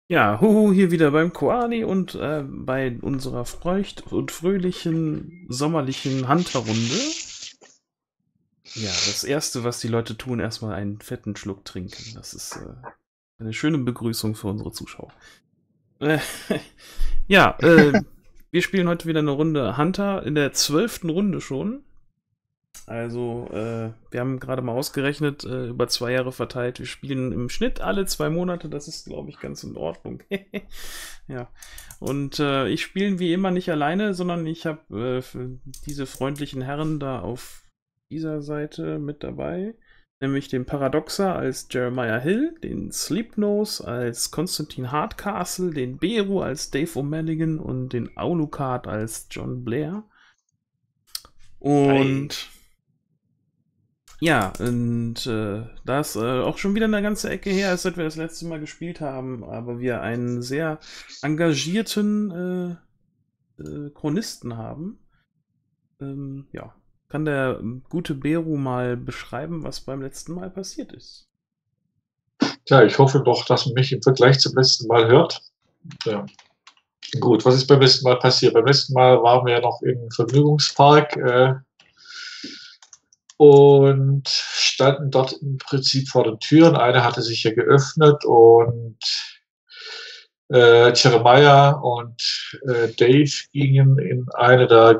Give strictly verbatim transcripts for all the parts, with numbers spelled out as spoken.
Ja, huhu, hier wieder beim Koani und äh, bei unserer feucht und fröhlichen sommerlichen Hunter-Runde. Ja, das erste, was die Leute tun, erstmal einen fetten Schluck trinken. Das ist äh, eine schöne Begrüßung für unsere Zuschauer. Äh, ja, äh, wir spielen heute wieder eine Runde Hunter in der zwölften Runde schon. Also, äh, wir haben gerade mal ausgerechnet, äh, über zwei Jahre verteilt. Wir spielen im Schnitt alle zwei Monate. Das ist, glaube ich, ganz in Ordnung. Ja. Und äh, ich spiele wie immer nicht alleine, sondern ich habe äh, diese freundlichen Herren da auf dieser Seite mit dabei. Nämlich den Paradoxa als Jeremiah Hill, den Sleepnose als Konstantin Hardcastle, den Beru als Dave O'Malley und den Alucard als John Blair. Hi. Und ja, und äh, da ist äh, auch schon wieder eine ganze Ecke her, als seit wir das letzte Mal gespielt haben, aber wir einen sehr engagierten äh, äh, Chronisten haben. Ähm, ja, kann der gute Beru mal beschreiben, was beim letzten Mal passiert ist? Ja, ich hoffe doch, dass man mich im Vergleich zum letzten Mal hört. Ja. Gut, was ist beim letzten Mal passiert? Beim letzten Mal waren wir ja noch im Vergnügungspark äh, und standen dort im Prinzip vor den Türen. Eine hatte sich ja geöffnet und äh, Jeremiah und äh, Dave gingen in eine der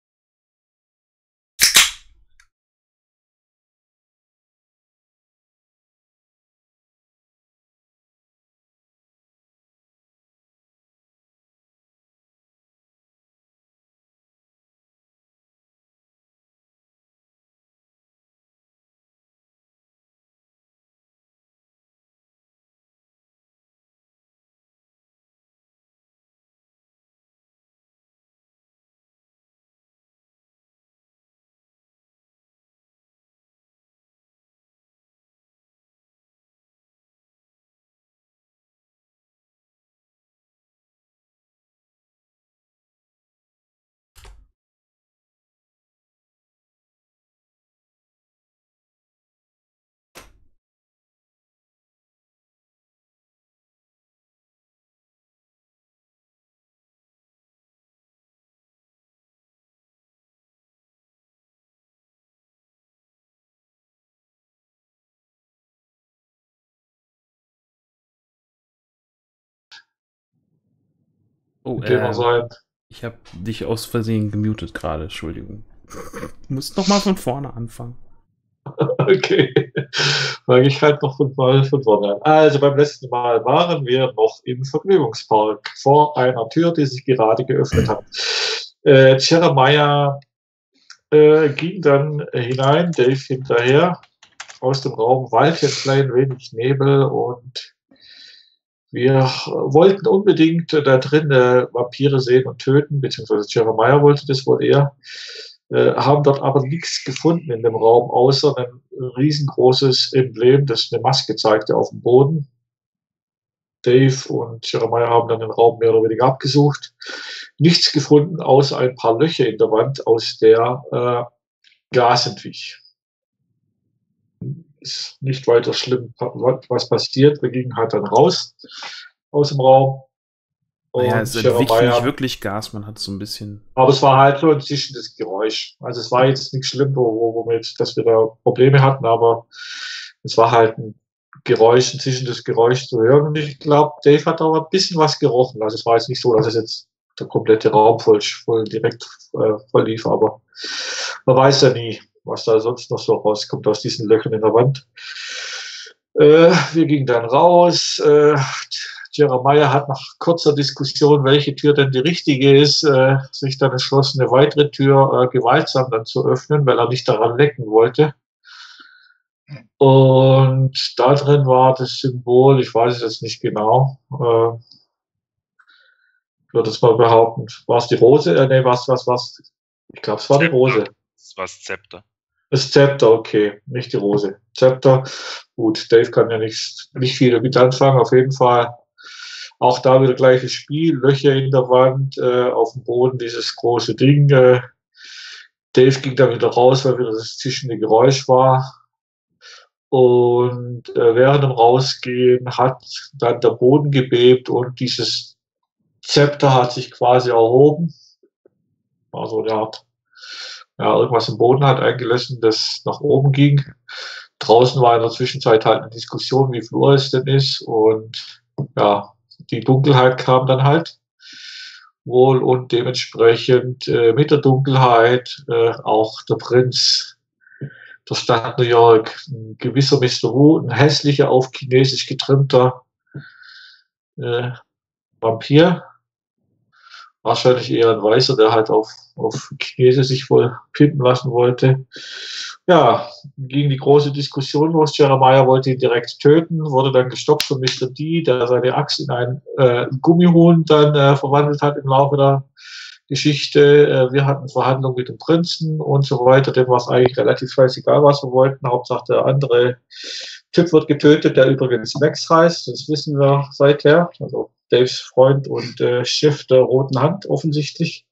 Oh, in dem er äh, sein. ich habe dich aus Versehen gemutet gerade, Entschuldigung. Du musst nochmal von vorne anfangen. Okay, fange ich halt noch von, mal von vorne an. Also beim letzten Mal waren wir noch im Vergnügungspark vor einer Tür, die sich gerade geöffnet hat. Äh, Jeremiah äh, ging dann hinein, Dave hinterher. Aus dem Raum wallte ein klein wenig Nebel und wir wollten unbedingt da drin äh, Vampire sehen und töten, beziehungsweise Jeremiah wollte das wohl eher. Äh, haben dort aber nichts gefunden in dem Raum, außer ein riesengroßes Emblem, das eine Maske zeigte auf dem Boden. Dave und Jeremiah haben dann den Raum mehr oder weniger abgesucht. Nichts gefunden, außer ein paar Löcher in der Wand, aus der äh, Gas entwich. Ist nicht weiter schlimm, was passiert. Wir gingen halt dann raus aus dem Raum. Naja, Und es entwich nicht Jeremiah, wirklich Gas, man hat so ein bisschen. aber es war halt so ein zischendes Geräusch. Also es war jetzt nicht schlimm, wo, womit, dass wir da Probleme hatten, aber es war halt ein Geräusch, ein zischendes Geräusch zu hören. Und ich glaube, Dave hat auch ein bisschen was gerochen. Also es war jetzt nicht so, dass es jetzt der komplette Raum voll, voll direkt äh, voll lief, aber man weiß ja nie, was da sonst noch so rauskommt aus diesen Löchern in der Wand. Äh, wir gingen dann raus. Äh, Jeremiah hat nach kurzer Diskussion, welche Tür denn die richtige ist, äh, sich dann entschlossen, eine weitere Tür äh, gewaltsam dann zu öffnen, weil er nicht daran lecken wollte. Und da drin war das Symbol, ich weiß es jetzt nicht genau, äh, ich würde es mal behaupten, war es die Rose? Äh, nee, was, was, was? Ich glaube, es war die Rose. Das war das Zepter. Das Zepter, okay, nicht die Rose. Zepter, gut, Dave kann ja nicht, nicht viel damit anfangen, auf jeden Fall. Auch da wieder gleiches Spiel, Löcher in der Wand, äh, auf dem Boden dieses große Ding. Äh, Dave ging dann wieder raus, weil wieder das zischende Geräusch war. Und äh, während dem Rausgehen hat dann der Boden gebebt und dieses Zepter hat sich quasi erhoben. Also eine Art, ja, irgendwas im Boden hat eingelassen, das nach oben ging. Draußen war in der Zwischenzeit halt eine Diskussion, wie viel Uhr es denn ist. Und ja, die Dunkelheit kam dann halt wohl und dementsprechend äh, mit der Dunkelheit äh, auch der Prinz der Stadt New York, ein gewisser Mister Wu, ein hässlicher, auf Chinesisch getrimmter äh, Vampir. Wahrscheinlich eher ein Weißer, der halt auf, auf Chinesisch sich wohl pimpen lassen wollte. Ja, ging die große Diskussion los. Jeremiah wollte ihn direkt töten, wurde dann gestoppt von Mister D, der seine Axt in einen äh, Gummihuhn dann äh, verwandelt hat im Laufe der Geschichte. Äh, wir hatten Verhandlungen mit dem Prinzen und so weiter. Dem war es eigentlich relativ scheißegal, was wir wollten. Hauptsache der andere Typ wird getötet, der übrigens Max heißt. Das wissen wir seither. Also Daves Freund und äh, Chef der Roten Hand offensichtlich.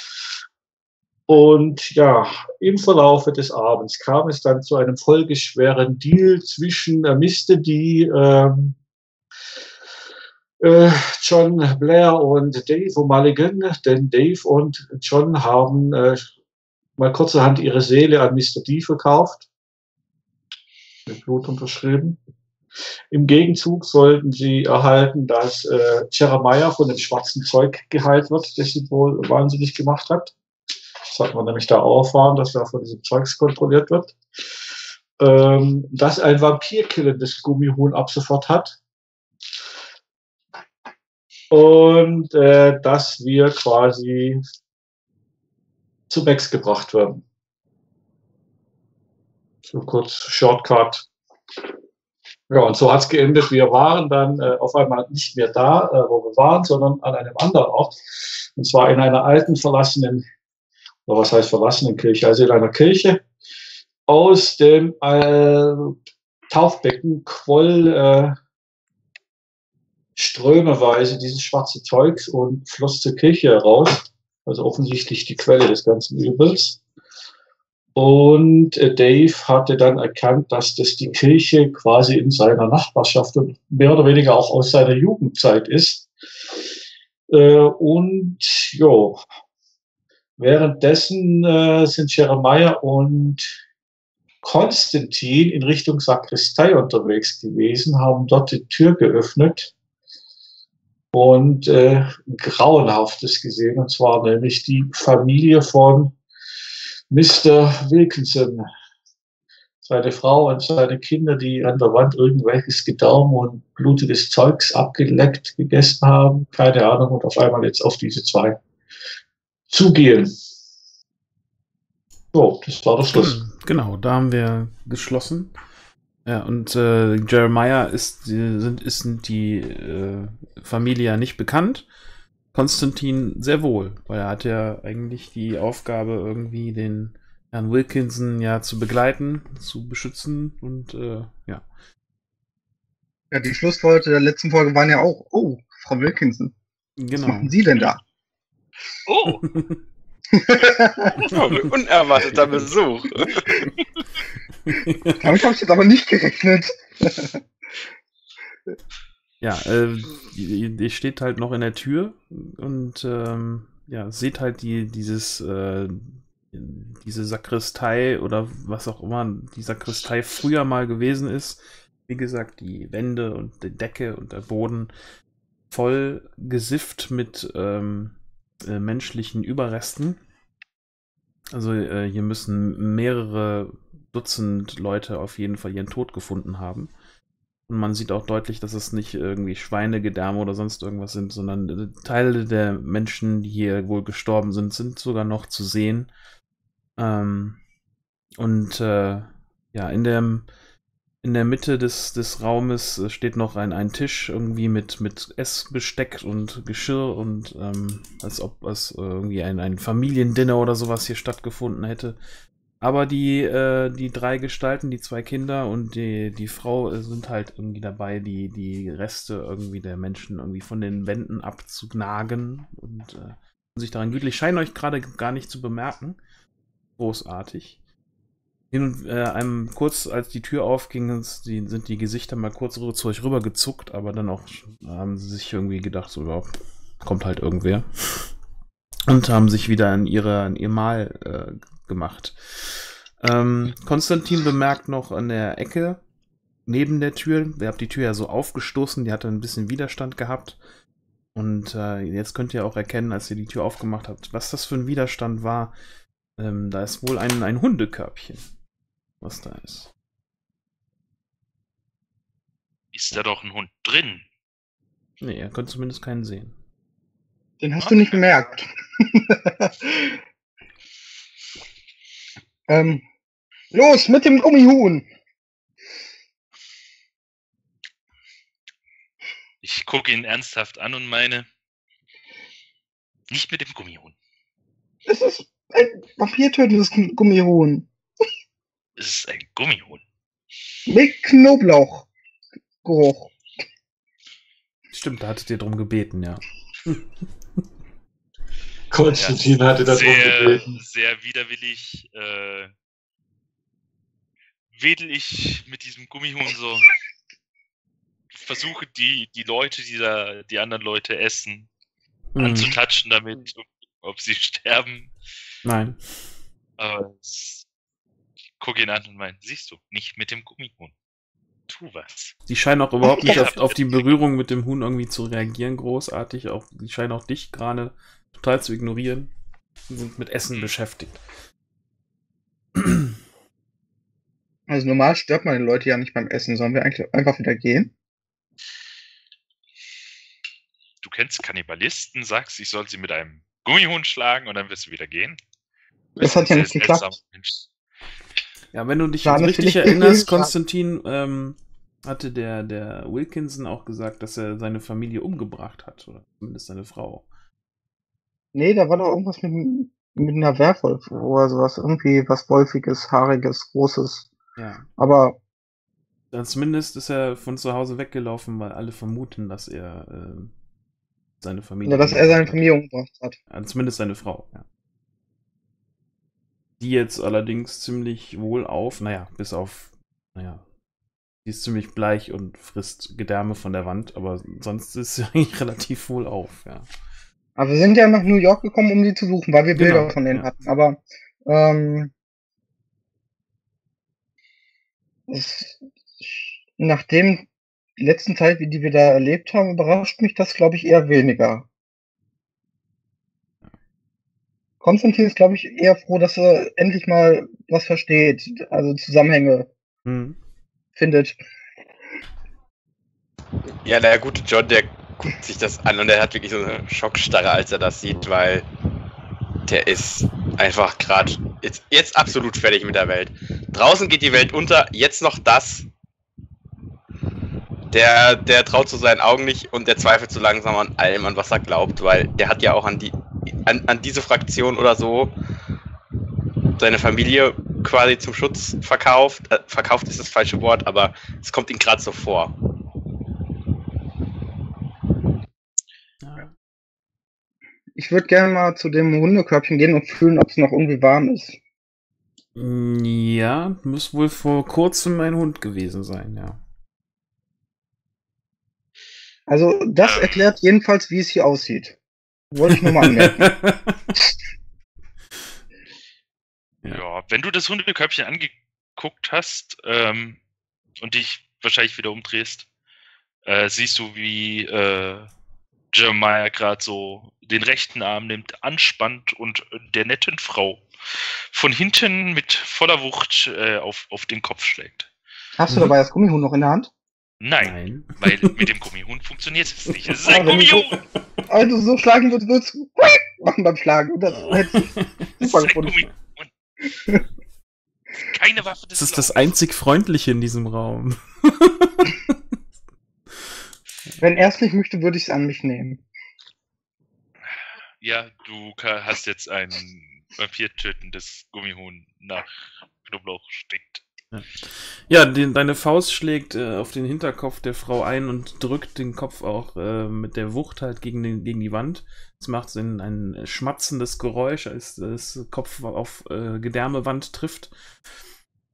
Und ja, im Verlaufe des Abends kam es dann zu einem folgeschweren Deal zwischen äh, Mister D, ähm, äh, John Blair und Dave O'Mulligan, denn Dave und John haben äh, mal kurzerhand ihre Seele an Mister D verkauft, mit Blut unterschrieben. Im Gegenzug sollten sie erhalten, dass äh, Jeremiah von dem schwarzen Zeug geheilt wird, das sie wohl wahnsinnig gemacht hat. Das hat man nämlich da auch erfahren, dass er von diesem Zeugs kontrolliert wird. Ähm, dass ein Vampir killendes Gummihuhn ab sofort hat. Und äh, dass wir quasi zu Max gebracht werden. So kurz Shortcut. Ja, und so hat's geendet. Wir waren dann äh, auf einmal nicht mehr da, äh, wo wir waren, sondern an einem anderen Ort. Und zwar in einer alten, verlassenen, oder was heißt verlassenen Kirche, also in einer Kirche. Aus dem äh, Taufbecken quoll äh, strömeweise dieses schwarze Zeugs und floss zur Kirche heraus. Also offensichtlich die Quelle des ganzen Übels. Und äh, Dave hatte dann erkannt, dass das die Kirche quasi in seiner Nachbarschaft und mehr oder weniger auch aus seiner Jugendzeit ist. Äh, und jo, währenddessen äh, sind Jeremiah und Konstantin in Richtung Sakristei unterwegs gewesen, haben dort die Tür geöffnet und äh, Grauenhaftes gesehen, und zwar nämlich die Familie von Mister Wilkinson, seine Frau und seine Kinder, die an der Wand irgendwelches Gedärm und blutiges Zeugs abgeleckt gegessen haben, keine Ahnung, und auf einmal jetzt auf diese zwei zugehen. So, das war der Schluss. Genau, da haben wir geschlossen. Ja, und äh, Jeremiah ist, sind, ist die äh, Familie ja nicht bekannt. Konstantin sehr wohl, weil er hat ja eigentlich die Aufgabe, irgendwie den Herrn Wilkinson ja zu begleiten, zu beschützen und äh, ja. Ja, die Schlussworte der letzten Folge waren ja auch, oh, Frau Wilkinson, Genau. Was machen Sie denn da? Oh! Unerwarteter Besuch. Damit habe ich jetzt aber nicht gerechnet. Ja, äh, die, die steht halt noch in der Tür und ähm, ja, seht halt die, dieses, äh, diese Sakristei oder was auch immer die Sakristei früher mal gewesen ist. Wie gesagt, die Wände und die Decke und der Boden voll gesifft mit ähm, äh, menschlichen Überresten. Also äh, hier müssen mehrere Dutzend Leute auf jeden Fall ihren Tod gefunden haben. Und man sieht auch deutlich, dass es nicht irgendwie Schweinegedärme oder sonst irgendwas sind, sondern Teile der Menschen, die hier wohl gestorben sind, sind sogar noch zu sehen. Ähm, und äh, ja, in dem in der Mitte des, des Raumes steht noch ein, ein Tisch irgendwie mit, mit Essbesteck und Geschirr und ähm, als ob es irgendwie ein, ein Familiendinner oder sowas hier stattgefunden hätte. Aber die, äh, die drei Gestalten, die zwei Kinder und die, die Frau äh, sind halt irgendwie dabei, die, die Reste irgendwie der Menschen irgendwie von den Wänden abzugnagen und äh, sich daran gütlich. Scheinen euch gerade gar nicht zu bemerken. Großartig. Hin und äh, einem kurz, als die Tür aufging, ist die, sind die Gesichter mal kurz rüber zu euch rüber gezuckt, aber dann auch haben sie sich irgendwie gedacht, so, ja, kommt halt irgendwer. Und haben sich wieder an, ihre, an ihr Mahl äh, gemacht. Ähm, Konstantin bemerkt noch an der Ecke, neben der Tür, ihr habt die Tür ja so aufgestoßen, die hatte ein bisschen Widerstand gehabt. Und äh, jetzt könnt ihr auch erkennen, als ihr die Tür aufgemacht habt, was das für ein Widerstand war. Ähm, da ist wohl ein, ein Hundekörbchen, was da ist. Ist da doch ein Hund drin? Nee, ihr könnt zumindest keinen sehen. Den hast du nicht bemerkt. ähm, los, mit dem Gummihuhn! Ich gucke ihn ernsthaft an und meine, nicht mit dem Gummihuhn. Es ist ein papiertötendes Gummihuhn. Es ist ein Gummihuhn. Mit Knoblauchgeruch. Stimmt, da hattet ihr drum gebeten, ja. Konstantin ja, hatte das sehr, sehr widerwillig äh, wedel ich mit diesem Gummihuhn so. Versuche die, die Leute, die da, die anderen Leute essen, mhm. anzutatschen damit, ob sie sterben. Nein. Aber ich gucke ihn an und meine, siehst du, nicht mit dem Gummihuhn. Tu was. Die scheinen auch überhaupt nicht auf, auf die Berührung mit dem Huhn irgendwie zu reagieren, großartig. Auch, die scheinen auch dich gerade total zu ignorieren. Die sind mit Essen mhm. beschäftigt. Also normal stört man die Leute ja nicht beim Essen. Sollen wir eigentlich einfach wieder gehen? Du kennst Kannibalisten, sagst, ich soll sie mit einem Gummihuhn schlagen und dann wirst du wieder gehen. Das hat ja nicht geklappt. Ja, wenn du dich jetzt richtig erinnerst, Konstantin, ähm, hatte der, der Wilkinson auch gesagt, dass er seine Familie umgebracht hat, oder zumindest seine Frau. Nee, da war doch irgendwas mit, mit einer Werwolf oder sowas, irgendwie was Wolfiges, Haariges, Großes. Ja. Aber dann zumindest ist er von zu Hause weggelaufen, weil alle vermuten, dass er äh, seine Familie... Oder dass er seine Familie umgebracht hat. Ja, zumindest seine Frau, ja. Die jetzt allerdings ziemlich wohlauf, naja, bis auf, naja, die ist ziemlich bleich und frisst Gedärme von der Wand, aber sonst ist sie eigentlich relativ wohlauf, ja. Aber wir sind ja nach New York gekommen, um die zu suchen, weil wir Genau, Bilder von denen ja. hatten, aber ähm, es, nach dem letzten Zeit, wie die wir da erlebt haben, überrascht mich das, glaube ich, eher weniger. Konstantin ist, glaube ich, eher froh, dass er endlich mal was versteht, also Zusammenhänge hm. findet. Ja, der gute John, der guckt sich das an und er hat wirklich so eine Schockstarre, als er das sieht, weil der ist einfach gerade jetzt, jetzt absolut fertig mit der Welt. Draußen geht die Welt unter, jetzt noch das. Der, der traut zu seinen Augen nicht und der zweifelt so langsam an allem, an was er glaubt, weil der hat ja auch an die an, an diese Fraktion oder so seine Familie quasi zum Schutz verkauft. Äh, verkauft ist das falsche Wort, aber es kommt ihm gerade so vor. Ich würde gerne mal zu dem Hundekörbchen gehen und fühlen, ob es noch irgendwie warm ist. Ja, muss wohl vor kurzem ein Hund gewesen sein, ja. Also, das erklärt jedenfalls, wie es hier aussieht. Wollte ich nur mal anmerken. ja. ja, wenn du das Hundekörbchen angeguckt hast ähm, und dich wahrscheinlich wieder umdrehst, äh, siehst du, wie äh, Jeremiah gerade so den rechten Arm nimmt, anspannt und der netten Frau von hinten mit voller Wucht äh, auf, auf den Kopf schlägt. Hast du dabei das Gummihuhn noch in der Hand? Nein, Nein. weil mit dem Gummihuhn funktioniert es nicht. Es ist ein Gummihuhn! Also so schlagen würdest, würdest du machen beim Schlagen. Und das hätte ich super gefunden. Keine Waffe des Das ist das einzig Freundliche in diesem Raum. Wenn er es nicht möchte, würde ich es an mich nehmen. Ja, du hast jetzt ein vampirtötendes Gummihuhn nach Knoblauch stinkt. Ja, ja die, deine Faust schlägt äh, auf den Hinterkopf der Frau ein und drückt den Kopf auch äh, mit der Wucht halt gegen, den, gegen die Wand. Es macht ein, ein schmatzendes Geräusch, als das Kopf auf äh, Gedärmewand trifft.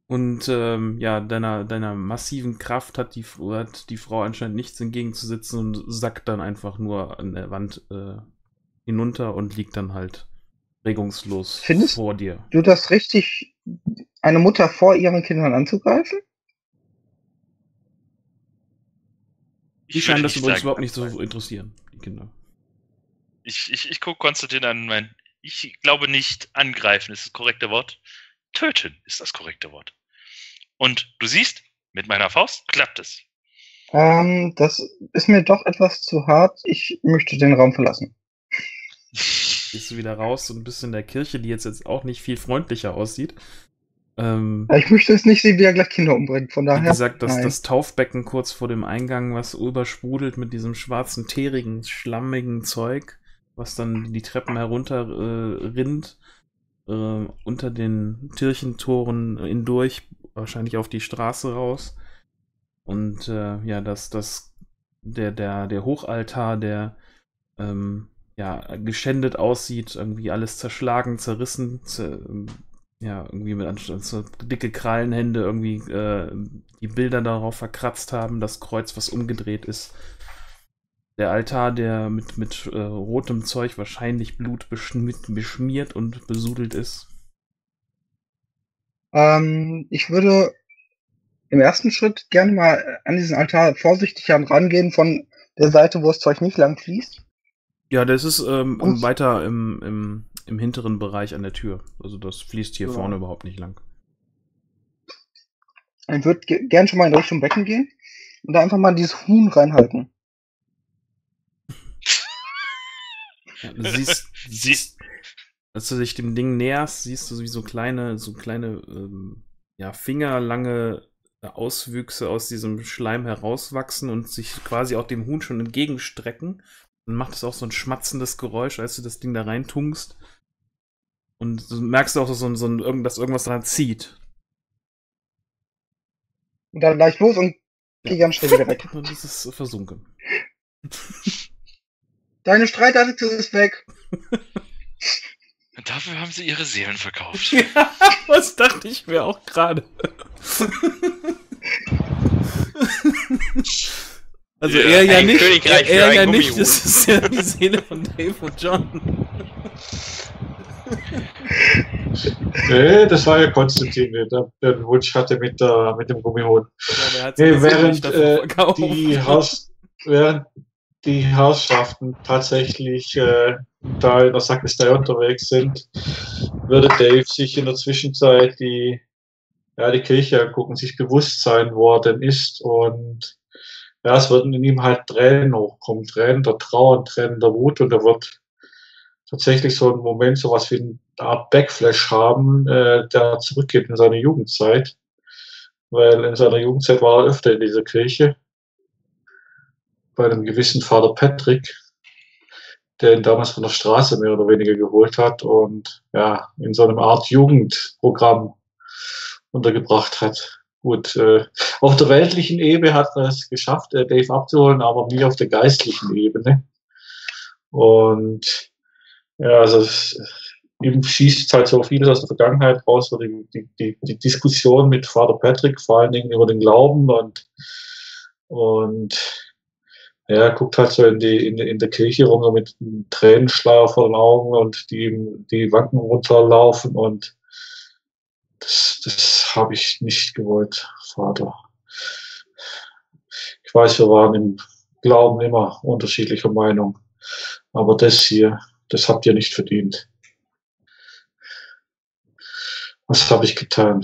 Und ähm, ja, deiner, deiner massiven Kraft hat die, hat die Frau anscheinend nichts entgegenzusetzen und sackt dann einfach nur an der Wand äh, hinunter und liegt dann halt regungslos Findest vor dir. du das richtig, eine Mutter vor ihren Kindern anzugreifen? Die scheinen das übrigens überhaupt nicht so interessieren, die Kinder. Ich, ich, ich gucke Konstantin an, mein, ich glaube nicht angreifen ist das korrekte Wort. Töten ist das korrekte Wort. Und du siehst, mit meiner Faust klappt es. Ähm, das ist mir doch etwas zu hart. Ich möchte den Raum verlassen. Gehst du wieder raus, so ein bisschen in der Kirche, die jetzt, jetzt auch nicht viel freundlicher aussieht. Ähm, Ich möchte es nicht sehen, wie er gleich Kinder umbringt. Von daher. Wie gesagt, das, nein. das Taufbecken kurz vor dem Eingang, was übersprudelt mit diesem schwarzen, teerigen, schlammigen Zeug, was dann die Treppen herunter äh, rinnt, äh, unter den Kirchentoren hindurch, wahrscheinlich auf die Straße raus. Und äh, ja, das, das, der, der, der Hochaltar, der ähm, ja, geschändet aussieht, irgendwie alles zerschlagen, zerrissen, zer, ja, irgendwie mit anstatt so dicke Krallenhände irgendwie äh, die Bilder darauf verkratzt haben, das Kreuz, was umgedreht ist. Der Altar, der mit, mit äh, rotem Zeug wahrscheinlich Blut beschmiert, beschmiert und besudelt ist. Ähm, ich würde im ersten Schritt gerne mal an diesen Altar vorsichtig herangehen, von der Seite, wo das Zeug nicht lang fließt. Ja, das ist ähm, Und- weiter im, im, im hinteren Bereich an der Tür. Also das fließt hier Ja. vorne überhaupt nicht lang. Ich würde ge gern schon mal in Richtung Becken gehen und da einfach mal dieses Huhn reinhalten. Ja, du siehst, du siehst, als du dich dem Ding näherst, siehst du wie so kleine, so kleine, ähm, ja, fingerlange Auswüchse aus diesem Schleim herauswachsen und sich quasi auch dem Huhn schon entgegenstrecken. Dann macht es auch so ein schmatzendes Geräusch, als du das Ding da reintungst. Und du merkst auch, dass, so ein, so ein, dass irgendwas daran zieht. Und dann leicht los und gehe ganz schnell wieder weg. Und es ist versunken. Deine Streitaxe ist weg. Dafür haben sie ihre Seelen verkauft. Ja, was dachte ich mir auch gerade. Also Ja, er ja ein nicht, Königreich er, er für ja ein nicht, Gummihuhn. das ist ja die Seele von Dave und John. Nee, das war ja Konstantin, der den Wunsch hatte mit, der, mit dem Gummihuhn. Ja, der hat Nee, sich während, davon äh, verkauft. die Haus, während die Hausschaften tatsächlich äh, da in der Sakristei unterwegs sind, würde Dave sich in der Zwischenzeit die, ja, die Kirche angucken, sich bewusst sein, wo er denn ist. Und ja, es würden in ihm halt Tränen hochkommen, Tränen der Trauer, Tränen der Wut. Und er wird tatsächlich so einen Moment, so was wie eine Art Backflash haben, äh, der zurückgeht in seine Jugendzeit. Weil in seiner Jugendzeit war er öfter in dieser Kirche. Bei einem gewissen Vater Patrick, der ihn damals von der Straße mehr oder weniger geholt hat und ja, in so einem Art Jugendprogramm untergebracht hat. Gut, äh, auf der weltlichen Ebene hat er es geschafft, äh, Dave abzuholen, aber nie auf der geistlichen Ebene. Und ja, also es, ihm schießt halt so vieles aus der Vergangenheit raus, so die, die, die, die Diskussion mit Vater Patrick, vor allen Dingen über den Glauben und, und ja, guckt halt so in die in, in der Kirche rum so mit einem Tränenschleier vor den Augen und die die Wanken runterlaufen und das, das habe ich nicht gewollt, Vater. Ich weiß, wir waren im Glauben immer unterschiedlicher Meinung, aber das hier, das habt ihr nicht verdient. Was habe ich getan?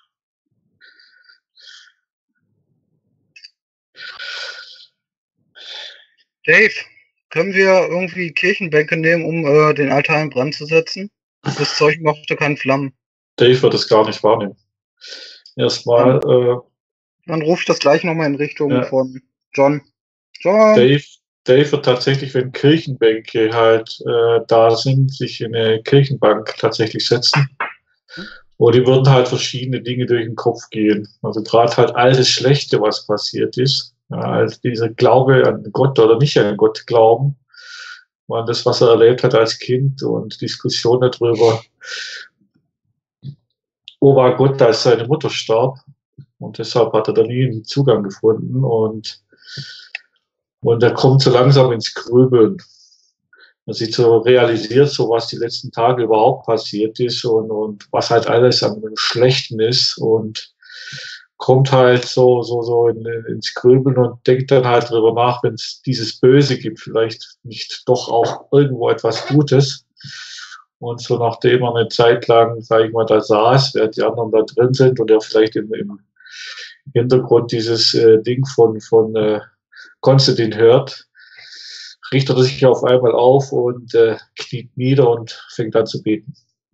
Dave, können wir irgendwie Kirchenbänke nehmen, um äh, den Altar in Brand zu setzen? Das Zeug mochte keine Flammen. Dave wird es gar nicht wahrnehmen. Erstmal, äh, Dann rufe ich das gleich nochmal in Richtung Ja. von John. John! Dave, Dave wird tatsächlich, wenn Kirchenbänke halt äh, da sind, sich in eine Kirchenbank tatsächlich setzen. Und die würden halt verschiedene Dinge durch den Kopf gehen. Also gerade halt all das Schlechte, was passiert ist. Ja, also dieser Glaube an Gott oder nicht an Gott glauben. Und das, was er erlebt hat als Kind und Diskussion darüber. Ober Gott, als seine Mutter starb. Und deshalb hat er da nie einen Zugang gefunden. Und, und er kommt so langsam ins Grübeln. Man sieht so, realisiert so, was die letzten Tage überhaupt passiert ist und, und was halt alles am Schlechten ist und kommt halt so, so, so in, ins Grübeln und denkt dann halt drüber nach, wenn es dieses Böse gibt, vielleicht nicht doch auch irgendwo etwas Gutes. Und so nachdem er eine Zeit lang, sag ich mal, da saß, während die anderen da drin sind und er vielleicht im, im Hintergrund dieses äh, Ding von, von äh, Konstantin hört, richtet er sich auf einmal auf und äh, kniet nieder und fängt an zu beten.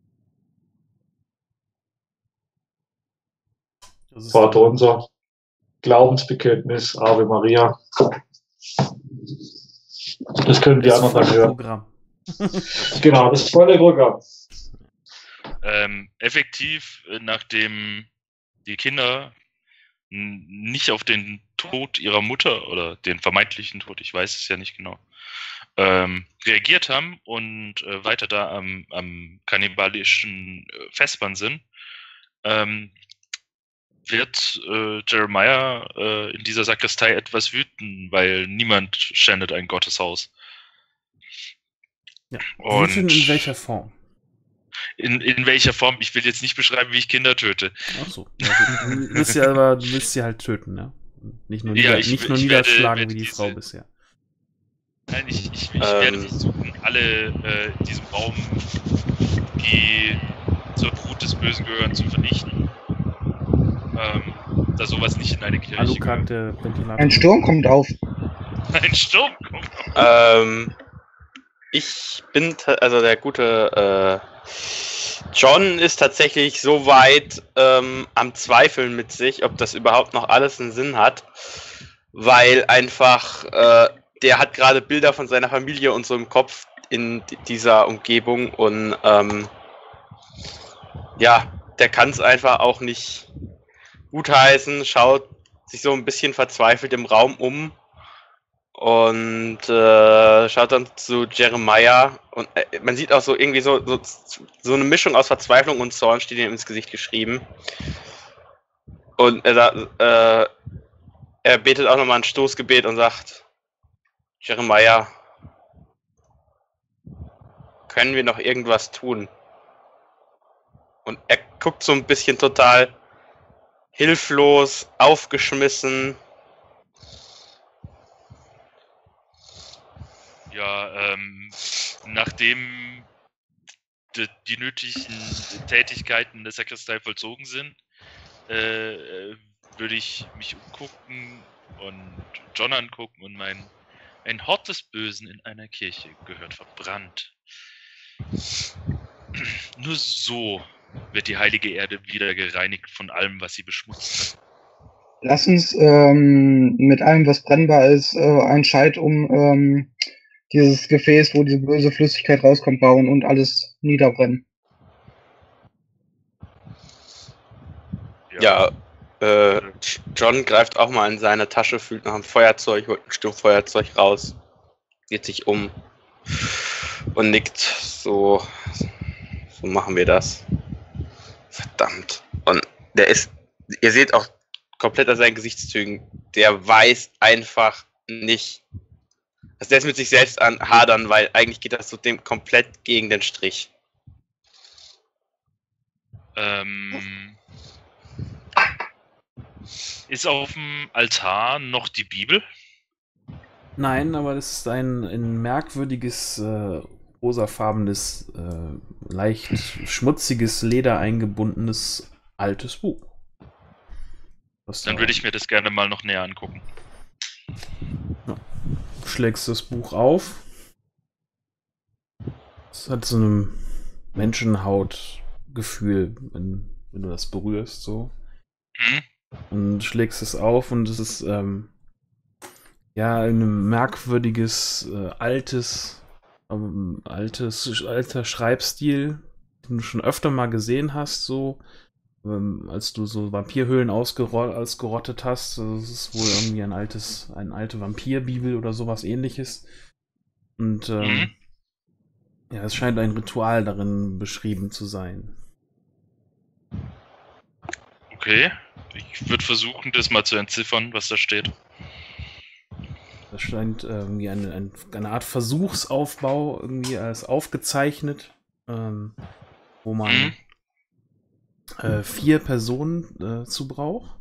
Vater unser, Glaubensbekenntnis, Ave Maria. Das können die Das anderen dann volle hören. Programm. Genau, das volle Programm. Ähm, effektiv, äh, nachdem die Kinder n- nicht auf den Tod ihrer Mutter oder den vermeintlichen Tod, ich weiß es ja nicht genau, ähm, reagiert haben und äh, weiter da am, am kannibalischen äh, Festband sind, ähm, wird äh, Jeremiah äh, in dieser Sakristei etwas wüten, weil niemand schändet ein Gotteshaus. Ja. Und Wüten in welcher Form? In, in welcher Form? Ich will jetzt nicht beschreiben, wie ich Kinder töte. Ach so. Ja, gut. Du willst ja aber, du willst sie halt töten, ja? Nicht nur, Ja, nieder, ich- nicht nur ich niederschlagen werde- wie die werde Frau diese- bisher. Nein, ich, ich, ich Ähm. werde versuchen, alle äh, in diesem Raum, die zur Brut des Bösen gehören, zu vernichten. Ähm, da sowas nicht in eine Kirche Alucard, gehört. der Ventilator. Ein Sturm kommt auf. Ein Sturm kommt. Ähm, ich bin, ta- also der gute äh, John ist tatsächlich so weit ähm, am Zweifeln mit sich, ob das überhaupt noch alles einen Sinn hat, weil einfach äh, der hat gerade Bilder von seiner Familie und so im Kopf in d- dieser Umgebung und ähm, ja, der kann es einfach auch nicht gutheißen, schaut sich so ein bisschen verzweifelt im Raum um und äh, schaut dann zu Jeremiah und äh, man sieht auch so irgendwie so, so, so eine Mischung aus Verzweiflung und Zorn steht ihm ins Gesicht geschrieben. Und er, sagt, äh, er betet auch nochmal ein Stoßgebet und sagt, Jeremiah, können wir noch irgendwas tun? Und er guckt so ein bisschen total hilflos, aufgeschmissen. Ja, ähm, nachdem die, die nötigen Tätigkeiten der Sakristei vollzogen sind, äh, äh, würde ich mich umgucken und John angucken und meinen, ein Hort des Bösen in einer Kirche gehört verbrannt. Nur so wird die heilige Erde wieder gereinigt von allem, was sie beschmutzt hat. Lass uns ähm, mit allem, was brennbar ist, äh, einen Scheit um ähm, dieses Gefäß, wo diese böse Flüssigkeit rauskommt, bauen und alles niederbrennen. Ja, äh, John greift auch mal in seine Tasche, fühlt nach einem Feuerzeug, holt ein Stück Feuerzeug raus, geht sich um und nickt. So, so machen wir das. Verdammt. Und der ist, ihr seht auch komplett an seinen Gesichtszügen, der weiß einfach nicht, also der ist mit sich selbst an hadern, weil eigentlich geht das so dem komplett gegen den Strich. Ähm, ist auf dem Altar noch die Bibel? Nein, aber das ist ein, ein merkwürdiges, äh, rosafarbenes, äh, leicht schmutziges, Leder eingebundenes altes Buch. Was Dann da- würde ich mir das gerne mal noch näher angucken. schlägst das Buch auf. Es hat so ein Menschenhautgefühl, wenn, wenn du das berührst, so. Mhm. Und schlägst es auf und es ist ähm, ja ein merkwürdiges, äh, altes, ähm, altes, alter Schreibstil, den du schon öfter mal gesehen hast, so. Ähm, als du so Vampirhöhlen ausgero ausgerottet hast. Also es ist wohl irgendwie ein altes, eine alte Vampirbibel oder sowas ähnliches. Und ähm, Mhm. ja, es scheint ein Ritual darin beschrieben zu sein. Okay. Ich würde versuchen, das mal zu entziffern, was da steht. Das scheint irgendwie eine, eine, eine Art Versuchsaufbau irgendwie als aufgezeichnet, ähm, wo man Mhm. äh, vier Personen äh, zu braucht.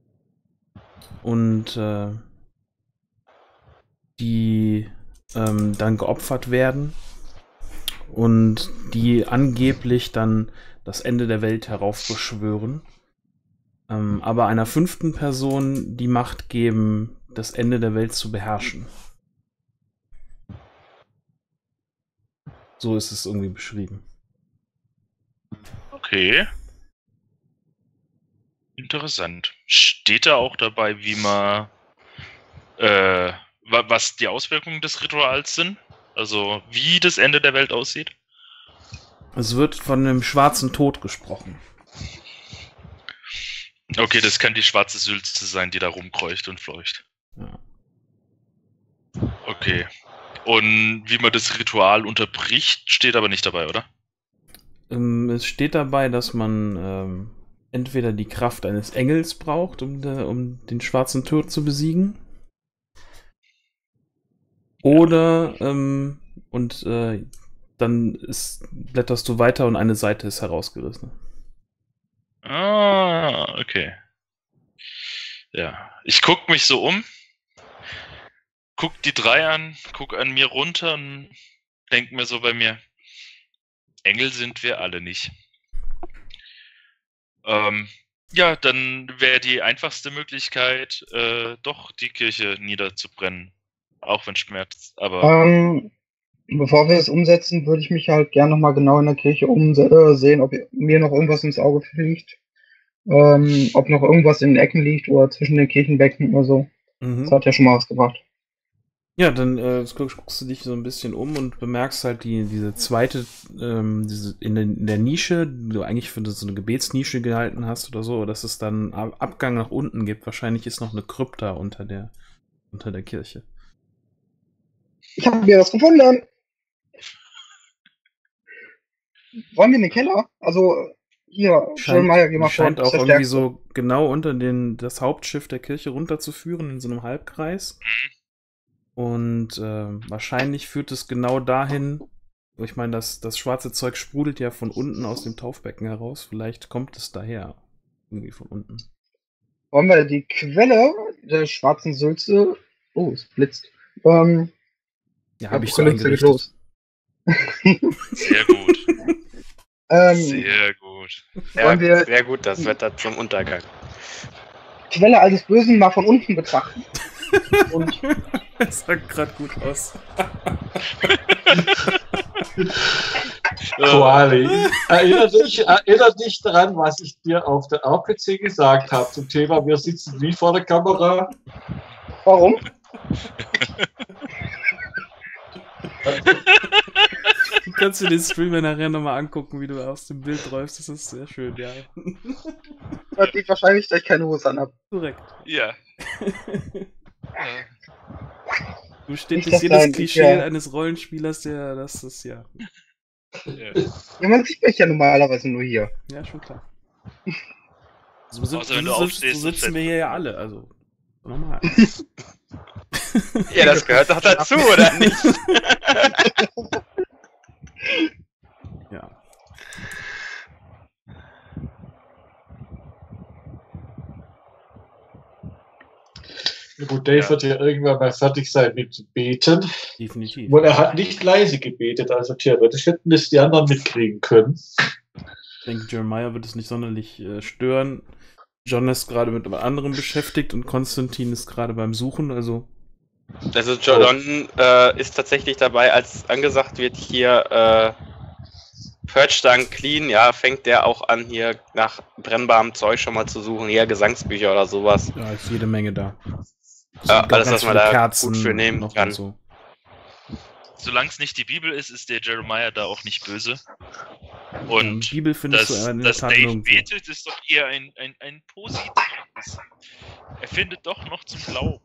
Und äh, die ähm, dann geopfert werden und die angeblich dann das Ende der Welt heraufbeschwören. Ähm, aber einer fünften Person die Macht geben, das Ende der Welt zu beherrschen. So ist es irgendwie beschrieben. Okay. Interessant. Steht da auch dabei, wie man, äh, wa- was die Auswirkungen des Rituals sind? Also, wie das Ende der Welt aussieht? Es wird von einem schwarzen Tod gesprochen. Okay, das kann die schwarze Sülze sein, die da rumkreucht und fleucht. Ja. Okay. Und wie man das Ritual unterbricht, steht aber nicht dabei, oder? Ähm, es steht dabei, dass man ähm, entweder die Kraft eines Engels braucht, um, de, um den schwarzen Tod zu besiegen. Oder, ähm, und äh, dann ist, blätterst du weiter und eine Seite ist herausgerissen. Ah, okay. Ja. Ich guck mich so um, guck die drei an, guck an mir runter und denk mir so bei mir, Engel sind wir alle nicht. Ähm, ja, dann wäre die einfachste Möglichkeit, äh, doch die Kirche niederzubrennen. Auch wenn Schmerz, aber Ähm, bevor wir es umsetzen, würde ich mich halt gerne nochmal genau in der Kirche umsehen, ob mir noch irgendwas ins Auge fliegt. Ähm, ob noch irgendwas in den Ecken liegt oder zwischen den Kirchenbecken oder so. Mhm. Das hat ja schon mal was gebracht. Ja, dann äh, guckst du dich so ein bisschen um und bemerkst halt die, diese zweite, ähm, diese in, den, in der Nische, die du eigentlich für so eine Gebetsnische gehalten hast oder so, dass es dann einen Abgang nach unten gibt. Wahrscheinlich ist noch eine Krypta unter der, unter der Kirche. Ich habe mir was gefunden. Wollen wir in den Keller? Also, hier, Scheint, Jeremiah, geh mal vor. scheint das ist auch der irgendwie Stärkste. so genau unter den, das Hauptschiff der Kirche runterzuführen in so einem Halbkreis. Und äh, wahrscheinlich führt es genau dahin, wo ich meine, das, das schwarze Zeug sprudelt ja von unten aus dem Taufbecken heraus. Vielleicht kommt es daher. Irgendwie von unten. Wollen wir die Quelle der schwarzen Sülze. Oh, es blitzt. Ähm, Ja, habe ich so Apokalypse geht eingerichtet. los. sehr gut. Ähm, Sehr gut. Ja, Wollen wir- sehr gut, das Wetter zum Untergang. Quelle alles Bösen mal von unten betrachten. Und Das sah gerade gut aus. Koali, erinnere dich, erinnere dich daran, was ich dir auf der R P C gesagt habe zum Thema, wir sitzen wie vor der Kamera. warum? Du kannst dir den Streamer nachher nochmal angucken, wie du aus dem Bild läufst. Das ist sehr schön, ja. Das liegt wahrscheinlich, dass ich keine Hose an habe. Korrekt. Ja. Du steht Nicht nicht das jedes sein, Klischee ja. eines Rollenspielers, der das ist, ja. ja. Ja, man sieht mich ja normalerweise nur hier. Ja, schon klar. So, so, Außer wenn so, du so, aufstehst so und sitzen wir hier ja alle, also normal. Ja, das gehört doch dazu, oder nicht? Ja. Gut, Dave Ja. wird ja irgendwann mal fertig sein mit Beten. Definitiv. Und er hat nicht leise gebetet, also theoretisch hätten das die anderen mitkriegen können. Ich denke, Jeremiah wird es nicht sonderlich äh, stören. John ist gerade mit einem anderen beschäftigt und Konstantin ist gerade beim Suchen, also Also John äh, ist tatsächlich dabei, als angesagt wird hier äh, Purge dann clean, ja, fängt der auch an, hier nach brennbarem Zeug schon mal zu suchen, hier Gesangsbücher oder sowas. ja, ist jede Menge da. Es Ja, sind alles, ganz was man viele da gut für nehmen noch kann. und So. Solange es nicht die Bibel ist, ist der Jeremiah da auch nicht böse. Ähm, Und Bibel findest dass, du in der dass Tat Dave nirgendwo. betet, ist doch eher ein, ein, ein positives. Er findet doch noch zum Glauben.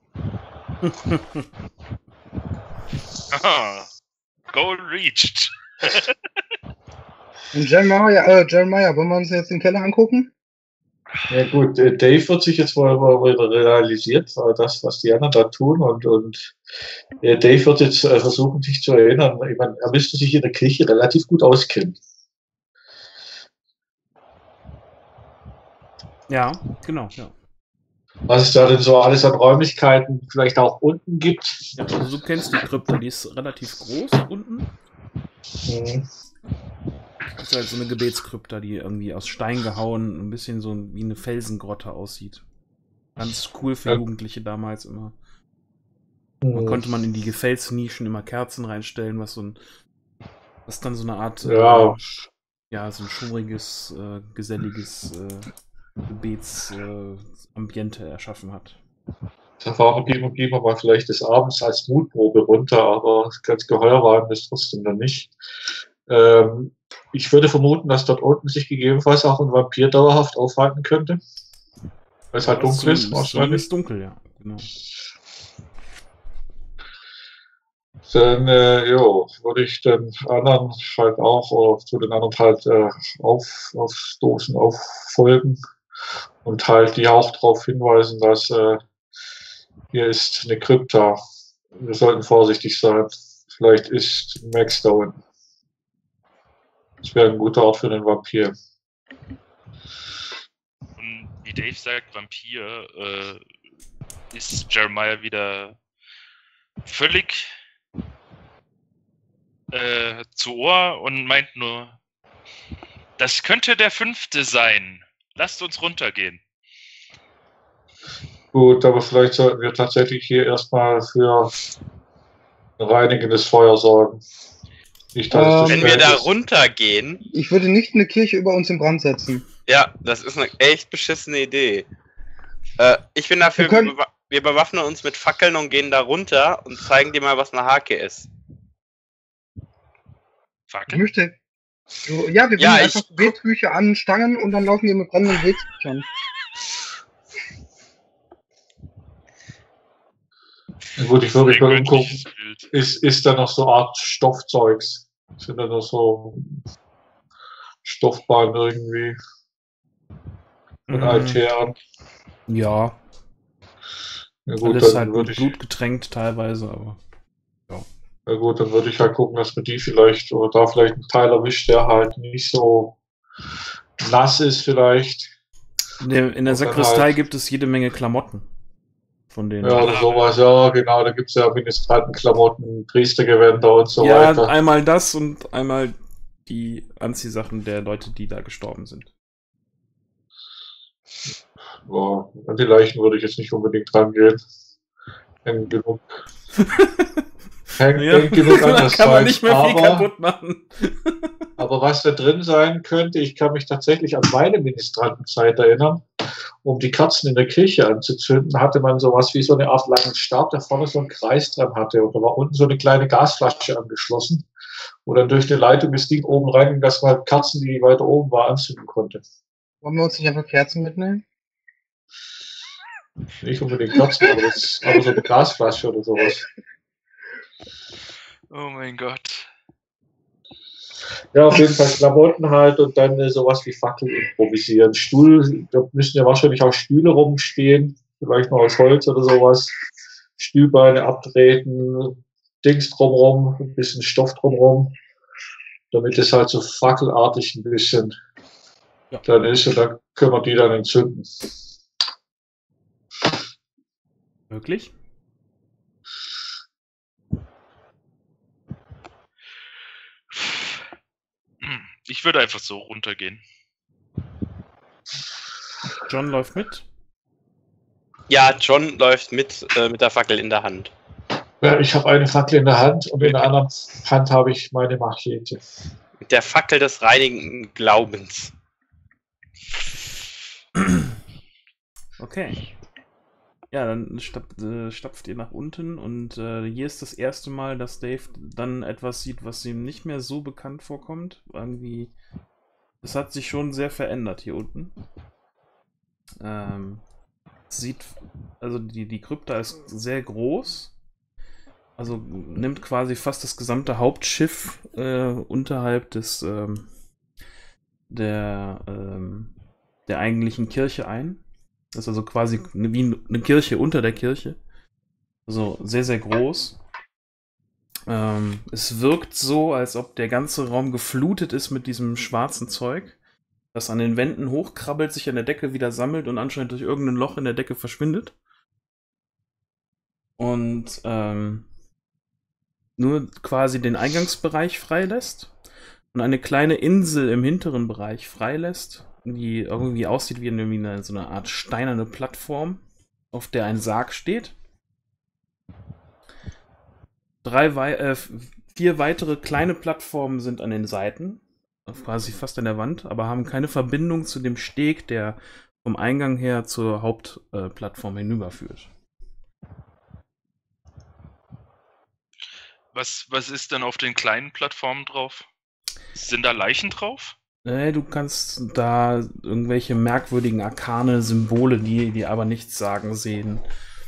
Haha. Goal reached. Und Jeremiah, äh, Jeremiah, wollen wir uns jetzt den Keller angucken? Ja gut, äh, Dave wird sich jetzt wohl mal wieder realisiert, äh, das, was die anderen da tun und, und äh, Dave wird jetzt äh, versuchen, sich zu erinnern. Ich meine, er müsste sich in der Kirche relativ gut auskennen. Ja, genau, ja. Was es da denn so alles an Räumlichkeiten vielleicht auch unten gibt. Ja, also du kennst die Krypta, die ist relativ groß unten. Mhm. Das ist halt so eine Gebetskrypta, die irgendwie aus Stein gehauen, ein bisschen so wie eine Felsengrotte aussieht. Ganz cool für Ja. Jugendliche damals immer. Da konnte man in die Gefäßnischen immer Kerzen reinstellen, was so ein, was dann so eine Art, Ja. äh, ja, so ein schuriges, äh, geselliges äh, Gebetsambiente äh, erschaffen hat. Da fahren wir, gehen wir mal vielleicht des Abends als Mutprobe runter, aber ganz geheuer war das trotzdem dann nicht. Ähm, ich würde vermuten, dass dort unten sich gegebenenfalls auch ein Vampir dauerhaft aufhalten könnte. Weil es halt dunkel ist, wahrscheinlich. Ist dunkel, ja, genau. Dann, äh, jo, würde ich den anderen halt auch, oder zu den anderen halt äh, auf, aufstoßen, auffolgen und halt die auch darauf hinweisen, dass äh, hier ist eine Krypta. Wir sollten vorsichtig sein. Vielleicht ist Max da unten. Das wäre ein guter Ort für den Vampir. Und wie Dave sagt, Vampir, äh, ist Jeremiah wieder völlig äh, zu Ohr und meint nur, das könnte der fünfte sein. Lasst uns runtergehen. Gut, aber vielleicht sollten wir tatsächlich hier erstmal für ein reinigendes Feuer sorgen. Nicht, dass es zu Ähm, Wenn spät wir da ist. runtergehen, Ich würde nicht eine Kirche über uns in Brand setzen. ja, das ist eine echt beschissene Idee. Äh, ich bin dafür, Wir können- wir, bewa- wir bewaffnen uns mit Fackeln und gehen da runter und zeigen dir mal, was eine Hake ist. Ich Fackel? möchte. So, ja, wir Ja, bringen ich- einfach Gebetsbücher an Stangen und dann laufen wir mit brennenden Gebetsbüchern. Gut, ich würde mich mal umgucken. Göttliches Bild. Ist, ist da noch so eine Art Stoffzeugs? Sind da noch so Stoffbahnen irgendwie und Mhm. Altären? Ja, Ja gut, alles dann halt würde mit ich, Blut getränkt teilweise, aber ja gut, dann würde ich halt gucken, dass wir die vielleicht, oder da vielleicht einen Teil erwischt, der halt nicht so nass ist vielleicht. in der, in der Und dann Sakristei halt- gibt es jede Menge Klamotten von denen. Ja, oder sowas, ja, genau, da gibt es ja Ministrantenklamotten, Priestergewänder und so Ja, weiter. einmal das und einmal die Anziehsachen der Leute, die da gestorben sind. Ja, an die Leichen würde ich jetzt nicht unbedingt rangehen. Hängen genug. Hängt Ja, hängt genug an da das kann man Zeug, nicht mehr viel aber, kaputt machen. aber was da drin sein könnte, ich kann mich tatsächlich an meine Ministrantenzeit erinnern. Um die Kerzen in der Kirche anzuzünden, hatte man sowas wie so eine Art langen Stab, der vorne so einen Kreis dran hatte. Und da war unten so eine kleine Gasflasche angeschlossen, wo dann durch eine Leitung das Ding oben rein, dass man halt Kerzen, die weiter oben war, anzünden konnte. Wollen wir uns nicht einfach Kerzen mitnehmen? Nicht unbedingt Kerzen, aber, das, aber so eine Gasflasche oder sowas. Oh mein Gott. Ja, auf jeden Fall Klamotten halt und dann äh, sowas wie Fackeln improvisieren. Stuhl, da müssen ja wahrscheinlich auch Stühle rumstehen, vielleicht noch aus Holz oder sowas. Stühlbeine abtreten, Dings drumrum, ein bisschen Stoff drumrum, damit es halt so fackelartig ein bisschen Ja. dann ist und dann können wir die dann entzünden. Wirklich? Ich würde einfach so runtergehen. John läuft mit. Ja, John läuft mit, äh, mit der Fackel in der Hand. Ja, ich habe eine Fackel in der Hand und in der anderen Hand habe ich meine Machete. Mit der Fackel des reinigen Glaubens. Okay. Ja, dann stap äh, stapft ihr nach unten und äh, hier ist das erste Mal, dass Dave dann etwas sieht, was ihm nicht mehr so bekannt vorkommt. Irgendwie, es hat sich schon sehr verändert hier unten. Ähm, sieht, also die, die Krypta ist sehr groß. Also nimmt quasi fast das gesamte Hauptschiff äh, unterhalb des ähm, der ähm, der eigentlichen Kirche ein. Das ist also quasi wie eine Kirche unter der Kirche. Also sehr, sehr groß. Ähm, es wirkt so, als ob der ganze Raum geflutet ist mit diesem schwarzen Zeug, das an den Wänden hochkrabbelt, sich an der Decke wieder sammelt und anscheinend durch irgendein Loch in der Decke verschwindet. Und ähm, nur quasi den Eingangsbereich freilässt und eine kleine Insel im hinteren Bereich freilässt, die irgendwie aussieht wie eine, so eine Art steinerne Plattform, auf der ein Sarg steht. Drei wei äh, vier weitere kleine Plattformen sind an den Seiten, quasi fast an der Wand, aber haben keine Verbindung zu dem Steg, der vom Eingang her zur Hauptplattform äh, hinüberführt. Was, was ist denn auf den kleinen Plattformen drauf? Sind da Leichen drauf? Nee, du kannst da irgendwelche merkwürdigen arkane Symbole, die dir aber nichts sagen, sehen.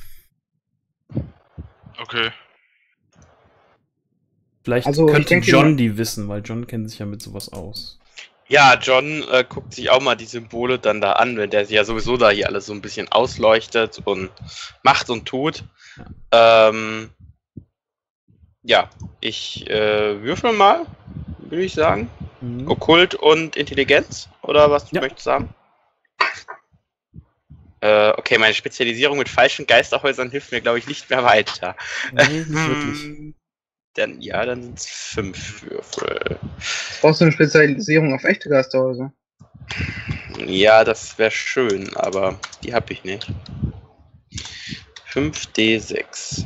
Okay. Vielleicht Also, ich könnte denke, John die wissen, weil John kennt sich ja mit sowas aus. Ja, John äh, guckt sich auch mal die Symbole dann da an, wenn der ja sowieso da hier alles so ein bisschen ausleuchtet und macht und tut. Ja, ähm, ja ich äh, würfel mal, würde ich sagen. Mhm. Okkult und Intelligenz, oder was du ja. möchtest sagen? Äh, okay, meine Spezialisierung mit falschen Geisterhäusern hilft mir, glaube ich, nicht mehr weiter. Nee, nicht wirklich. Dann, ja, dann sind es fünf Würfel. Brauchst du eine Spezialisierung auf echte Geisterhäuser? Ja, das wäre schön, aber die habe ich nicht. fünf D sechs.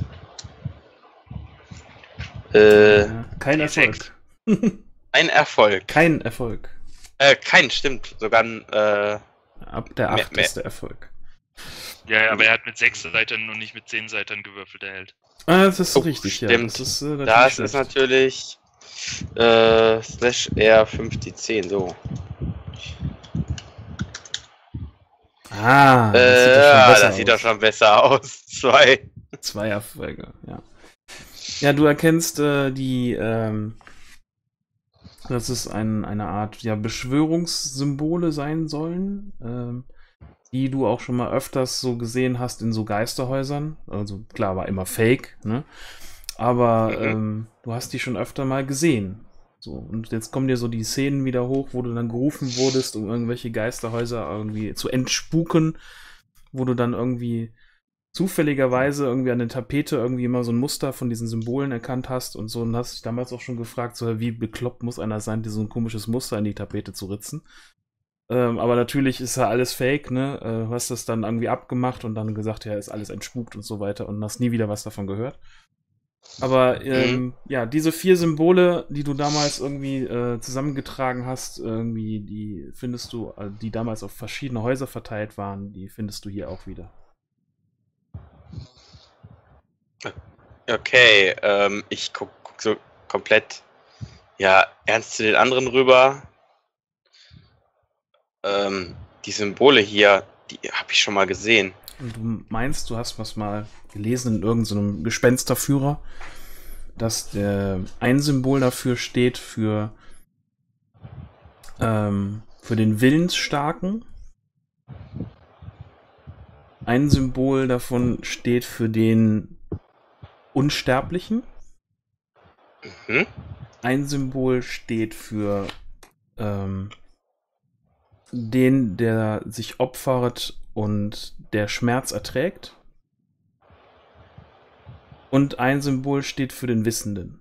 Äh, ja, kein Erfolg. Ein Erfolg. Kein Erfolg. Äh, kein, stimmt. Sogar ein, äh... Ab der acht ist der Erfolg. Ja, ja, aber er hat mit sechs Seitern und nicht mit zehn Seitern gewürfelt, der Held. Ah, das ist oh, richtig, stimmt. ja. Das ist, äh, das schlecht. Ist natürlich äh, slash R fünf D zehn, so. Ah, das, äh, sieht, ja, das sieht doch schon besser aus. Zwei. Zwei Erfolge, ja. Ja, du erkennst äh, die, ähm, dass es ein, eine Art ja, Beschwörungssymbole sein sollen, ähm, die du auch schon mal öfters so gesehen hast in so Geisterhäusern. Also klar, war immer Fake, ne? Aber mhm. ähm, du hast die schon öfter mal gesehen. So, und jetzt kommen dir so die Szenen wieder hoch, wo du dann gerufen wurdest, um irgendwelche Geisterhäuser irgendwie zu entspuken, wo du dann irgendwie zufälligerweise irgendwie an der Tapete irgendwie immer so ein Muster von diesen Symbolen erkannt hast und so, und hast dich damals auch schon gefragt, so wie bekloppt muss einer sein, dir so ein komisches Muster in die Tapete zu ritzen. Ähm, aber natürlich ist ja alles Fake, ne? Äh, du hast das dann irgendwie abgemacht und dann gesagt, ja, ist alles entspukt und so weiter und hast nie wieder was davon gehört. Aber ähm, mhm. ja, diese vier Symbole, die du damals irgendwie äh, zusammengetragen hast, irgendwie, die findest du, äh, die damals auf verschiedene Häuser verteilt waren, die findest du hier auch wieder. Okay, ähm, ich guck, guck so komplett ja ernst zu den anderen rüber. Ähm, die Symbole hier, die habe ich schon mal gesehen. Und du meinst, du hast was mal gelesen in irgendeinem Gespensterführer, dass der ein Symbol dafür steht für ähm, für den Willensstarken. Ein Symbol davon steht für den Unsterblichen. Mhm. Ein Symbol steht für ähm, den, der sich opfert und der Schmerz erträgt. Und ein Symbol steht für den Wissenden.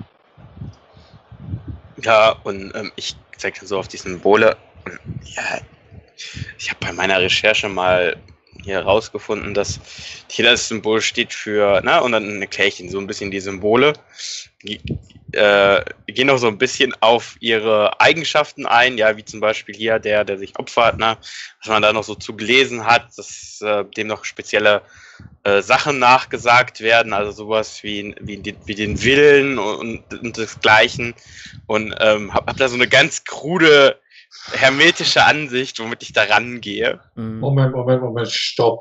Ja, und ähm, ich zeige dann so auf die Symbole. Und, ja, ich habe bei meiner Recherche mal hier herausgefunden, dass hier das Symbol steht für, na, und dann erkläre ich Ihnen so ein bisschen die Symbole. Die, äh, gehen noch so ein bisschen auf ihre Eigenschaften ein, ja, wie zum Beispiel hier der, der sich opfert, ne, was man da noch so zu gelesen hat, dass äh, dem noch spezielle äh, Sachen nachgesagt werden, also sowas wie, wie, die, wie den Willen und, und desgleichen. Und ähm, hab, hab da so eine ganz krude hermetische Ansicht, womit ich da rangehe. Moment, Moment, Moment, stopp.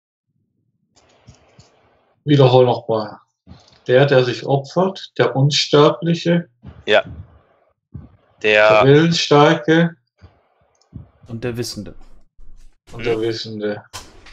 Wiederhol nochmal. Der, der sich opfert, der Unsterbliche. Ja. Der, der Willensstarke. Und der Wissende. Und der Wissende.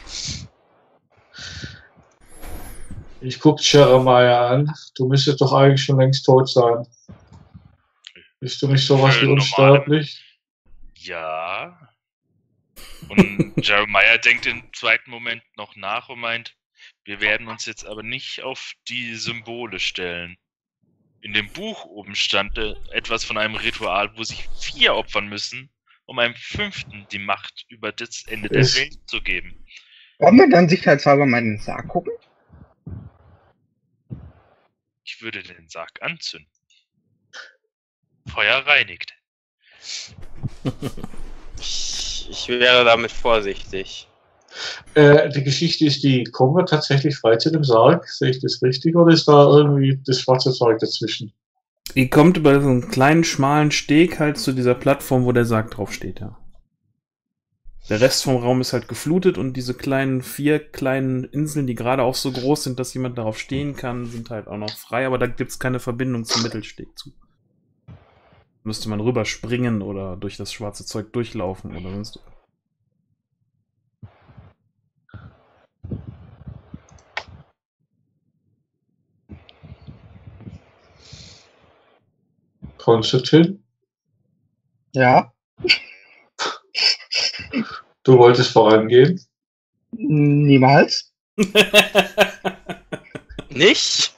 Ich guck Jeremiah an. Du müsstest doch eigentlich schon längst tot sein. Bist du nicht sowas Für wie normale- unsterblich? Ja. Und Jeremiah denkt im zweiten Moment noch nach und meint, wir werden uns jetzt aber nicht auf die Symbole stellen. In dem Buch oben stand äh, etwas von einem Ritual, wo sich vier opfern müssen, um einem fünften die Macht über das Ende der Ist- Welt zu geben. Wollen wir dann sicherheitshalber mal in den Sarg gucken? Ich würde den Sarg anzünden. Feuer reinigt. Ich, ich wäre damit vorsichtig. Äh, die Geschichte ist die, kommen wir tatsächlich frei zu dem Sarg? Sehe ich das richtig? Oder ist da irgendwie das schwarze Zeug dazwischen? Ihr kommt über so einen kleinen, schmalen Steg halt zu dieser Plattform, wo der Sarg draufsteht, ja. Der Rest vom Raum ist halt geflutet und diese kleinen, vier kleinen Inseln, die gerade auch so groß sind, dass jemand darauf stehen kann, sind halt auch noch frei, aber da gibt's keine Verbindung zum Mittelsteg zu. Müsste man rüberspringen oder durch das schwarze Zeug durchlaufen oder sonst. Konstantin, Ja. du wolltest vorangehen. Niemals. Nicht?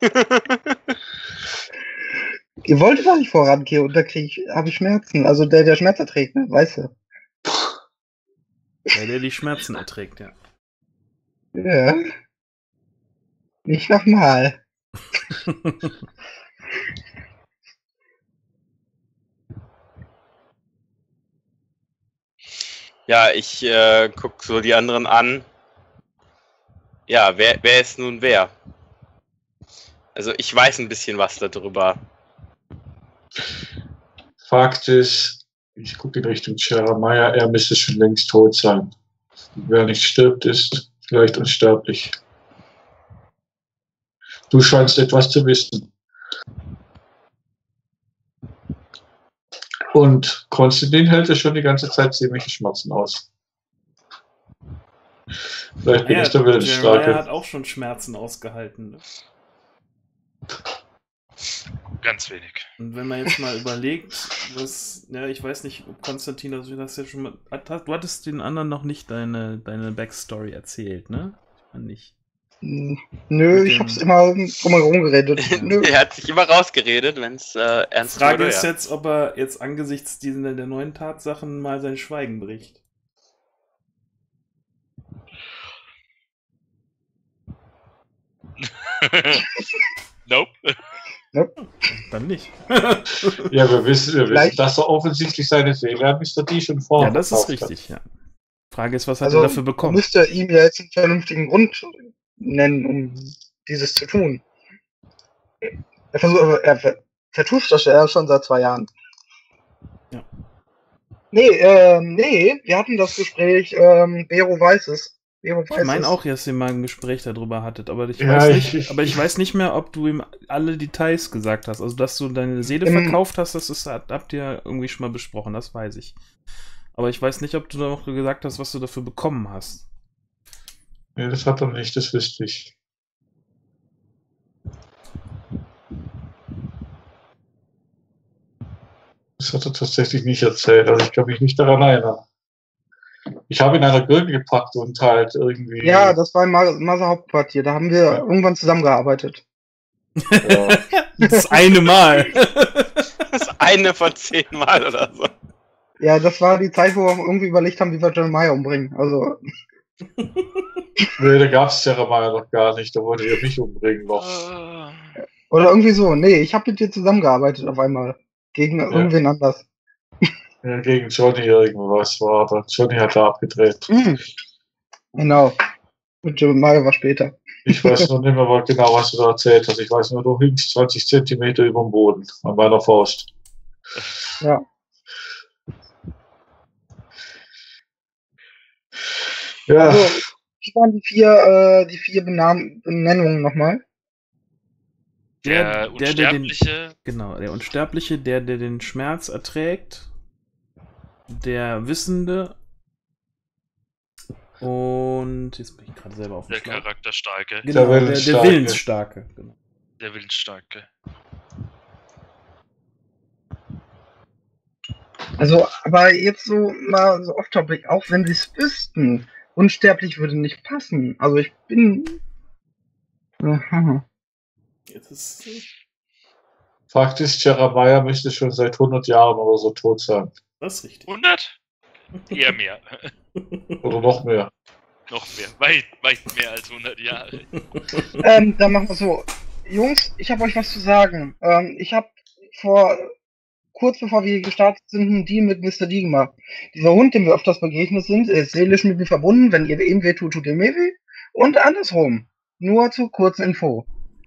Ihr wolltet doch nicht vorangehen und da krieg ich, habe ich Schmerzen. Also der, der Schmerz erträgt, ne? Weißt du. Der, der die Schmerzen erträgt, ja. Ja. Nicht nochmal. Ja, ich äh, guck so die anderen an. Ja, wer, wer ist nun wer? Also ich weiß ein bisschen was darüber. Fakt ist, ich gucke in Richtung Jeremiah, er müsste schon längst tot sein. Wer nicht stirbt, ist vielleicht unsterblich. Du scheinst etwas zu wissen. Und Konstantin hält ja schon die ganze Zeit ziemliche Schmerzen aus. Vielleicht bin Ja, ich der Jeremiah Willensstarke. hat auch schon Schmerzen ausgehalten. Ne? Ganz wenig. Und wenn man jetzt mal überlegt, was, ja, ich weiß nicht, ob Konstantin, also du hast ja schon mal, hat, du hattest den anderen noch nicht deine, deine Backstory erzählt, ne? Ich meine nicht. Hm, Nö, Mit ich dem- hab's immer drumherum geredet. Nö. Er hat sich immer rausgeredet, wenn es äh, ernst Frage wurde. ist Ja. jetzt, ob er jetzt angesichts dieser, der neuen Tatsachen mal sein Schweigen bricht. Nope. Dann nicht. Ja, wir wissen, wir wissen, Vielleicht- dass er offensichtlich seine Seele an Mister D schon vor. Ja, das ist richtig, ja. Frage ist, was hat Also er dafür man bekommen? müsste ihm ja jetzt einen vernünftigen Grund nennen, um dieses zu tun. Er versucht, er ver- vertuscht das ja schon seit zwei Jahren. Ja. Nee, ähm, nee, wir hatten das Gespräch, ähm, Bero weiß es. Bero weiß Ich meine es. auch, dass ihr mal ein Gespräch darüber hattet, aber ich, Ja, weiß ich- nicht, aber ich weiß nicht mehr, ob du ihm alle Details gesagt hast. Also, dass du deine Seele Im- verkauft hast, das ist, habt ihr irgendwie schon mal besprochen, das weiß ich. Aber ich weiß nicht, ob du da noch gesagt hast, was du dafür bekommen hast. Nee, das hat er nicht, das wüsste ich. Das hat er tatsächlich nicht erzählt, also ich kann mich nicht daran erinnern. Ich habe in einer Gurke gepackt und halt irgendwie. Ja, das war im Ma- Masa Hauptquartier, da haben wir Ja. irgendwann zusammengearbeitet. ja. Das eine Mal. Das ist eine von zehn Mal oder so. Ja, das war die Zeit, wo wir irgendwie überlegt haben, wie wir Jeremiah umbringen. Also, Nee, da gab es Jeremiah noch gar nicht, da wollte ihr mich umbringen noch. Ah. oder irgendwie so. Nee, ich habe mit dir zusammengearbeitet auf einmal. Gegen irgendwen anders. Ja, gegen Johnny irgendwas war da. Johnny hat da abgedreht. Mhm. Genau. Und Jeremiah war später. Ich weiß noch nicht mehr mal genau, was du da erzählt hast. Ich weiß nur, du hingst zwanzig Zentimeter über dem Boden an meiner Faust. Ja. Ja, Also, wie waren die vier, äh, die vier Benam Benennungen nochmal? Der, der, der den, Unsterbliche, genau, der Unsterbliche, der, der den Schmerz erträgt, der Wissende Und jetzt bin ich gerade selber auf dem Der Schlauch. Charakterstarke. Genau, der, der Willensstarke. Willensstarke. Genau. Der Willensstarke. Also, aber jetzt so mal so off-topic, auch wenn sie es wüssten, unsterblich würde nicht passen. Also ich bin... Aha. Jetzt ist Fakt ist, Jeremiah müsste schon seit hundert Jahren oder so tot sein. das ist richtig. hundert? Eher mehr. Oder noch mehr. Noch mehr. Weit, weit mehr als hundert Jahre. Ähm, dann machen wir so. Jungs, ich habe euch was zu sagen. Ähm, ich habe vor, kurz bevor wir gestartet sind, einen Deal mit Mister D gemacht. Dieser Hund, dem wir öfters begegnet sind, ist seelisch mit mir verbunden. Wenn ihr ihm weh tut, tut ihr mir weh. Und andersrum. Nur zur kurzen Info.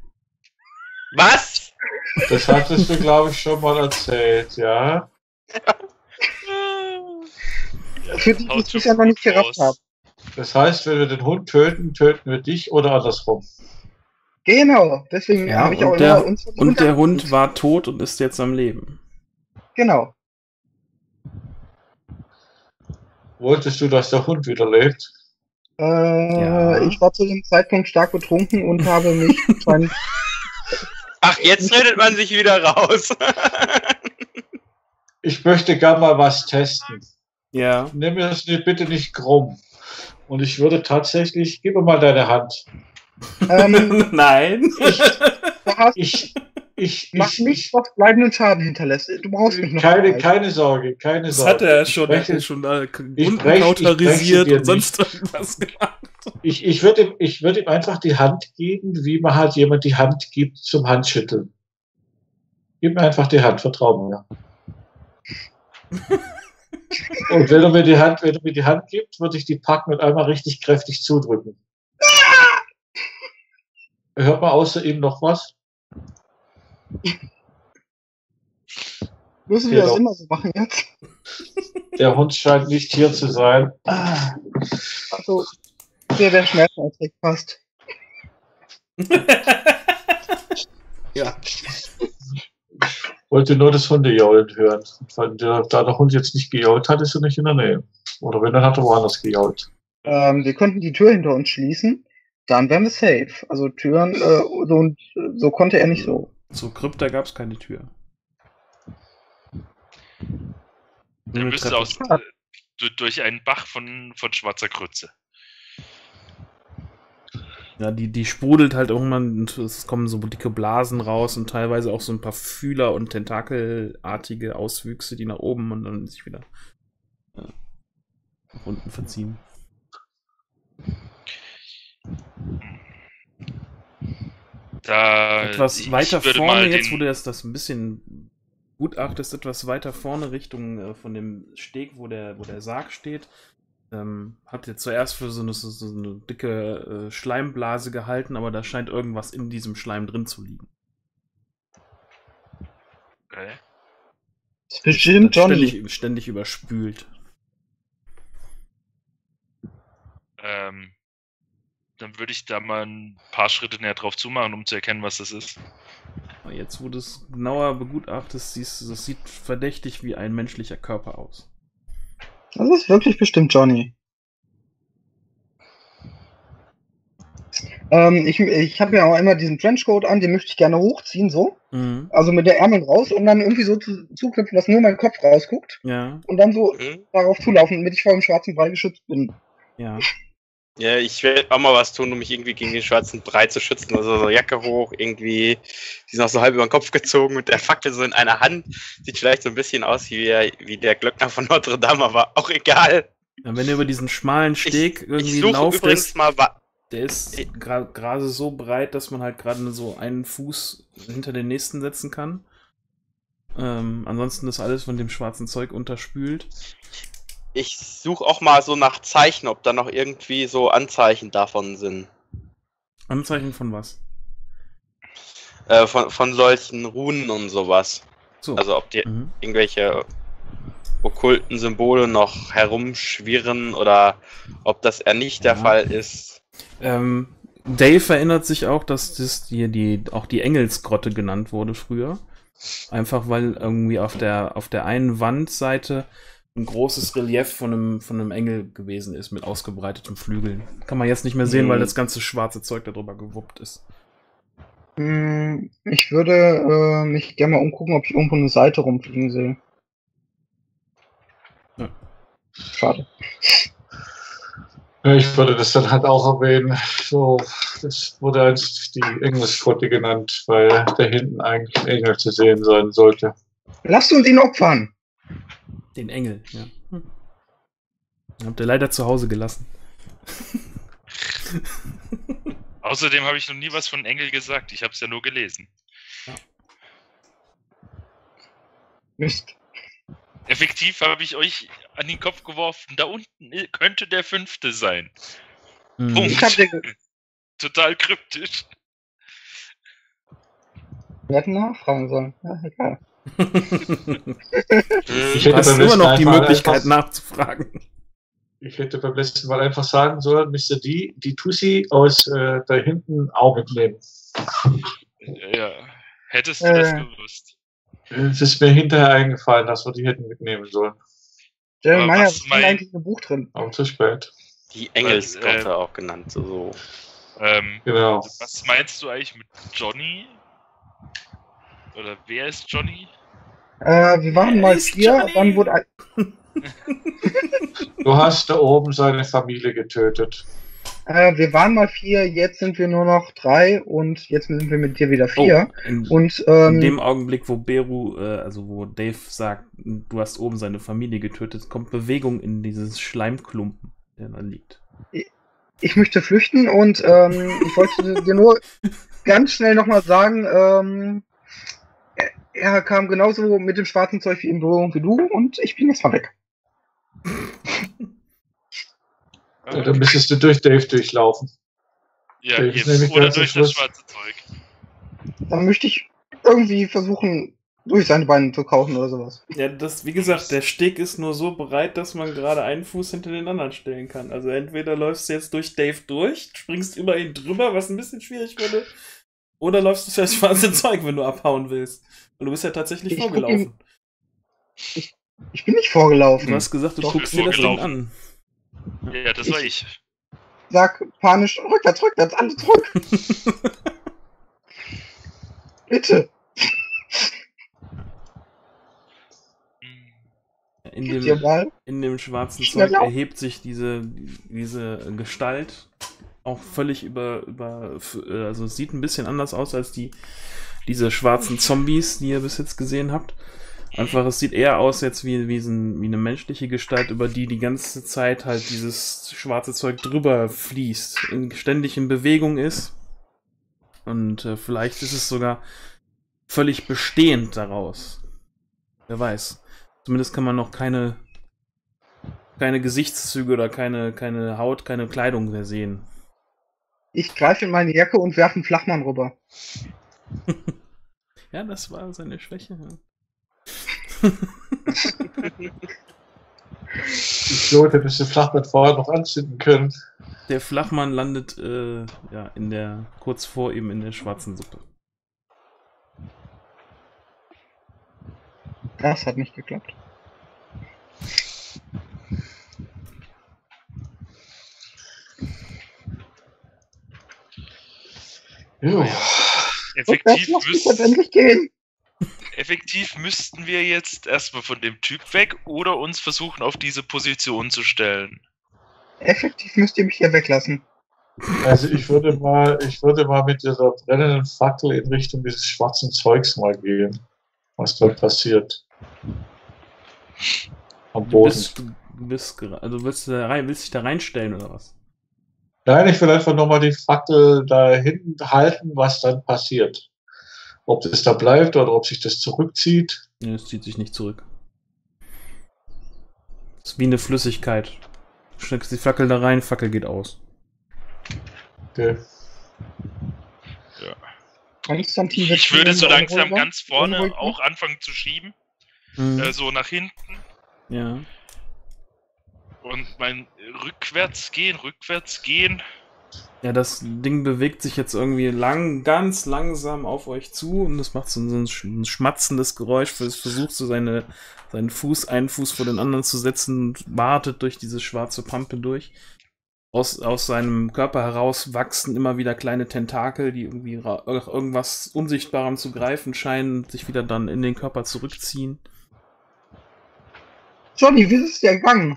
Was? Das hattest du, glaube ich, schon mal erzählt, ja? Für die, die Haut es schon bisher noch nicht gut gerafft raus. haben. Das heißt, wenn wir den Hund töten, töten wir dich oder andersrum. Genau, deswegen Ja, habe ich auch und immer der, uns und der Hund war tot und ist jetzt am Leben. Genau. Wolltest du, dass der Hund wieder lebt? Äh, Ja. Ich war zu dem Zeitpunkt stark betrunken und habe mich anscheinend Ach, jetzt redet man sich wieder raus. Ich möchte gern mal was testen. Ja. Nimm mir das nicht, bitte nicht krumm. Und ich würde tatsächlich, gib mir mal deine Hand. ähm, Nein. du hast, Ich, ich, mach ich, nichts, ich was bleibenden Schaden hinterlässt. Du brauchst mich noch keine, nicht. keine Sorge, keine Das Sorge. hat er schon, er hat spreche- ja schon äh, ich Wunden breche- ich kauterisiert breche dir und sonst irgendwas gemacht. Ich, ich würde ihm, ich würde ihm einfach die Hand geben, wie man halt jemand die Hand gibt zum Handschütteln. Gib mir einfach die Hand, vertrau mir. Und wenn er mir die Hand, wenn er mir die Hand gibt, würde ich die packen und einmal richtig kräftig zudrücken. Hört man außer ihm noch was? Müssen wir das Genau. immer so machen jetzt? Der Hund scheint nicht hier zu sein. Ah, Also, der der Schmerzenausweg passt. Ja. wollte nur das Hundejaulen hören. Weil der, da der Hund jetzt nicht gejault hat, ist er nicht in der Nähe. Oder wenn, dann hat er woanders gejault. Ähm, wir könnten die Tür hinter uns schließen, dann wären wir safe. Also Türen, äh, und so konnte er nicht so. Zur Krypta gab es keine Tür. Du Eine bist Treppe. aus, äh, du- durch einen Bach von, von schwarzer Grütze. Ja, die, die sprudelt halt irgendwann und es kommen so dicke Blasen raus und teilweise auch so ein paar Fühler- und Tentakelartige Auswüchse, die nach oben und dann sich wieder äh, nach unten verziehen. Da, Etwas ich weiter würde vorne, mal jetzt den- wo du das, das ein bisschen gutachtest, etwas weiter vorne Richtung äh, von dem Steg, wo der, wo der Sarg steht, ähm, habt ihr zuerst für so eine, so, so eine dicke äh, Schleimblase gehalten, aber da scheint irgendwas in diesem Schleim drin zu liegen. Okay. Das ist bestimmt Das Johnny. ständig, ständig überspült. Ähm, dann würde ich da mal ein paar Schritte näher drauf zumachen, um zu erkennen, was das ist. Aber jetzt, wo du es genauer begutachtest, siehst du, das sieht verdächtig wie ein menschlicher Körper aus. Das ist wirklich bestimmt Johnny. Ähm, ich ich habe ja auch immer diesen Trenchcoat an, den möchte ich gerne hochziehen, so. Mhm. Also mit der Ärmel raus und dann irgendwie so zu, zuknüpfen, dass nur mein Kopf rausguckt. Ja, Und dann so Hm? darauf zulaufen, damit ich vor dem schwarzen Brei geschützt bin. ja. Ja, ich werde auch mal was tun, um mich irgendwie gegen den schwarzen Brei zu schützen. Also so Jacke hoch, irgendwie, die ist noch so halb über den Kopf gezogen mit der Fackel so in einer Hand. Sieht vielleicht so ein bisschen aus wie, der- wie der Glöckner von Notre Dame, aber auch egal. Ja, wenn du über diesen schmalen Steg Ich irgendwie suche lauft, übrigens ist, mal, wa- der ist gra- gerade so breit, dass man halt gerade so einen Fuß hinter den nächsten setzen kann. Ähm, ansonsten ist alles von dem schwarzen Zeug unterspült. ich suche auch mal so nach Zeichen, ob da noch irgendwie so Anzeichen davon sind. Anzeichen von was? Äh, von, von solchen Runen und sowas. So. Also ob die Mhm. irgendwelche okkulten Symbole noch herumschwirren oder ob das eher nicht der Ja. Fall ist. Ähm, Dave erinnert sich auch, dass das hier die, auch die Engelsgrotte genannt wurde früher. Einfach weil irgendwie auf der, auf der einen Wandseite ein großes Relief von einem, von einem Engel gewesen ist mit ausgebreiteten Flügeln. Kann man jetzt nicht mehr sehen, Mhm. weil das ganze schwarze Zeug darüber gewuppt ist. Hm, Ich würde äh, mich gerne mal umgucken, ob ich irgendwo eine Seite rumfliegen sehe. Ja. Schade. Ja, ich würde das dann halt auch erwähnen. So, das wurde als die Englischflotte genannt, weil da hinten eigentlich ein Engel zu sehen sein sollte. Lasst uns ihn opfern! Den Engel, ja. Hm. Habt ihr leider zu Hause gelassen. Außerdem habe ich noch nie was von Engel gesagt. Ich habe es ja nur gelesen. Mist. Effektiv habe ich euch an den Kopf geworfen. Da unten könnte der fünfte sein. Hm. Punkt. Ich hab dir ge- Total kryptisch. Wir hätten nachfragen sollen. Ja, egal. Ich Du hätte hast beim immer letzten noch die Mal Möglichkeit einfach- nachzufragen. Ich hätte beim letzten Mal einfach sagen sollen, Mister D, die Tussi aus äh, da hinten auch mitnehmen. Ja, hättest du Äh. das gewusst. Es ist mir hinterher eingefallen, dass wir die hätten mitnehmen sollen. Jeremiah, was was ist denn mein- eigentlich im Buch drin? Aber zu spät. Die Engelsgötter äh, auch genannt. So, so. Ähm, Genau. was meinst du eigentlich mit Johnny? Oder wer ist Johnny? Äh, wir waren Wer mal ist vier, Johnny? dann wurde ein, Du hast da oben seine Familie getötet. äh, wir waren mal vier, jetzt sind wir nur noch drei und jetzt sind wir mit dir wieder vier. Oh, in, Und in ähm, dem Augenblick, wo Beru, äh, also wo Dave sagt, du hast oben seine Familie getötet, kommt Bewegung in dieses Schleimklumpen, der da liegt. ich möchte flüchten und ähm, ich wollte dir nur ganz schnell nochmal sagen, ähm, er, er kam genauso mit dem schwarzen Zeug wie in Berührung wie du und ich bin jetzt mal weg. Ja, dann müsstest du durch Dave durchlaufen. Ja, Okay, ich jetzt nehme mich oder ganz zum durch das Schluss. schwarze Zeug. Dann möchte ich irgendwie versuchen, durch seine Beine zu kaufen oder sowas. Ja, das, wie gesagt, der Steg ist nur so breit, dass man gerade einen Fuß hinter den anderen stellen kann. Also entweder läufst du jetzt durch Dave durch, springst über ihn drüber, was ein bisschen schwierig würde, oder läufst du für das schwarze Zeug, wenn du abhauen willst. Und du bist ja tatsächlich Ich guck vorgelaufen. Ich bin nicht vorgelaufen. Du hast gesagt, du Doch, guckst ich bin dir das Ding vorgelaufen. an. Ja, das war ich. Sag panisch, rückwärts, rückwärts, alle zurück. Bitte. In Gib dir dem, mal. in dem schwarzen Schnell Zeug lauf. erhebt sich diese, diese Gestalt auch völlig über, über, äh, also es sieht ein bisschen anders aus als die, diese schwarzen Zombies, die ihr bis jetzt gesehen habt. Einfach, es sieht eher aus jetzt wie, wie, ein, wie eine menschliche Gestalt, über die die ganze Zeit halt dieses schwarze Zeug drüber fließt, in, ständig in Bewegung ist. Und äh, vielleicht ist es sogar völlig bestehend daraus. Wer weiß. Zumindest kann man noch keine, keine Gesichtszüge oder keine, keine Haut, keine Kleidung mehr sehen. Ich greife in meine Jacke und werfe einen Flachmann rüber. Ja, das war seine Schwäche. Ja. Ich glaube, dass du Flachbett vorher noch anzünden können. Der Flachmann landet äh, ja, in der, kurz vor ihm in der schwarzen Suppe. Das hat nicht geklappt. Jo. Rückwärts, Effektiv, lass mich jetzt müsst, endlich gehen. effektiv müssten wir jetzt erstmal von dem Typ weg oder uns versuchen, auf diese Position zu stellen. Effektiv müsst ihr mich hier weglassen. Also ich würde mal, ich würde mal mit dieser brennenden Fackel in Richtung dieses schwarzen Zeugs mal gehen. Was dort passiert. Am Du Boden. bist, du bist gera- also willst du da rein, willst dich da reinstellen oder was? Nein, ich will einfach nur mal die Fackel da hinten halten, was dann passiert. Ob das da bleibt oder ob sich das zurückzieht. Nee, es zieht sich nicht zurück. Es ist wie eine Flüssigkeit. Du steckst die Fackel da rein, Fackel geht aus. Okay. Konstantin wird Ich würde so unruhiger, langsam ganz vorne unruhiger. auch anfangen zu schieben. Mhm. Äh, so nach hinten. Ja. Und mein rückwärts gehen, rückwärts gehen. Ja, das Ding bewegt sich jetzt irgendwie lang, ganz langsam auf euch zu und es macht so ein, so ein schmatzendes Geräusch. Es versucht so seine, seinen Fuß, einen Fuß vor den anderen zu setzen und wartet durch diese schwarze Pampe durch. Aus, aus seinem Körper heraus wachsen immer wieder kleine Tentakel, die irgendwie ra- irgendwas Unsichtbarem zu greifen scheinen und sich wieder dann in den Körper zurückziehen. Johnny, wie ist es dir gegangen?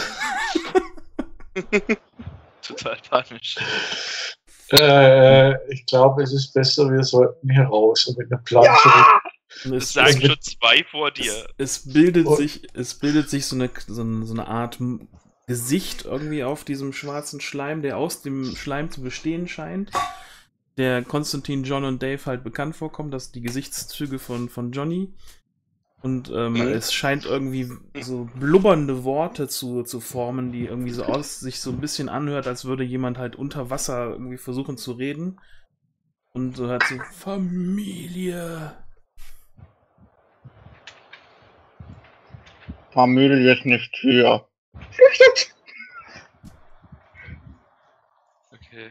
Total panisch. Äh, ich glaube, es ist besser, wir sollten hier raus und mit einem Plan Ja! zurück. Und Das es, sagen es, schon zwei vor dir. es, es bildet Und- sich, es bildet sich so eine, so eine, so eine Art M- Gesicht irgendwie auf diesem schwarzen Schleim, der aus dem Schleim zu bestehen scheint. Der Konstantin, John und Dave halt bekannt vorkommt, das sind die Gesichtszüge von, von Johnny. Und ähm, Mhm. es scheint irgendwie so blubbernde Worte zu, zu formen, die irgendwie so aus sich so ein bisschen anhört, als würde jemand halt unter Wasser irgendwie versuchen zu reden. Und so halt so, Familie. Familie ist nicht hier. Flüchtet! Okay.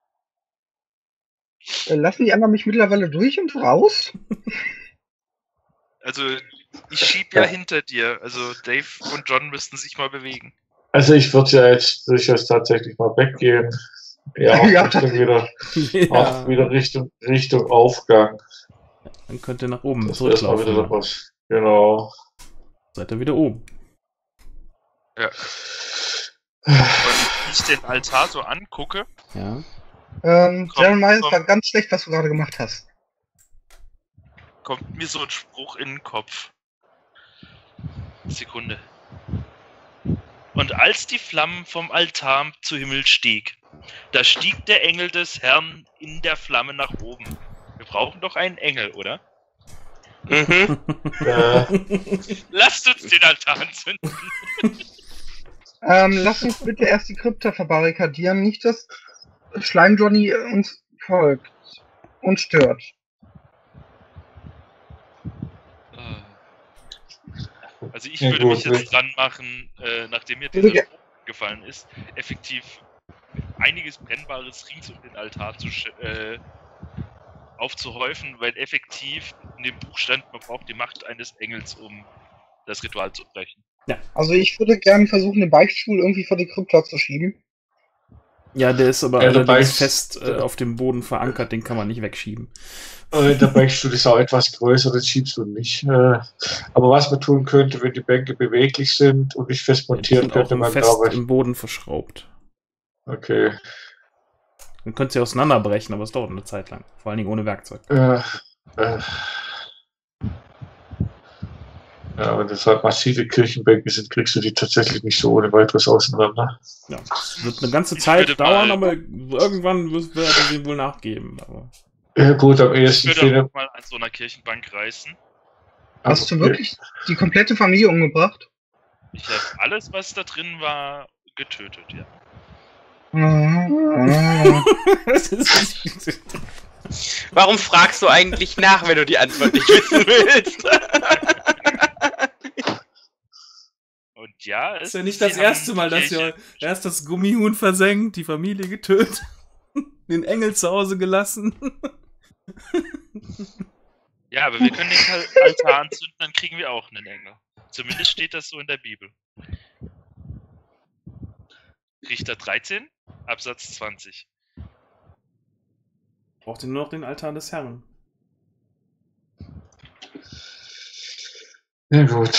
Äh, Lassen die anderen mich mittlerweile durch und raus? Also, ich schieb ja hinter dir. Also, Dave und John müssten sich mal bewegen. Also ich würde ja jetzt durchaus tatsächlich mal weggehen. Ja, auch Ja, Richtung wieder, auch Ja, wieder Richtung, Richtung Aufgang. dann könnt ihr nach oben Das wäre erstmal wieder zurücklaufen. noch was. Genau. Seid ihr wieder oben. Ja. Und wenn ich den Altar so angucke, Ja. Ähm, Komm, Jeremiah, es komm. war ganz schlecht, was du gerade gemacht hast. kommt mir so ein Spruch in den Kopf. Sekunde. Und als die Flammen vom Altar zu Himmel stieg, da stieg der Engel des Herrn in der Flamme nach oben. Wir brauchen doch einen Engel, oder? Mhm. Äh, Lasst uns den Altar anzünden. Ähm, lass uns bitte erst die Krypta verbarrikadieren, nicht dass Schleim Johnny uns folgt und stört. Also ich Ja, würde gut, mich jetzt nicht. dran machen, äh, nachdem mir Würde dieser ge- Spruch gefallen ist, effektiv einiges Brennbares rings um den Altar zu sch- äh, aufzuhäufen, weil effektiv in dem Buch stand, man braucht die Macht eines Engels, um das Ritual zu brechen. Also ich würde gerne versuchen, den Beichtstuhl irgendwie vor die Krypta zu schieben. Ja, der ist aber Ja, der allerdings Beicht- fest äh, auf dem Boden verankert, den kann man nicht wegschieben. äh, der Beichtstuhl ist auch etwas größer, das schiebst du nicht. Äh, aber was man tun könnte, wenn die Bänke beweglich sind und nicht fest Die montiert, sind auch könnte im man fest glaube ich. im Boden verschraubt. Okay. Dann könnt ihr auseinanderbrechen, aber es dauert eine Zeit lang. Vor allen Dingen ohne Werkzeug. Äh, äh. Ja, wenn das halt massive Kirchenbänke sind, kriegst du die tatsächlich nicht so ohne weiteres auseinander. Ja, es wird eine ganze Ich Zeit würde dauern, mal- aber irgendwann wird- werden sie wohl nachgeben. Aber Ja, gut, am Ich ehesten würde finde auch mal an so einer Kirchenbank reißen. Hast du wirklich die komplette Familie umgebracht? Ich habe alles, was da drin war, getötet, ja. das ist Warum fragst du eigentlich nach, wenn du die Antwort nicht wissen willst? Und ja, Das es ist ja nicht sie das haben erste die Mal, dass Kirche- ihr erst das Gummihuhn versenkt, die Familie getötet, den Engel zu Hause gelassen. Ja, aber wir können den Kal- Altar anzünden, dann kriegen wir auch einen Engel. Zumindest steht das so in der Bibel. Richter dreizehn, Absatz zwanzig. Braucht ihr nur noch den Altar des Herrn. Ja gut.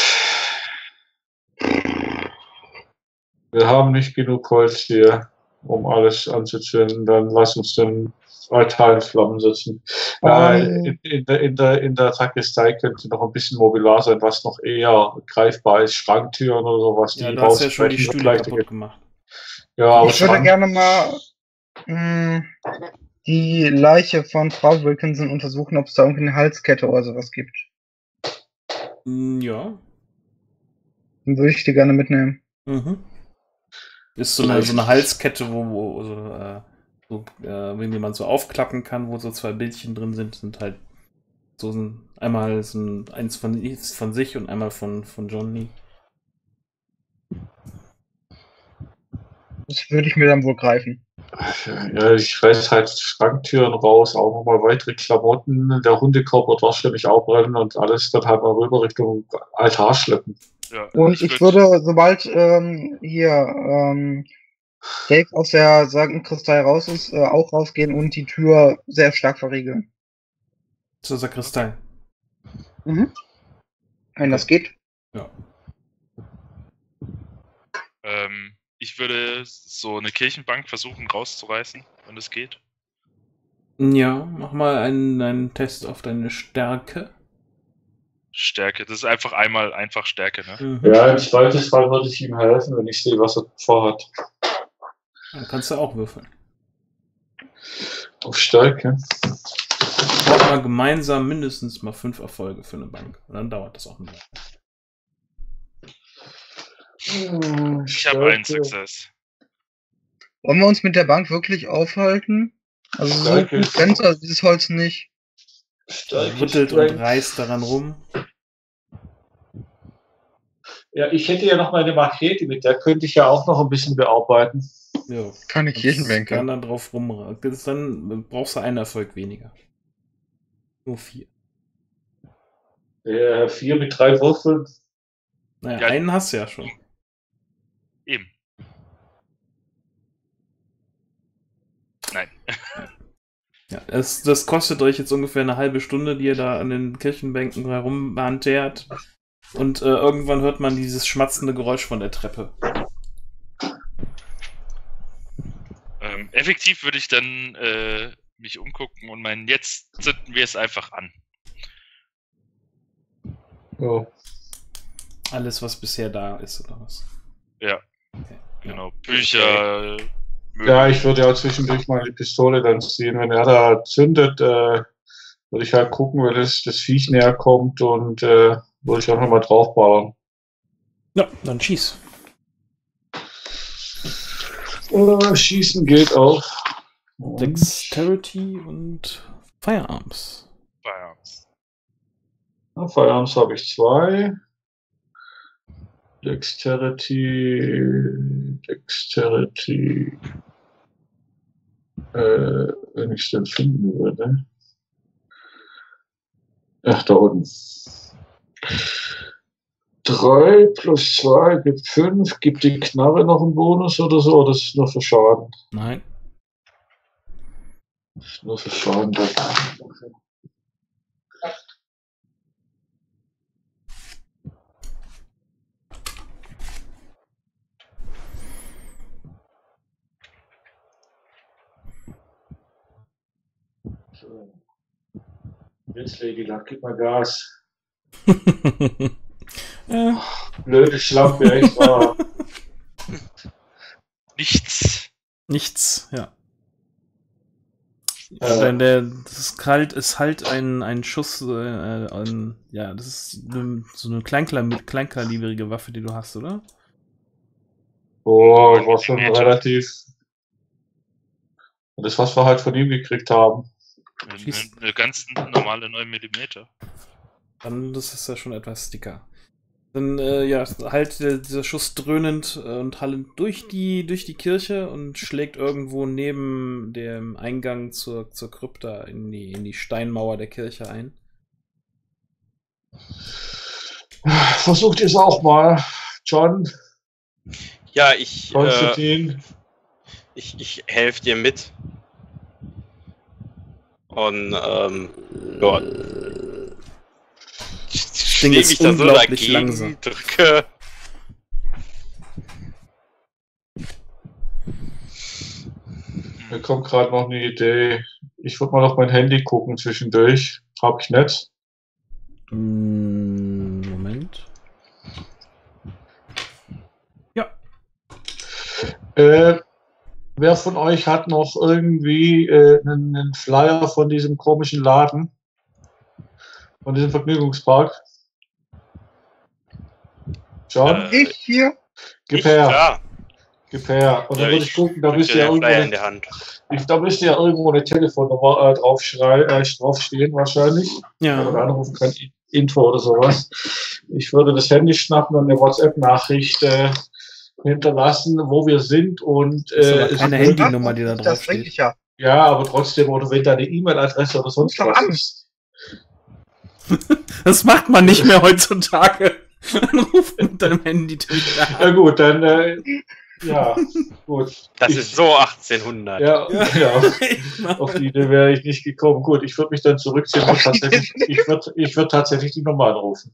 Wir haben nicht genug Holz hier, um alles anzuzünden. Dann lass uns den Altar in Flammen setzen. Äh, Ähm. in, in, der, in, der, in der Sakristei könnte noch ein bisschen Mobiliar sein, was noch eher greifbar ist. Schranktüren oder sowas, Ja, die du hast ja schon die rausbrechen, Stühle vielleicht- kaputt gemacht. Ja, aber Ich würde Schrank, gerne mal mh, die Leiche von Frau Wilkinson untersuchen, ob es da irgendwie eine Halskette oder sowas gibt. Mm, Ja. Dann würde ich die gerne mitnehmen. Mhm. Ist so eine, so eine Halskette, wo, wo so, äh, so, äh, wenn die man so aufklappen kann, wo so zwei Bildchen drin sind, sind halt so ein, einmal so ein, eins von, von sich und einmal von, von Johnny. Das würde ich mir dann wohl greifen. Ja, ich reiß halt Schranktüren raus, auch nochmal weitere Klamotten. Der Hundekorb wird wahrscheinlich auch brennen und alles dann halt mal rüber Richtung Altar schleppen. Ja, Und ich würde, sobald ähm, hier ähm, Dave aus der Sakristei raus ist, äh, auch rausgehen und die Tür sehr stark verriegeln. Zur Sakristei. Mhm. Wenn das geht. Ja. Ähm, ich würde so eine Kirchenbank versuchen rauszureißen, wenn es geht. Ja, mach mal einen, einen Test auf deine Stärke. Stärke, das ist einfach einmal einfach Stärke, ne? Mhm. Ja, im Zweifelsfall würde ich ihm helfen, wenn ich sehe, was er vorhat. Dann kannst du auch würfeln. Auf Stärke. Braucht mal gemeinsam mindestens mal fünf Erfolge für eine Bank. Und dann dauert das auch ein bisschen. Ich habe einen Success. Wollen wir uns mit der Bank wirklich aufhalten? Also so Stärke. gut brennt also dieses Holz nicht. Stärke, Rüttelt und Strength. reißt daran rum. Ja, ich hätte ja noch meine Machete, mit der könnte ich ja auch noch ein bisschen bearbeiten. Ja. Keine Kann Kirchenbänke. dann drauf rum. Dann brauchst du einen Erfolg weniger. Nur vier. Ja, vier mit drei Würfeln. Naja, Ja. einen hast du ja schon. Eben. Nein. Ja, das, das kostet euch jetzt ungefähr eine halbe Stunde, die ihr da an den Kirchenbänken herumhantiert. Und äh, irgendwann hört man dieses schmatzende Geräusch von der Treppe. Ähm, effektiv würde ich dann äh, mich umgucken und meinen, jetzt zünden wir es einfach an. Ja. Alles, was bisher da ist, oder was? Ja, Okay. genau. Bücher, Möbel. Ja, ich würde ja zwischendurch mal die Pistole dann ziehen. Wenn er da zündet, äh, würde ich halt gucken, wenn das, das Viech näher kommt und äh, würde ich auch nochmal draufbauen. Ja, dann schieß. Oder schießen geht auch. Dexterity und Firearms. Firearms. Ja, Firearms habe ich zwei. Dexterity, Dexterity, äh, wenn ich es denn finden würde. Ach, da unten. Drei plus zwei gibt fünf. Gibt die Knarre noch einen Bonus oder so? Das ist nur für Schaden. Nein. Das ist nur für Schaden. So. Jetzt, Lady Luck, gib mal Gas. ja. Blöde Schlampe, echt wahr. Nichts. Nichts, ja. Äh. Denn der, das ist kalt, ist halt ein, ein Schuss, äh, ein, ja, das ist eine, so eine Kleinkal kleinkalibrige Waffe, die du hast, oder? Oh, ich war schon Millimeter. relativ. Und das, was wir halt von ihm gekriegt haben. Eine, Schieß. eine ganz normale neun Millimeter. Dann das ist ja schon etwas dicker. Dann, äh, ja, halt der, dieser Schuss dröhnend äh, und hallend durch die, durch die Kirche und schlägt irgendwo neben dem Eingang zur, zur Krypta in die, in die Steinmauer der Kirche ein. Versucht ihr es auch mal, John, Ja, ich, äh, Konstantin. ich, ich helfe dir mit. Und, ähm, ja. Das Ding Schläg ist mich da so unglaublich dagegen, langsam. drücke. Mir kommt gerade noch eine Idee. Ich würde mal auf mein Handy gucken zwischendurch. Hab ich nicht. Mm, Moment. Ja. Äh, wer von euch hat noch irgendwie äh, einen, einen Flyer von diesem komischen Laden? Von diesem Vergnügungspark? John? Äh, Ich hier? Gib Ich, her. klar. Gib her. Und dann Ja, würde ich gucken, da drück müsste dir ja den irgendwo Flyer eine, in der Hand. ich, da müsste ja irgendwo eine Telefonnummer äh, draufschrei, äh, draufstehen wahrscheinlich. Oder Ja. anrufen können, Info oder sowas. Ich würde das Handy schnappen und eine WhatsApp-Nachricht äh, hinterlassen, wo wir sind und Das ist aber äh, es keine wird- Handynummer, die da Das drauf bringt steht. dich ja. ja, aber trotzdem, oder wenn deine E-Mail-Adresse oder sonst Ruf doch was an. ist. Das macht man nicht mehr heutzutage. Ruf mit deinem Handy Ja an. gut, dann äh, ja, gut. Das ich, ist so achtzehnhundert. ja, Ja. ja. Auf die Idee wäre ich nicht gekommen. Gut, ich würde mich dann zurückziehen und Auf die tatsächlich, ich würde ich würd tatsächlich die Nummer anrufen.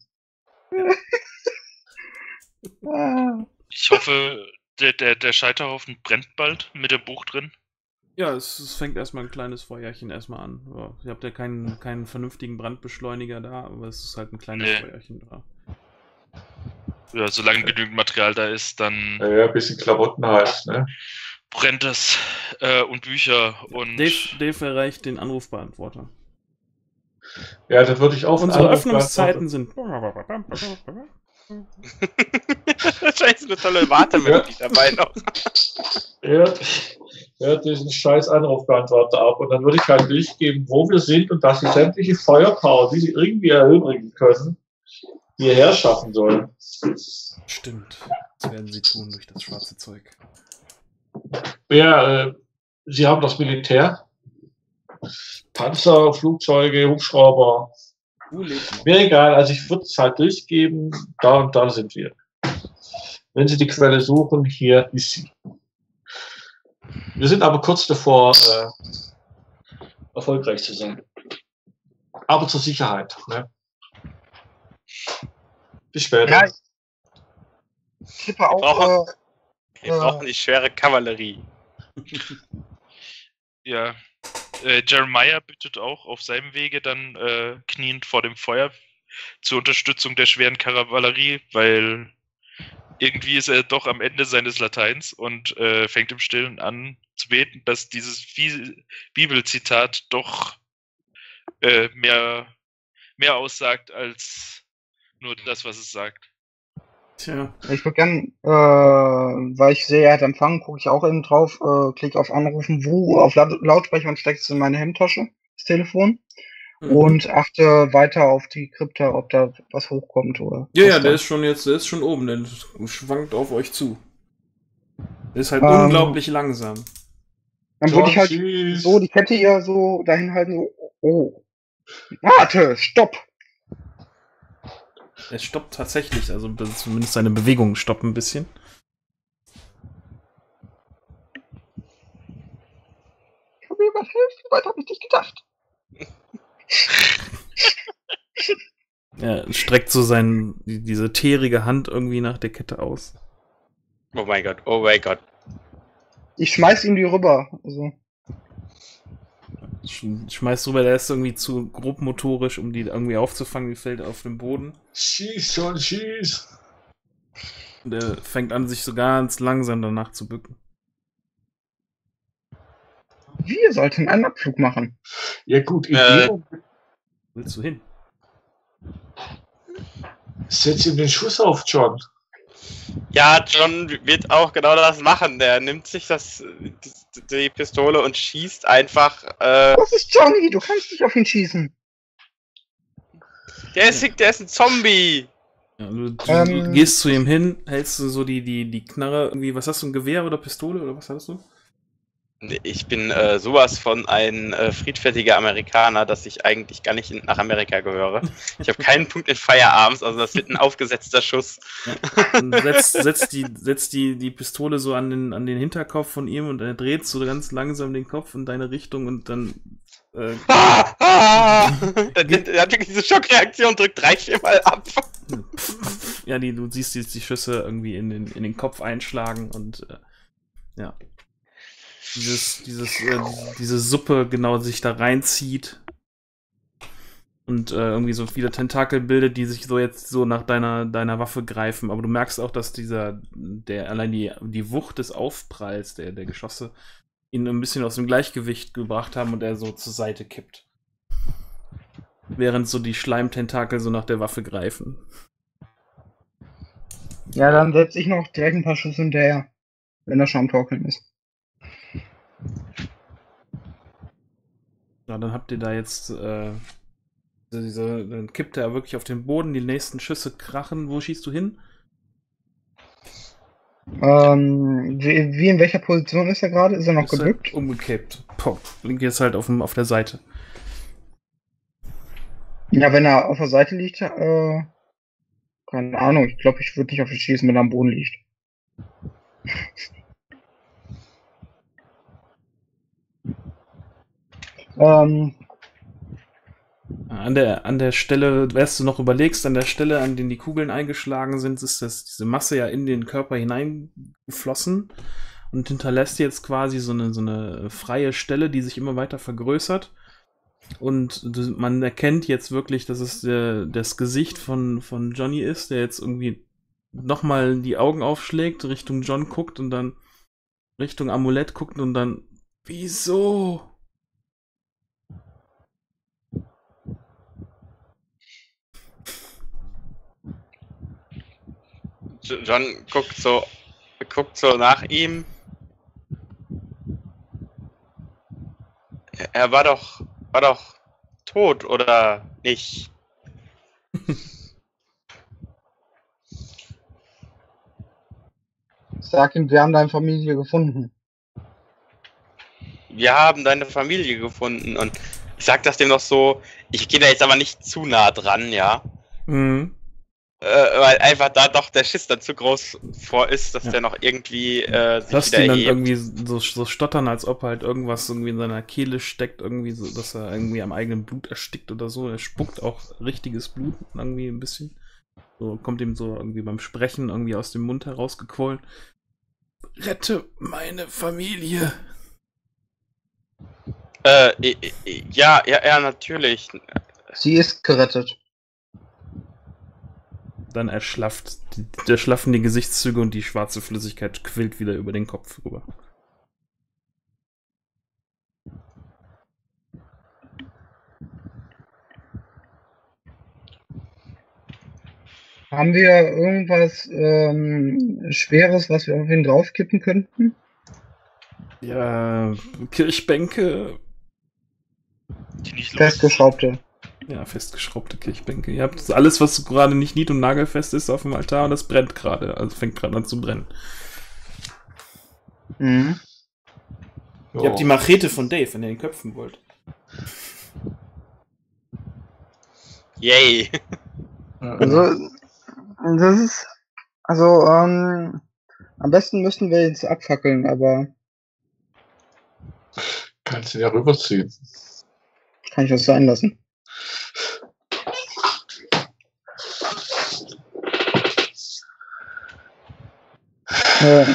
Ah. Ich hoffe, der, der, der Scheiterhaufen brennt bald mit dem Buch drin. Ja, es, es fängt erstmal ein kleines Feuerchen erstmal an. Ja, ihr habt ja keinen, keinen vernünftigen Brandbeschleuniger da, aber es ist halt ein kleines Nee. Feuerchen da. Ja, solange genügend Material da ist, dann Ja, ja, ein bisschen Klamotten halt. Ne? brennt das. Äh, und Bücher und. Dave, Dave erreicht den Anrufbeantworter. Ja, dann würde ich auch Unsere Anruf Öffnungszeiten sind. Scheiße, eine tolle Wartemelodie dabei noch. hört, hört diesen scheiß Anrufbeantworter ab und dann würde ich halt durchgeben, wo wir sind und dass sie sämtliche Feuerpower, die sie irgendwie erübrigen können, hierher schaffen sollen. Stimmt. Das werden sie tun durch das schwarze Zeug. Ja, äh, sie haben das Militär. Panzer, Flugzeuge, Hubschrauber. Mir egal, also ich würde es halt durchgeben, da und da sind wir. Wenn Sie die Quelle suchen, hier ist sie. Wir sind aber kurz davor, äh, erfolgreich zu sein. Aber zur Sicherheit. Ne? Bis später. Ja, ich tippe auch. brauchen- Äh, Wir Ja. brauchen die schwere Kavallerie. Ja. Äh, Jeremiah bittet auch auf seinem Wege dann äh, kniend vor dem Feuer zur Unterstützung der schweren Kavallerie, weil irgendwie ist er doch am Ende seines Lateins und äh, fängt im Stillen an zu beten, dass dieses Fi- Bibelzitat doch äh, mehr, mehr aussagt als nur das, was es sagt. Tja. Ich würde gern, äh, weil ich sehe, er hat Empfang, gucke ich auch eben drauf, äh, klicke auf Anrufen, wo, auf La Lautsprecher und stecke es in meine Hemdtasche, das Telefon. Mhm. Und achte weiter auf die Krypta, ob da was hochkommt oder. Ja, was ja, da- der ist schon jetzt, der ist schon oben, der schwankt auf euch zu. Der ist halt Ähm, unglaublich langsam. Dann würde ich halt Tschüss. so die Kette eher so dahin halten, so, oh. Warte, stopp! Er stoppt tatsächlich, also zumindest seine Bewegungen stoppen ein bisschen. Ich habe mir helfen, weit habe ich nicht gedacht. Er streckt so sein, die- diese teerige Hand irgendwie nach der Kette aus. Oh mein Gott, oh mein Gott. Ich schmeiß ihm die rüber. Also, Sch- Schmeißt rüber, der ist irgendwie zu grobmotorisch, um die irgendwie aufzufangen, die fällt auf den Boden. Schieß schon, schieß. Und er fängt an, sich so ganz langsam danach zu bücken. wir sollten einen Abflug machen. Ja gut, in Äh. dem Moment Wo willst du hin? setz ihm den Schuss auf, John. Ja, John wird auch genau das machen. Der nimmt sich das, die, die Pistole und schießt einfach. Äh, Das ist Johnny, du kannst nicht auf ihn schießen. der, ist, der ist ein Zombie. Ja, du, du Ähm. gehst zu ihm hin, hältst du so die, die, die Knarre irgendwie, was hast du, ein Gewehr oder Pistole oder was hast du? Ich bin äh, sowas von ein äh, friedfertiger Amerikaner, dass ich eigentlich gar nicht in, nach Amerika gehöre. Ich habe keinen Punkt in Firearms, also das wird ein aufgesetzter Schuss. Und setzt, setzt, die, setzt die, die Pistole so an den, an den Hinterkopf von ihm und er dreht so ganz langsam den Kopf in deine Richtung und dann äh, Ah, ah, der, der, der hat wirklich diese Schockreaktion, drückt drei, vier Mal ab. ja, die, du siehst die, die Schüsse irgendwie in den, in den Kopf einschlagen und äh, ja. Dieses, dieses, äh, diese Suppe genau sich da reinzieht und äh, irgendwie so viele Tentakel bildet, die sich so jetzt so nach deiner, deiner Waffe greifen. Aber du merkst auch, dass dieser, der allein die, die Wucht des Aufpralls der, der Geschosse ihn ein bisschen aus dem Gleichgewicht gebracht haben und er so zur Seite kippt. Während so die Schleimtentakel so nach der Waffe greifen. Ja, dann setze ich noch direkt ein paar Schüsse hinterher, wenn er schon am Torkeln ist. Ja, dann habt ihr da jetzt, äh, diese, dann kippt er wirklich auf den Boden, die nächsten Schüsse krachen. Wo schießt du hin? Ähm, wie, wie in welcher Position ist er gerade? Ist er noch Ist halt gebückt? umgekippt. Pop. Liegt jetzt halt auf, dem, auf der Seite. Ja, wenn er auf der Seite liegt, äh, keine Ahnung, ich glaube, ich würde nicht auf ihn schießen, wenn er am Boden liegt. ähm, An der, an der Stelle, wärst du noch überlegst, an der Stelle, an der die Kugeln eingeschlagen sind, ist das, diese Masse ja in den Körper hineingeflossen und hinterlässt jetzt quasi so eine, so eine freie Stelle, die sich immer weiter vergrößert. Und man erkennt jetzt wirklich, dass es der, das Gesicht von, von Johnny ist, der jetzt irgendwie nochmal die Augen aufschlägt, Richtung John guckt und dann Richtung Amulett guckt und dann, wieso? John guckt so, guckt so nach ihm. Er war doch, war doch tot, oder nicht? Sag ihm, wir haben deine Familie gefunden. Wir haben deine Familie gefunden und ich sag das dem noch so, ich gehe da jetzt aber nicht zu nah dran, ja. Mhm. Äh, weil einfach da doch der Schiss dann zu groß vor ist, dass Ja. der noch irgendwie äh, sich Hörst wieder ihn dann erhebt. irgendwie so, so stottern, als ob halt irgendwas irgendwie in seiner Kehle steckt, irgendwie so, dass er irgendwie am eigenen Blut erstickt oder so. Er spuckt auch richtiges Blut irgendwie ein bisschen. So kommt ihm so irgendwie beim Sprechen irgendwie aus dem Mund herausgequollen. Rette meine Familie. Äh, äh, äh, ja, ja, ja, natürlich. Sie ist gerettet. Dann erschlafft, die, der schlaffen die Gesichtszüge und die schwarze Flüssigkeit quillt wieder über den Kopf rüber. Haben wir irgendwas ähm, Schweres, was wir auf ihn draufkippen könnten? Ja, Kirchbänke. Die nicht los. Festgeschraubte. Ja, festgeschraubte Kirchbänke. Ihr habt alles, was gerade nicht nied- und nagelfest ist, auf dem Altar und das brennt gerade. Also fängt gerade an zu brennen. Mhm. Ihr habt die Machete von Dave, wenn ihr ihn köpfen wollt. Yay. Also, das ist, also, ähm, am besten müssten wir jetzt abfackeln, aber Kannst du ja rüberziehen. kann ich das sein lassen. Äh,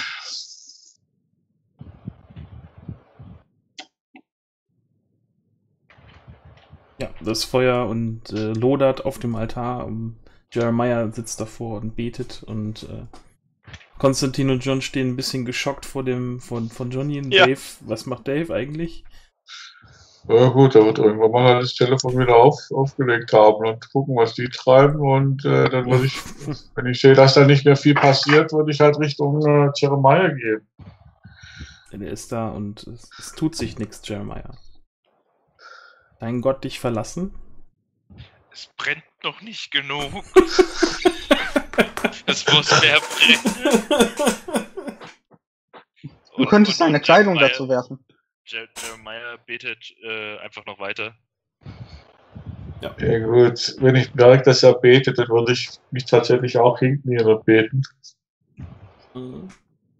Ja, das Feuer und äh, lodert auf dem Altar. Um, Jeremiah sitzt davor und betet und äh, Konstantin und John stehen ein bisschen geschockt vor dem von, von Johnny und Ja. Dave. Was macht Dave eigentlich? Ja gut, da wird irgendwann mal das Telefon wieder auf, aufgelegt haben und gucken, was die treiben. Und äh, dann würde ich, wenn ich sehe, dass da nicht mehr viel passiert, würde ich halt Richtung äh, Jeremiah gehen. Der ist da und es, es tut sich nichts, Jeremiah. Dein Gott dich verlassen? Es brennt noch nicht genug. Es muss mehr brennen. du könntest deine Kleidung dazu werfen. Je- Jeremiah betet äh, einfach noch weiter. Ja gut, wenn ich merke, dass er betet, dann würde ich mich tatsächlich auch hinknien und beten. Mhm.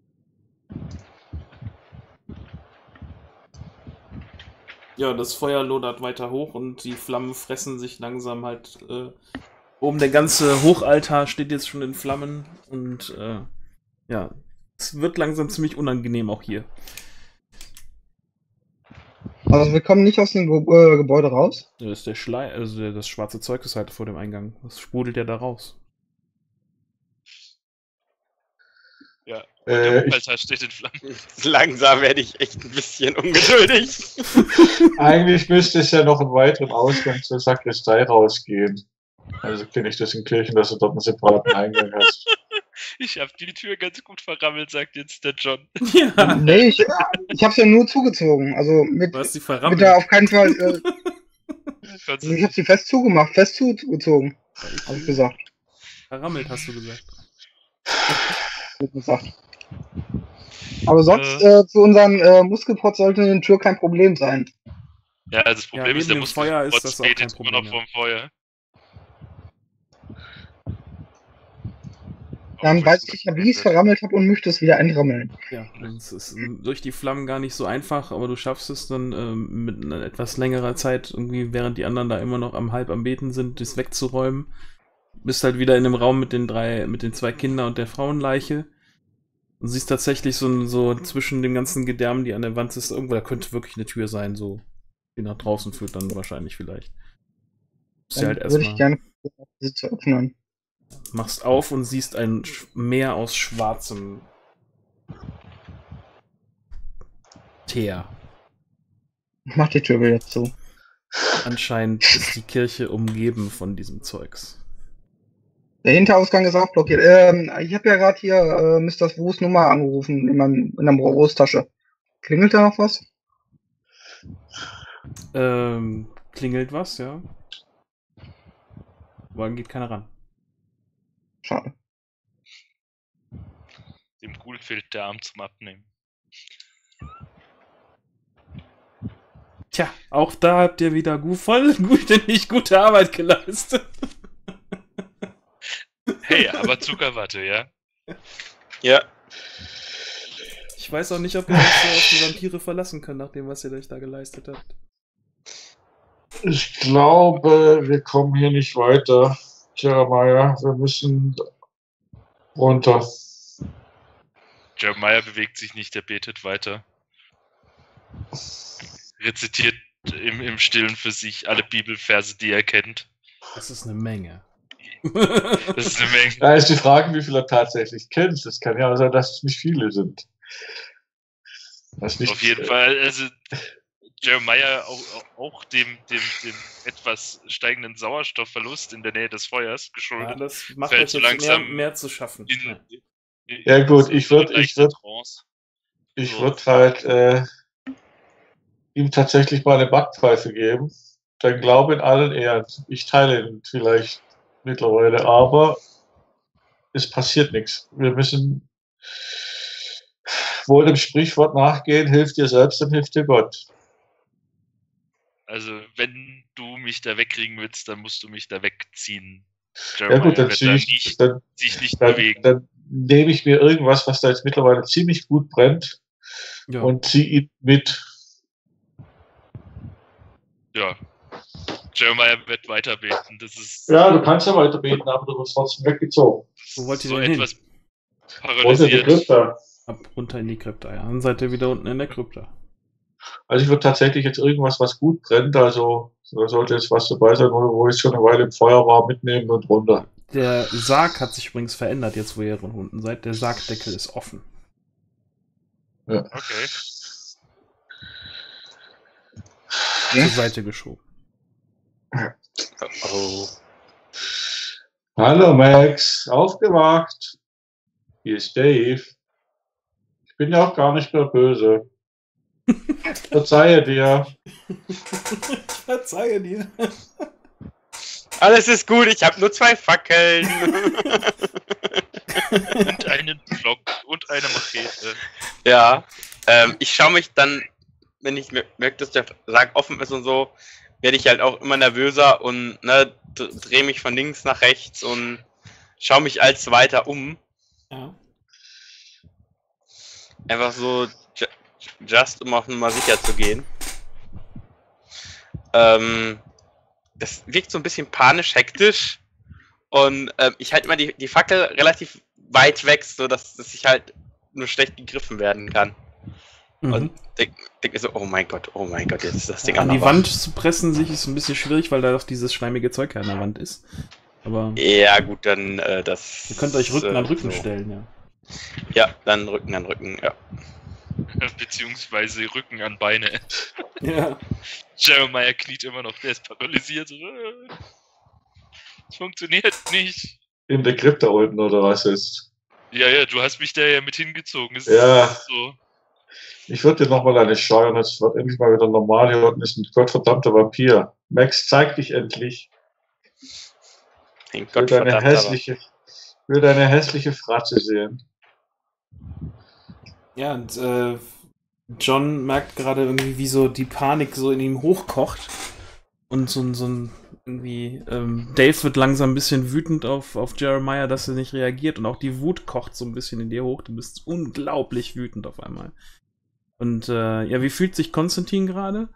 Ja, das Feuer lodert weiter hoch und die Flammen fressen sich langsam halt. Äh, oben der ganze Hochaltar steht jetzt schon in Flammen und äh, ja, es wird langsam ziemlich unangenehm auch hier. Also wir kommen nicht aus dem Ge äh, Gebäude raus. Das ist der Schlei, also der- das schwarze Zeug ist halt vor dem Eingang. Das sprudelt ja da raus. Ja. Und Äh, der ich- Hochaltar steht in Flammen. Langsam werde ich echt ein bisschen ungeduldig. Eigentlich müsste es ja noch einen weiteren Ausgang zur Sakristei rausgehen. Also kenne ich das in Kirchen, dass du dort einen separaten Eingang hast. Ich habe die Tür ganz gut verrammelt, sagt jetzt der John. Ja, Nee, ich, ich hab's ja nur zugezogen. Also mit, du hast die mit verrammelt. der auf keinen Fall. Äh, Kannst ich hab sie fest zugemacht, fest zugezogen, habe ich gesagt. Verrammelt, hast du gesagt. Hab ich gesagt. Aber sonst, äh, für unseren äh, Muskelprotz sollte eine Tür kein Problem sein. Ja, also das Problem Ja, ist, der neben dem Feuer ist das auch steht kein jetzt immer noch Problem, vorm Feuer. Dann weiß ich ja, wie ich es verrammelt habe und möchte es wieder entrammeln. Ja, es ist durch die Flammen gar nicht so einfach, aber du schaffst es dann ähm, mit einer etwas längerer Zeit, irgendwie, während die anderen da immer noch am halb am Beten sind, das wegzuräumen. Bist halt wieder in dem Raum mit den drei, mit den zwei Kindern und der Frauenleiche. Und siehst tatsächlich so, so zwischen dem ganzen Gedärm, die an der Wand ist, irgendwo, da könnte wirklich eine Tür sein, so, die nach draußen führt dann wahrscheinlich vielleicht. Dann halt würde ich gerne diese zu öffnen. Machst auf und siehst ein Meer aus schwarzem Teer. Ich mach die Tür wieder zu. Anscheinend ist die Kirche umgeben von diesem Zeugs. Der Hinterausgang ist auch blockiert. Ähm, ich habe ja gerade hier äh, Mister Wu's Nummer angerufen in, meinem, in der Brusttasche. Klingelt da noch was? Ähm, klingelt was, ja. Aber geht keiner ran. Schade. Dem Ghoul fehlt der Arm zum Abnehmen. Tja, auch da habt ihr wieder gut, voll gut, nicht gute Arbeit geleistet. Hey, aber Zuckerwatte, ja? Ja. Ich weiß auch nicht, ob ihr euch so auf die Vampire verlassen könnt, nach dem, was ihr euch da geleistet habt. Ich glaube, wir kommen hier nicht weiter. Jeremiah, wir müssen runter. Jeremiah bewegt sich nicht, er betet weiter. Rezitiert im, im Stillen für sich alle Bibelverse, die er kennt. Das ist eine Menge. Das ist eine Menge. Da ist die Frage, wie viele er tatsächlich kennt. Es kann ja sein, dass es nicht viele sind. Das nicht, Auf jeden Fall, also Jeremiah auch, auch dem, dem, dem etwas steigenden Sauerstoffverlust in der Nähe des Feuers geschuldet. Ja, das macht fällt euch so jetzt mehr, langsam mehr zu schaffen. In, Ja. in, Ja, gut, so ich würd- eine ich leichte würd- Trance. Ich So. würde halt äh, ihm tatsächlich mal eine Backpfeife geben. Dann glaube in allen Ehren. Ich teile ihn vielleicht mittlerweile, aber es passiert nichts. Wir müssen wohl dem Sprichwort nachgehen, hilft dir selbst, dann hilft dir Gott. Also, wenn du mich da wegkriegen willst, dann musst du mich da wegziehen. Ja Jeremiah gut, dann, wird zieh da ich, nicht, dann, sich nicht dann, bewegen. dann nehme ich mir irgendwas, was da jetzt mittlerweile ziemlich gut brennt, Ja. und ziehe ihn mit. Ja. Jeremiah wird weiter beten. Das ist Ja, du kannst ja weiter beten, aber du wirst trotzdem weggezogen. Wo wollt ihr so denn etwas hin? Unter die paralysiert. Krypta. Ab runter in die Krypta, ja. Dann seid ihr wieder unten in der Krypta. Also ich würde tatsächlich jetzt irgendwas, was gut brennt, also da sollte jetzt was dabei sein, wo wo ich schon eine Weile im Feuer war, mitnehmen und runter. Der Sarg hat sich übrigens verändert, jetzt wo ihr unten seid. Der Sargdeckel ist offen. Ja. Okay. Ja. Zur Seite geschoben. Oh. Hallo Max, aufgewacht. Hier ist Dave. Ich bin ja auch gar nicht mehr böse. Verzeihe dir. Ich verzeihe dir. Alles ist gut, ich habe nur zwei Fackeln. Und einen Block und eine Machete. Ja, ähm, ich schaue mich dann, wenn ich mer- merke, dass der Sarg offen ist und so, werde ich halt auch immer nervöser und ne, drehe mich von links nach rechts und schaue mich als weiter um. Ja. Einfach so, ju just um auf Nummer sicher zu gehen. Ähm, das wirkt so ein bisschen panisch, hektisch. Und ähm, ich halte immer die, die Fackel relativ weit weg, so dass, dass ich halt nur schlecht gegriffen werden kann. Mhm. Und denke denk mir so, oh mein Gott, oh mein Gott, jetzt ist das Ding An auch die noch Wand zu pressen sich ist ein bisschen schwierig, weil da doch dieses schleimige Zeug an der Wand ist. Aber wach. Ja gut, dann äh, das... ihr könnt euch Rücken äh, an Rücken so. stellen, ja. Ja, dann Rücken an Rücken, ja. Beziehungsweise Rücken an Beine. Ja. Jeremiah kniet immer noch, der ist paralysiert. Das funktioniert nicht. In der Krypta unten oder was ist? Ja, ja, du hast mich da ja mit hingezogen. Es Ja. ist so. Ich würde dir nochmal eine scheuern, es wird endlich mal wieder normal. Hier unten ist ein gottverdammter Vampir. Max, zeig dich endlich. Mein Ich will Gott, deine verdammt, hässliche, ich will deine hässliche Fratze sehen. Ja, und äh, John merkt gerade irgendwie, wie so die Panik so in ihm hochkocht. Und so, so ein irgendwie, ähm, Dave wird langsam ein bisschen wütend auf, auf Jeremiah, dass er nicht reagiert. Und auch die Wut kocht so ein bisschen in dir hoch. Du bist unglaublich wütend auf einmal. Und äh, ja, wie fühlt sich Konstantin gerade?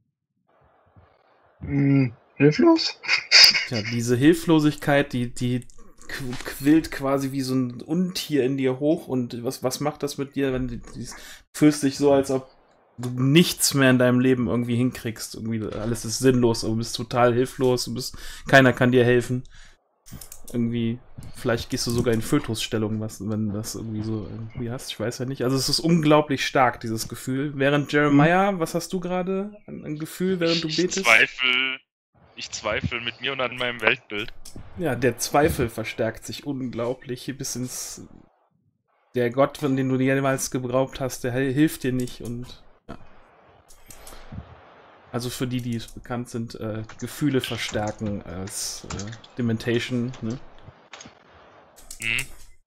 Hm, hilflos? Ja, diese Hilflosigkeit, die, die quillt quasi wie so ein Untier in dir hoch. Und was, was macht das mit dir, wenn du, du fühlst dich so, als ob du nichts mehr in deinem Leben irgendwie hinkriegst. Irgendwie alles ist sinnlos, du bist total hilflos, du bist, keiner kann dir helfen. Irgendwie, vielleicht gehst du sogar in Fötusstellung, was, wenn du das irgendwie so irgendwie hast, ich weiß ja nicht. Also es ist unglaublich stark, dieses Gefühl. Während Jeremiah, mhm. was hast du gerade an, an Gefühl, während du ich betest? Zweifel, ich zweifle mit mir und an meinem Weltbild. Ja, der Zweifel verstärkt sich unglaublich bis ins... Der Gott, von dem du dir jemals gebraucht hast, der hilft dir nicht und also für die, die bekannt sind, äh, Gefühle verstärken als äh, Dementation, ne? Mhm.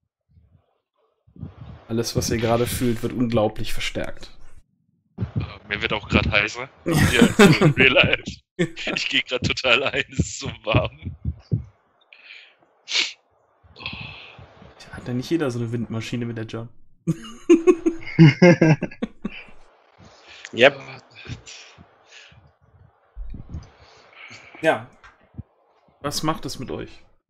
Alles, was ihr gerade fühlt, wird unglaublich verstärkt. Mir wird auch gerade heißer. Hier, so in real life. Ich gehe gerade total ein, es ist so warm. Hat ja nicht jeder so eine Windmaschine mit der John. Yep. Ja. Was macht es mit euch?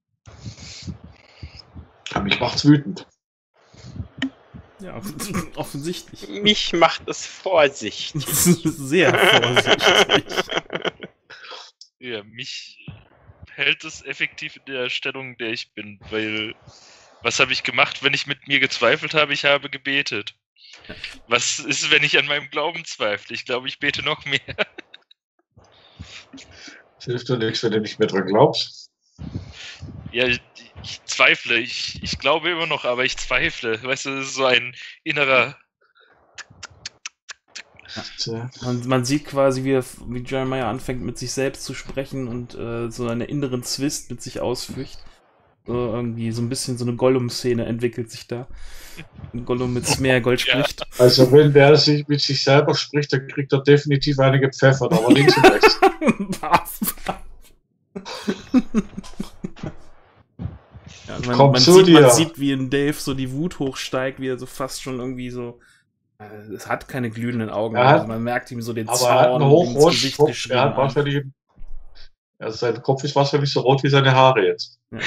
Mich macht's wütend. Ja, offensichtlich. Mich macht es vorsichtig. Sehr vorsichtig. Ja, mich hält es effektiv in der Stellung, in der ich bin, weil was habe ich gemacht, wenn ich mit mir gezweifelt habe? Ich habe gebetet. Was ist, wenn ich an meinem Glauben zweifle? Ich glaube, ich bete noch mehr. Das hilft dir nichts, wenn du nicht mehr dran glaubst. Ja, ich, ich zweifle. Ich, ich glaube immer noch, aber ich zweifle. Weißt du, das ist so ein innerer... Ja. Man, man sieht quasi, wie, wie Jeremiah anfängt, mit sich selbst zu sprechen und äh, so einen inneren Zwist mit sich ausfügt. So irgendwie so ein bisschen so eine Gollum-Szene entwickelt sich da. Ein Gollum mit Smeargold spricht. Ja. Also wenn der sich mit sich selber spricht, dann kriegt er definitiv einige Pfeffer, aber links und rechts. Ja, man, man, sieht, man sieht, wie in Dave so die Wut hochsteigt, wie er so fast schon irgendwie so. Äh, es hat keine glühenden Augen, hat, also man merkt ihm so den aber Zorn ins Gesicht Kopf, geschrieben. Er hat wahrscheinlich, also sein Kopf ist wahrscheinlich so rot wie seine Haare jetzt. Ja.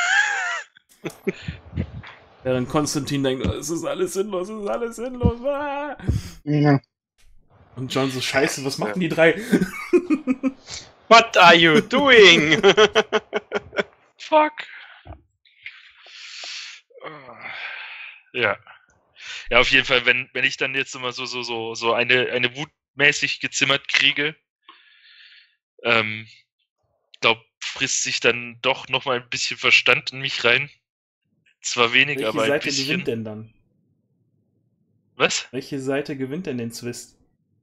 Während Konstantin denkt, es ist alles sinnlos, es ist alles sinnlos. Ah! Ja. Und John so, scheiße, was machen die drei? What are you doing? Fuck. Ja. Ja, auf jeden Fall, wenn, wenn ich dann jetzt immer so, so, so, so eine, eine Wut mäßig gezimmert kriege, ähm, glaub, frisst sich dann doch nochmal ein bisschen Verstand in mich rein. Zwar weniger, Welche aber ein Seite bisschen. gewinnt denn dann? Was? Welche Seite gewinnt denn den Zwist?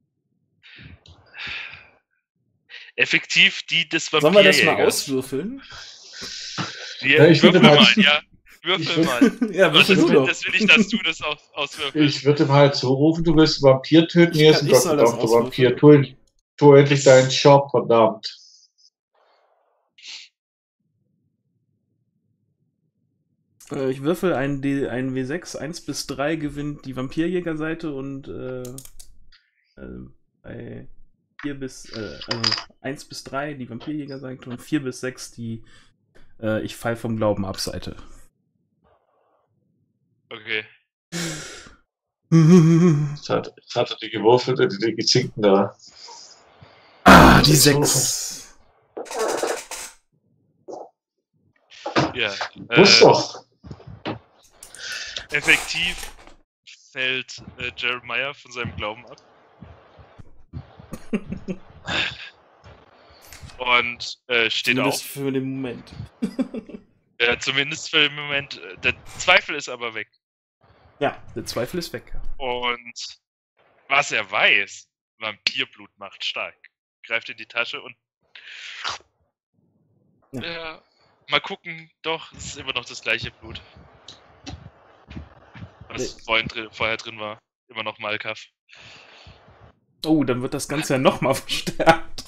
Effektiv die des Vampirjägers. Sollen wir das mal auswürfeln? Ja, ja, ich würfel mal, mal, ja. Würfel mal. Ja, würfel das, du doch. Das will ich, dass du das aus, auswürfelst. Ich würde ihm halt zurufen, du willst einen Vampir töten, hier ist ein gottverdammter Vampir. Tu, tu endlich deinen Job, verdammt. Äh, ich würfel einen, D, einen W sechs, eins bis drei gewinnt die Vampirjägerseite und äh, äh, bei vier bis, äh, also eins bis drei die Vampirjägerseite und vier bis sechs die äh, Ich fall vom Glauben ab Seite. Okay. Jetzt hat, jetzt hat er die gewürfelt, die, die gezinkten da. Ah, die sechs. Ja. Muss äh, doch. Effektiv fällt äh, Jeremiah von seinem Glauben ab. Und äh, steht Zumindest auf. für den Moment. Ja, zumindest für den Moment. Der Zweifel ist aber weg. Ja, der Zweifel ist weg. Und was er weiß, Vampirblut macht stark. Greift in die Tasche und ja. Ja, mal gucken, doch, es ist immer noch das gleiche Blut. Was Nee. vorhin drin, vorher drin war. immer noch Malkav. Oh, dann wird das Ganze ja nochmal verstärkt.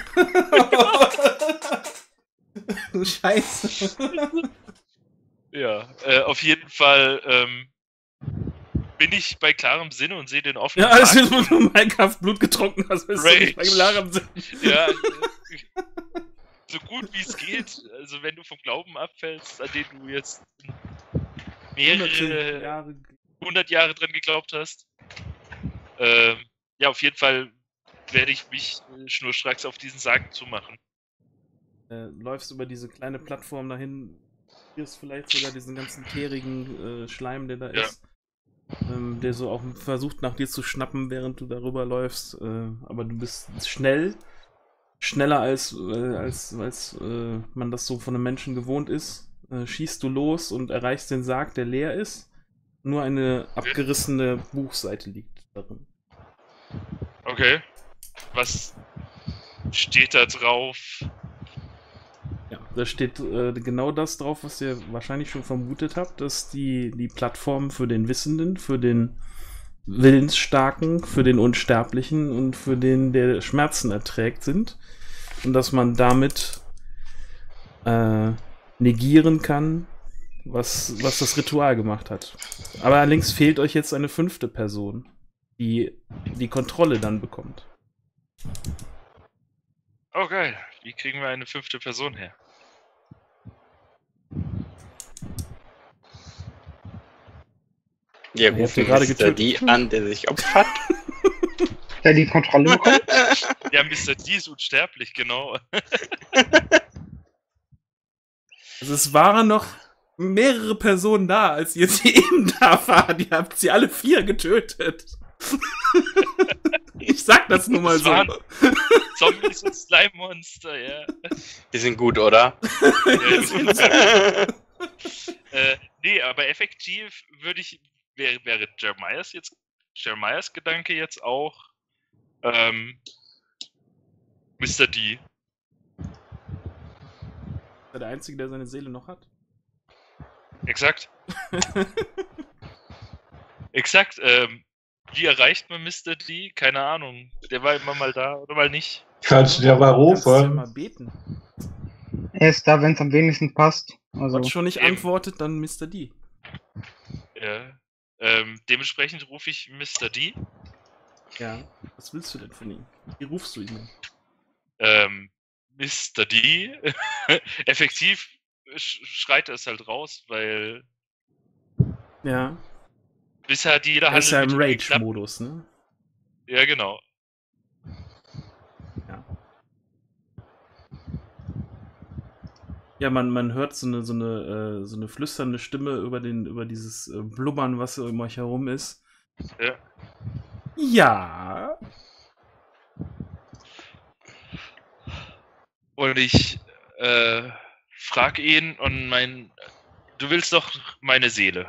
Du Scheiße. Ja, äh, auf jeden Fall ähm, bin ich bei klarem Sinne und sehe den offenen Ja, alles Markt wird, wo du Minecraft Blut getrunken hast, bist du Rage. nicht bei klarem Sinn. Ja, so gut wie es geht. Also wenn du vom Glauben abfällst, an den du jetzt mehrere Jahre. hundert Jahre dran geglaubt hast. Ähm, ja, auf jeden Fall werde ich mich äh, schnurstracks auf diesen Sarg zumachen. Äh, läufst über diese kleine Plattform dahin, spürst vielleicht sogar diesen ganzen teerigen äh, Schleim, der da Ja. ist. Ähm, der so auch versucht nach dir zu schnappen, während du darüber läufst. Äh, aber du bist schnell. Schneller als, äh, als, als äh, man das so von einem Menschen gewohnt ist. Äh, schießt du los und erreichst den Sarg, der leer ist. Nur eine abgerissene Buchseite liegt darin. Okay. Was steht da drauf? Ja, da steht äh, genau das drauf, was ihr wahrscheinlich schon vermutet habt, dass die, die Plattform für den Wissenden, für den Willensstarken, für den Unsterblichen und für den, der Schmerzen erträgt, sind. Und dass man damit äh, negieren kann, was, was das Ritual gemacht hat. Aber allerdings fehlt euch jetzt eine fünfte Person, die die Kontrolle dann bekommt. Oh geil. Wie kriegen wir eine fünfte Person her? Wir Ihr habt rufen ihn gerade Mister getötet. D an, der sich opfert. Der die Kontrolle bekommt. Ja, Mister D ist unsterblich, genau. Also es waren noch mehrere Personen da, als ihr sie eben da waren. Ihr habt sie alle vier getötet. Ich sag das nur mal Das so. waren Zombies und Slime-Monster, ja. Die sind gut, oder? äh, nee, aber effektiv würde ich, wäre, wäre Jeremiahs jetzt, Jeremiahs Gedanke jetzt auch, ähm, Mister D. Ist er der Einzige, der seine Seele noch hat? Exakt. Exakt, ähm, wie erreicht man Mister D? Keine Ahnung. Der war immer mal da oder mal nicht. Kannst du dir mal Kannst du ja rufen? mal beten. Er ist da, wenn es am wenigsten passt. Also, Wenn schon nicht eben. antwortet, dann Mister D. Ja. Ähm, dementsprechend rufe ich Mister D. Ja. Was willst du denn von ihm? Wie rufst du ihn denn? Ähm, Mister D. Effektiv sch schreit er es halt raus, weil Ja. bisher hat jeder Er ist ja im mit ihm geklappt. Rage-Modus, ne? Ja, genau. Ja, man, man hört so eine, so eine, äh, so eine flüsternde Stimme über, den, über dieses äh, Blubbern, was um euch herum ist. Ja. Ja. Und ich äh, frag ihn und mein, du willst doch meine Seele.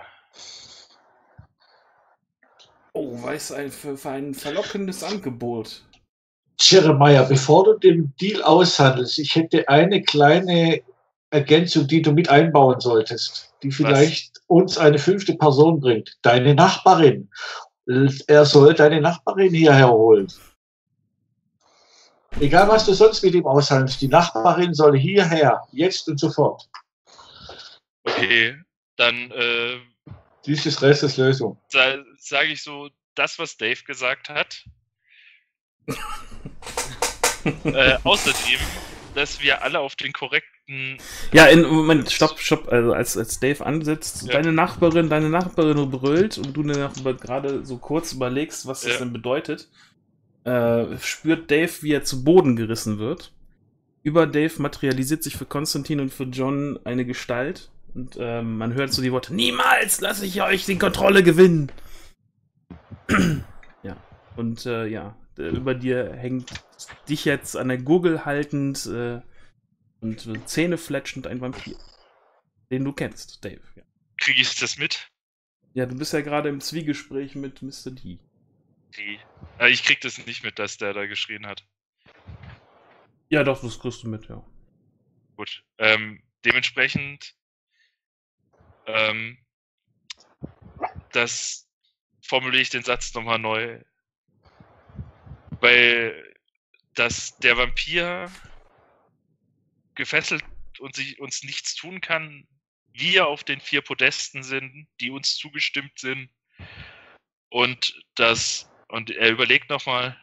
Oh, was ein, für, für ein verlockendes Angebot. Jeremiah, bevor du den Deal aushandelst, ich hätte eine kleine Ergänzung, die du mit einbauen solltest, die vielleicht uns eine fünfte Person bringt. Deine Nachbarin. Er soll deine Nachbarin hierher holen. Egal, was du sonst mit ihm aushandelst, die Nachbarin soll hierher, jetzt und sofort. Okay, dann äh, Dieses Rest ist Lösung. sa sage ich so, das, was Dave gesagt hat. äh, außerdem, dass wir alle auf den korrekten... Ja, in, Moment, stopp, stopp. Also als, als Dave ansetzt, Ja. deine Nachbarin, deine Nachbarin brüllt und du dir gerade so kurz überlegst, was das Ja. denn bedeutet, äh, spürt Dave, wie er zu Boden gerissen wird. Über Dave materialisiert sich für Konstantin und für John eine Gestalt und ähm, man hört so die Worte: Niemals lasse ich euch die Kontrolle gewinnen. Ja, und äh, ja, d- über dir hängt dich jetzt an der Gurgel haltend äh, und äh, Zähne fletschend ein Vampir. Den du kennst, Dave. Ja, Kriege ich das mit? ja, du bist ja gerade im Zwiegespräch mit Mister D. Die. Äh, ich krieg das nicht mit, dass der da geschrien hat. Ja, doch, das kriegst du mit, ja. Gut. Ähm, dementsprechend, ähm, das formuliere ich den Satz nochmal neu. Weil dass der Vampir gefesselt und sich uns nichts tun kann, wir auf den vier Podesten sind, die uns zugestimmt sind. Und das, und er überlegt nochmal,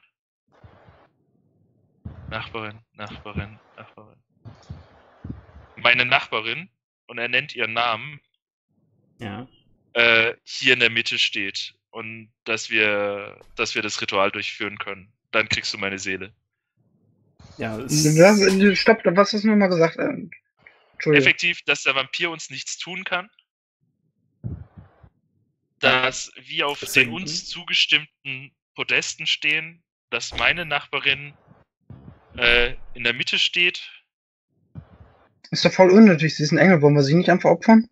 Nachbarin, Nachbarin, Nachbarin. Meine Nachbarin, und er nennt ihren Namen, Ja. äh, hier in der Mitte steht. Und dass wir, dass wir das Ritual durchführen können. Dann kriegst du meine Seele. Ja, es Das, stopp, was hast du nochmal gesagt? Ähm, Entschuldigung. Effektiv, dass der Vampir uns nichts tun kann. Dass wir auf Das den sind- uns zugestimmten Podesten stehen. Dass meine Nachbarin äh, in der Mitte steht. Ist doch voll unnötig, sie ist ein Engel, wollen wir sie nicht einfach opfern?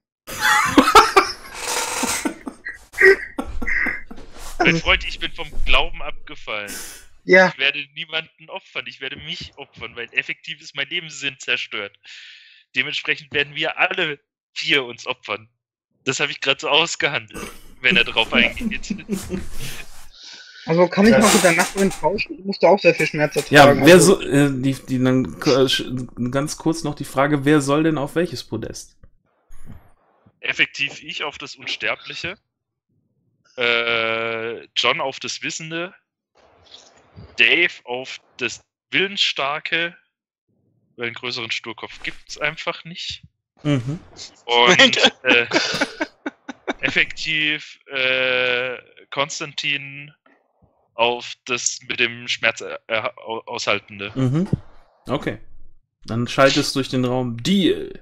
Mein Freund, ich bin vom Glauben abgefallen. Ja, Ich werde niemanden opfern, ich werde mich opfern, weil effektiv ist mein Lebenssinn zerstört. Dementsprechend werden wir alle vier uns opfern. Das habe ich gerade so ausgehandelt, wenn er drauf eingeht. also kann ich Das- mal mit der Nachbarin tauschen? Du musst auch sehr viel Schmerz Ja, ertragen. wer also, so, äh, die, die dann äh, sch- ganz kurz noch die Frage, wer soll denn auf welches Podest? Effektiv ich auf das Unsterbliche, äh, John auf das Wissende, Dave auf das Willensstarke, weil einen größeren Sturkopf gibt's einfach nicht. Mhm. Und äh, effektiv äh, Konstantin auf das mit dem Schmerz äh, äh, aushaltende. Mhm. Okay. Dann schaltest durch den Raum Deal.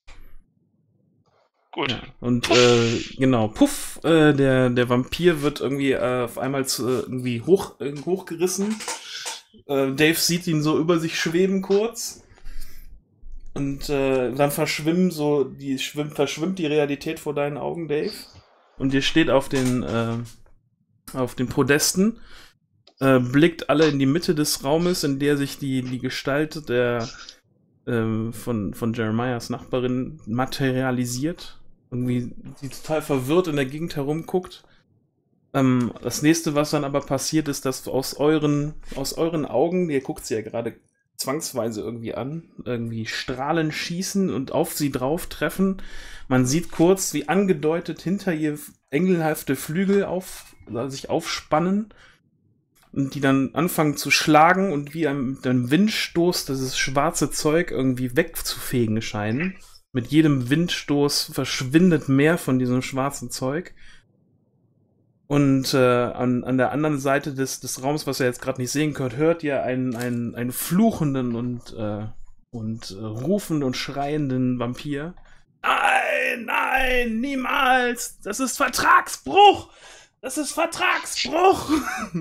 Gut. Ja. Und äh, genau, puff, äh, der, der Vampir wird irgendwie äh, auf einmal zu, äh, irgendwie hoch, äh, hochgerissen. Äh, Dave sieht ihn so über sich schweben kurz. Und äh, dann verschwimmen so, die schwimmt, verschwimmt die Realität vor deinen Augen, Dave. Und ihr steht auf den, äh, auf den Podesten, äh, blickt alle in die Mitte des Raumes, in der sich die, die Gestalt der ähm, von, von Jeremiahs Nachbarin materialisiert. Irgendwie, die total verwirrt in der Gegend herumguckt. Ähm, das nächste, was dann aber passiert, ist, dass aus euren, aus euren Augen, ihr guckt sie ja gerade zwangsweise irgendwie an, irgendwie Strahlen schießen und auf sie drauf treffen. Man sieht kurz, wie angedeutet hinter ihr engelhafte Flügel auf, also sich aufspannen und die dann anfangen zu schlagen und wie ein, ein Windstoß dieses schwarze Zeug irgendwie wegzufegen scheinen. Mit jedem Windstoß verschwindet mehr von diesem schwarzen Zeug. Und äh, an, an der anderen Seite des, des Raums, was ihr jetzt gerade nicht sehen könnt, hört ihr einen, einen, einen fluchenden und, äh, und äh, rufenden und schreienden Vampir. Nein, nein, niemals! Das ist Vertragsbruch! Das ist Vertragsbruch!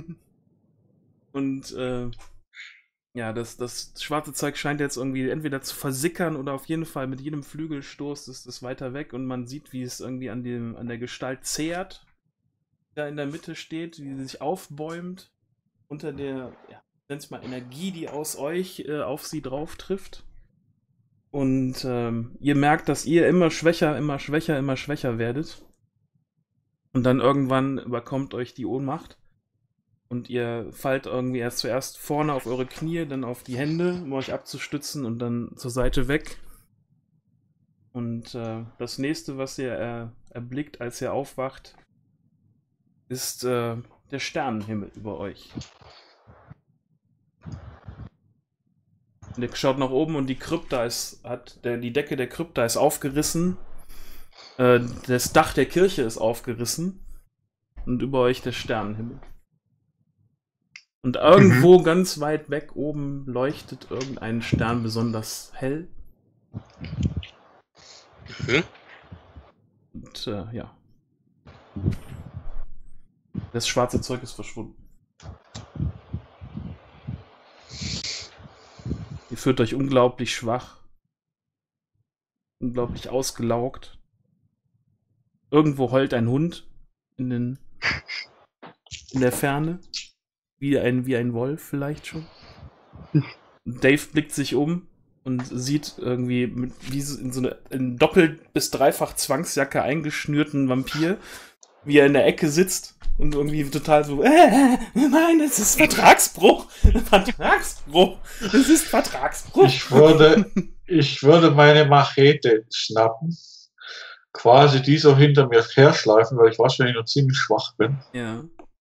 Und äh, ja, das, das schwarze Zeug scheint jetzt irgendwie entweder zu versickern oder auf jeden Fall mit jedem Flügelstoß ist es weiter weg und man sieht, wie es irgendwie an, dem, an der Gestalt zehrt, die da in der Mitte steht, wie sie sich aufbäumt unter der, ja, nenn's mal Energie, die aus euch äh, auf sie drauf trifft. Und ähm, ihr merkt, dass ihr immer schwächer, immer schwächer, immer schwächer werdet. Und dann irgendwann überkommt euch die Ohnmacht. Und ihr fallt irgendwie erst zuerst vorne auf eure Knie, dann auf die Hände, um euch abzustützen und dann zur Seite weg. Und äh, das nächste, was ihr äh, erblickt, als ihr aufwacht, ist äh, der Sternenhimmel über euch. Und ihr schaut nach oben und die Krypta ist, hat, der, die Decke der Krypta ist aufgerissen. Äh, das Dach der Kirche ist aufgerissen. Und über euch der Sternenhimmel. Und irgendwo mhm. ganz weit weg oben leuchtet irgendein Stern besonders hell. Mhm. Und äh, ja. Das schwarze Zeug ist verschwunden. Ihr fühlt euch unglaublich schwach. Unglaublich ausgelaugt. Irgendwo heult ein Hund in, den, in der Ferne. Wie ein, wie ein Wolf vielleicht schon. Dave blickt sich um und sieht irgendwie mit, wie in so eine in doppelt bis dreifach Zwangsjacke eingeschnürten Vampir, wie er in der Ecke sitzt und irgendwie total so, äh, nein, das ist Vertragsbruch. Vertragsbruch. Das ist Vertragsbruch. Ich würde, ich würde meine Machete schnappen, quasi die so hinter mir herschleifen, weil ich wahrscheinlich noch ziemlich schwach bin. Ja.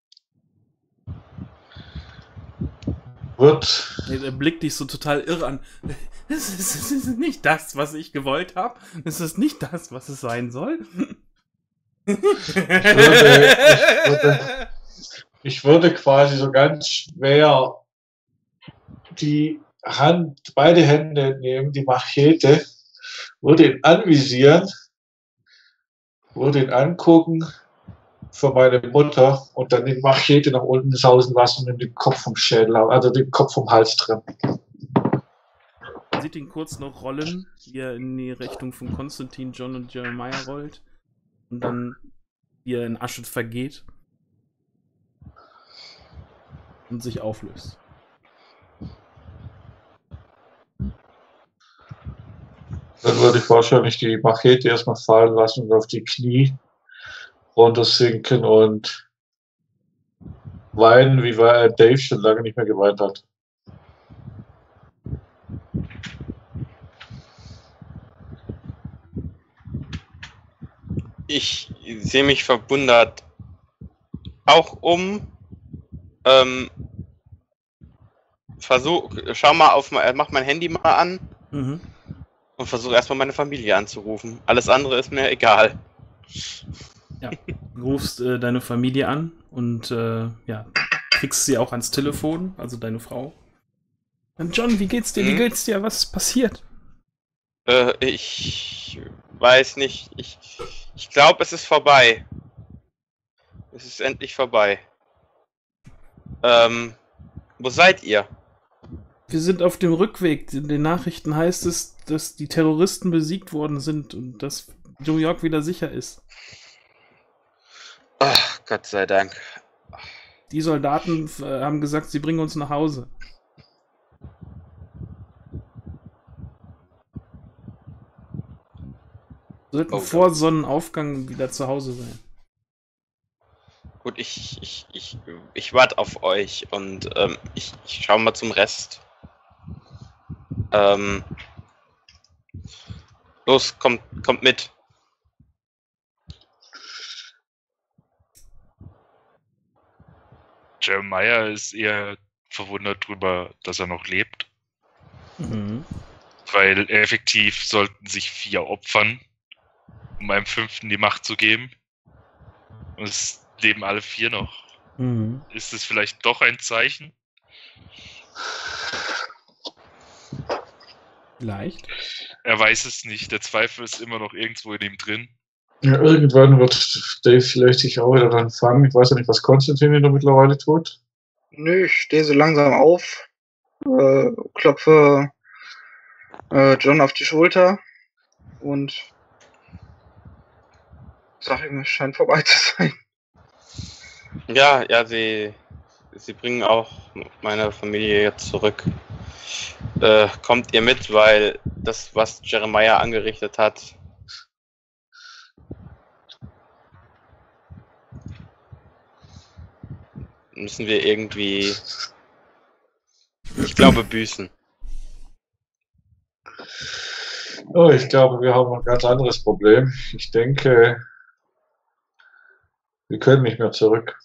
Wird. Nee, der blickt dich so total irre an. Das ist, das ist nicht das, was ich gewollt habe. Das ist nicht das, was es sein soll. Ich würde, ich, würde, ich würde quasi so ganz schwer die Hand, beide Hände nehmen, die Machete, würde ihn anvisieren, würde ihn angucken für meine Mutter und dann die Machete nach unten sausen lassen und den Kopf vom Schädel, also den Kopf vom Hals trennen. Man sieht ihn kurz noch rollen, wie er in die Richtung von Konstantin, John und Jeremiah rollt. Und dann, wie er in Asche vergeht. Und sich auflöst. Dann würde ich wahrscheinlich die Machete erstmal fallen lassen und auf die Knie runtersinken und weinen, wie Dave schon lange nicht mehr geweint hat. Ich sehe mich verwundert auch um. Ähm, versuch, schau mal auf, mach mein Handy mal an Mhm. und versuche erstmal meine Familie anzurufen. Alles andere ist mir egal. Ja. Du rufst äh, deine Familie an und äh, ja, kriegst sie auch ans Telefon, also deine Frau. Und John, wie geht's dir? Wie Mhm. geht's dir? Was ist passiert? Äh, ich weiß nicht. Ich, ich glaube, es ist vorbei. Es ist endlich vorbei. Ähm, wo seid ihr? Wir sind auf dem Rückweg. In den Nachrichten heißt es, dass die Terroristen besiegt worden sind und dass New York wieder sicher ist. Ach, Gott sei Dank. Die Soldaten äh, haben gesagt, sie bringen uns nach Hause. Sollten Oh, vor Sonnenaufgang wieder zu Hause sein. Gut, ich, ich, ich, ich warte auf euch und ähm, ich, ich schau mal zum Rest. Ähm, los, kommt, kommt mit. Jeremiah ist eher verwundert drüber, dass er noch lebt. Mhm. Weil effektiv sollten sich vier opfern, um einem fünften die Macht zu geben. Und es leben alle vier noch. Mhm. Ist es vielleicht doch ein Zeichen? Vielleicht. Er weiß es nicht. Der Zweifel ist immer noch irgendwo in ihm drin. Ja, irgendwann wird Dave vielleicht sich auch wieder dann fangen. Ich weiß ja nicht, was Konstantin wieder mittlerweile tut. Nö, ich stehe so langsam auf, äh, klopfe äh, John auf die Schulter und sage ihm, es scheint vorbei zu sein. Ja, ja, sie, sie bringen auch meine Familie jetzt zurück. Äh, kommt ihr mit, weil das, was Jeremiah angerichtet hat, müssen wir irgendwie, ich glaube, büßen. Oh, ich glaube, wir haben ein ganz anderes Problem. Ich denke, wir können nicht mehr zurück.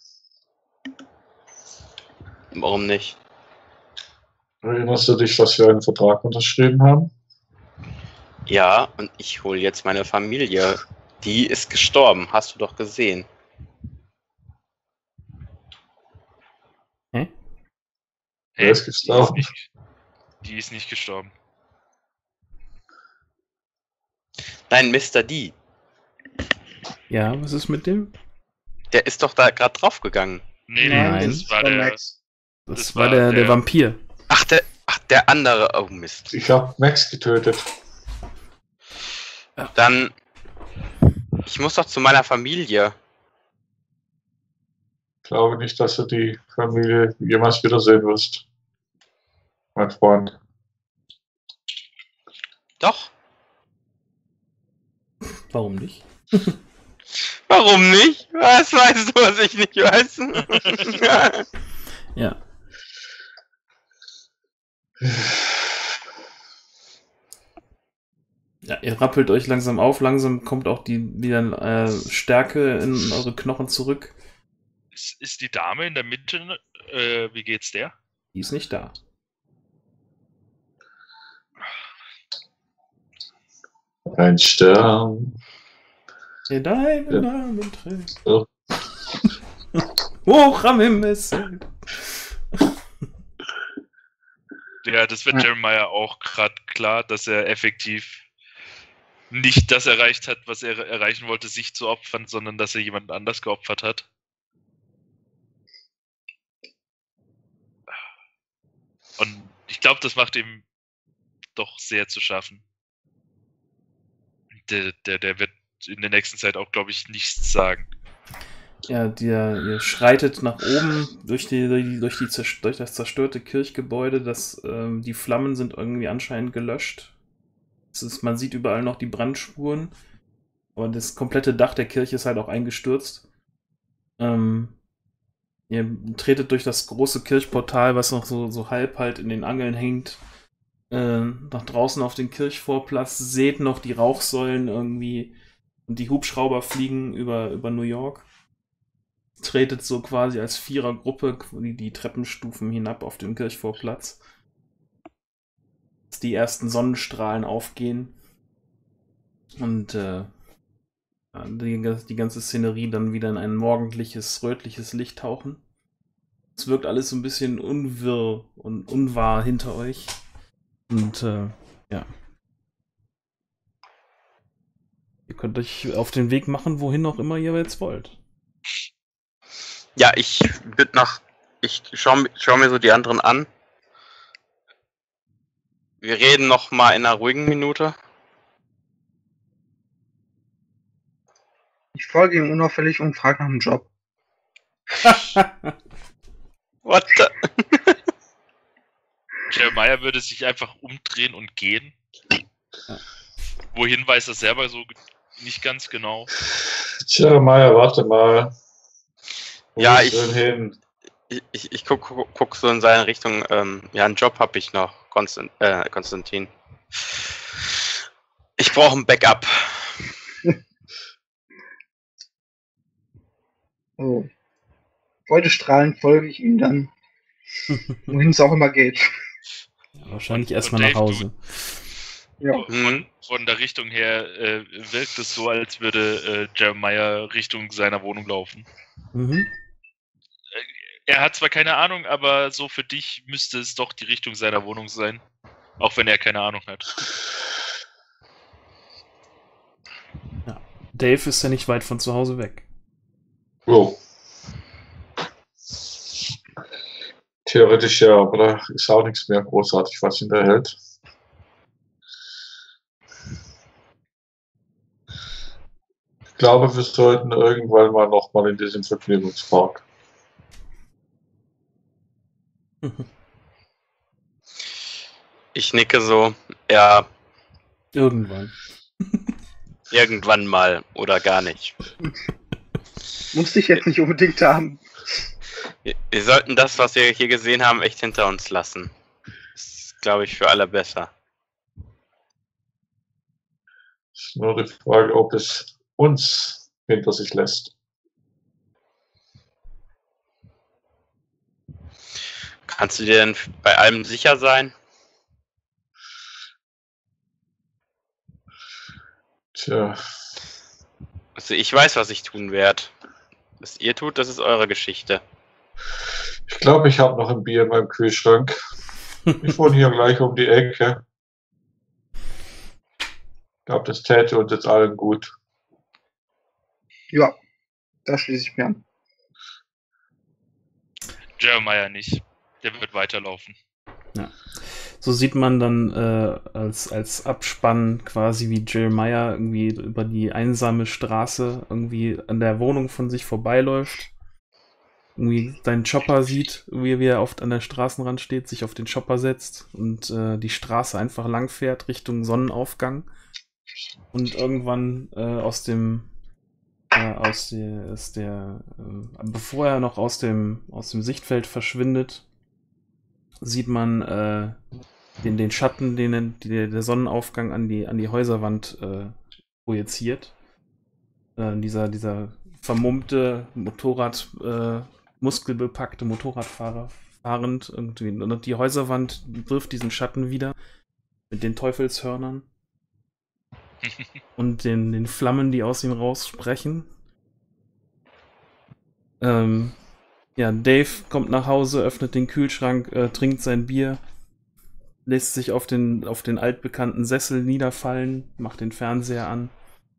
Warum nicht? Erinnerst du dich, was wir einen Vertrag unterschrieben haben? Ja, und ich hole jetzt meine Familie. Die ist gestorben, hast du doch gesehen. Hä? Wer ist die gestorben? ist nicht, die ist nicht gestorben. Nein, Mister D. Ja, was ist mit dem? Der ist doch da gerade draufgegangen. Nee, Nein. nee, das war der. Max. Das, Das war war der, der der- Vampir. Ach, der, ach, der andere. Oh Mist. Ich habe Max getötet. Dann. Ich muss doch zu meiner Familie. Ich glaube nicht, dass du die Familie jemals wiedersehen wirst. Mein Freund. Doch. Warum nicht? Warum nicht? Was weißt du, was ich nicht weiß? Ja. Ja, ihr rappelt euch langsam auf, langsam kommt auch die wieder äh, Stärke in eure Knochen zurück. Ist, ist die Dame in der Mitte, äh, wie geht's der? Die ist nicht da. Ein Stern. Der deinen Ja. Namen trägt. Ja. Hoch am Himmel zählt. Ja, das wird Ja. Jeremiah auch gerade klar, dass er effektiv nicht das erreicht hat, was er erreichen wollte, sich zu opfern, sondern dass er jemand anders geopfert hat. Und ich glaube, das macht ihm doch sehr zu schaffen. Der, der, der wird in der nächsten Zeit auch, glaube ich, nichts sagen. Ja, dir, ihr schreitet nach oben durch, die, durch, die, durch, die zerst- durch das zerstörte Kirchgebäude. Das, ähm, die Flammen sind irgendwie anscheinend gelöscht. Es ist, man sieht überall noch die Brandspuren. Aber das komplette Dach der Kirche ist halt auch eingestürzt. Ähm, ihr tretet durch das große Kirchportal, was noch so, so halb halt in den Angeln hängt, äh, nach draußen auf den Kirchvorplatz. Seht noch die Rauchsäulen irgendwie und die Hubschrauber fliegen über, über New York. Tretet so quasi als Vierergruppe die, die Treppenstufen hinab auf den Kirchvorplatz. Dass die ersten Sonnenstrahlen aufgehen. Und äh, die, die ganze Szenerie dann wieder in ein morgendliches, rötliches Licht tauchen. Es wirkt alles so ein bisschen unwirr und unwahr hinter euch. Und äh, ja. Ihr könnt euch auf den Weg machen, wohin auch immer ihr jetzt wollt. Ja, ich würde nach. Ich schau, schau mir so die anderen an. Wir reden noch mal in einer ruhigen Minute. Ich folge ihm unauffällig und frage nach dem Job. What the? Jeremiah würde sich einfach umdrehen und gehen. Ja. Wohin weiß er selber so nicht ganz genau. Jeremiah, warte mal. Wo Ja, ist ich- denn hin? Ich, ich, ich guck, guck, guck so in seine Richtung. Ähm, ja, einen Job habe ich noch, Konstant, äh, Konstantin. Ich brauche ein Backup. So. Freudestrahlend folge ich ihm dann, wohin es auch immer geht. Ja, wahrscheinlich Und- erstmal und nach Dave, Hause. Ja. Von, Mhm. von der Richtung her äh, wirkt es so, als würde äh, Jeremiah Richtung seiner Wohnung laufen. Mhm. Er hat zwar keine Ahnung, aber so für dich müsste es doch die Richtung seiner Wohnung sein. Auch wenn er keine Ahnung hat. Dave ist ja nicht weit von zu Hause weg. Jo. Theoretisch ja, aber da ist auch nichts mehr großartig, was ihn da hält. Ich glaube, wir sollten irgendwann mal nochmal in diesem Vergnügungspark. Ich nicke so. Ja, Irgendwann. irgendwann mal oder gar nicht. Musste ich jetzt nicht unbedingt haben. Wir, wir sollten das, was wir hier gesehen haben, echt hinter uns lassen. Das ist, glaube ich, für alle besser. Ist nur die Frage, ob es uns hinter sich lässt. Kannst du dir denn bei allem sicher sein? Tja, Also ich weiß, was ich tun werde. Was ihr tut, das ist eure Geschichte. ich glaube, ich habe noch ein Bier in meinem Kühlschrank. Ich wohne hier gleich um die Ecke. Ich glaube, das täte uns jetzt allen gut. Ja, da schließe ich mir an. Jeremiah nicht. Der wird weiterlaufen. So sieht man dann äh, als, als Abspann quasi, wie Jeremiah irgendwie über die einsame Straße irgendwie an der Wohnung von sich vorbeiläuft. Irgendwie seinen Chopper sieht, irgendwie wie er oft an der Straßenrand steht, sich auf den Chopper setzt und äh, die Straße einfach lang fährt Richtung Sonnenaufgang. Und irgendwann äh, aus dem äh, äh, aus der, aus der äh, bevor er noch aus dem, aus dem Sichtfeld verschwindet, sieht man äh, den, den Schatten, den die, der Sonnenaufgang an die, an die Häuserwand äh, projiziert. Äh, dieser, dieser vermummte Motorrad, äh, muskelbepackte Motorradfahrer fahrend irgendwie. Und die Häuserwand wirft diesen Schatten wieder mit den Teufelshörnern und den, den Flammen, die aus ihm raussprechen. Ähm, ja, Dave kommt nach Hause, öffnet den Kühlschrank, äh, trinkt sein Bier, lässt sich auf den, auf den altbekannten Sessel niederfallen, macht den Fernseher an.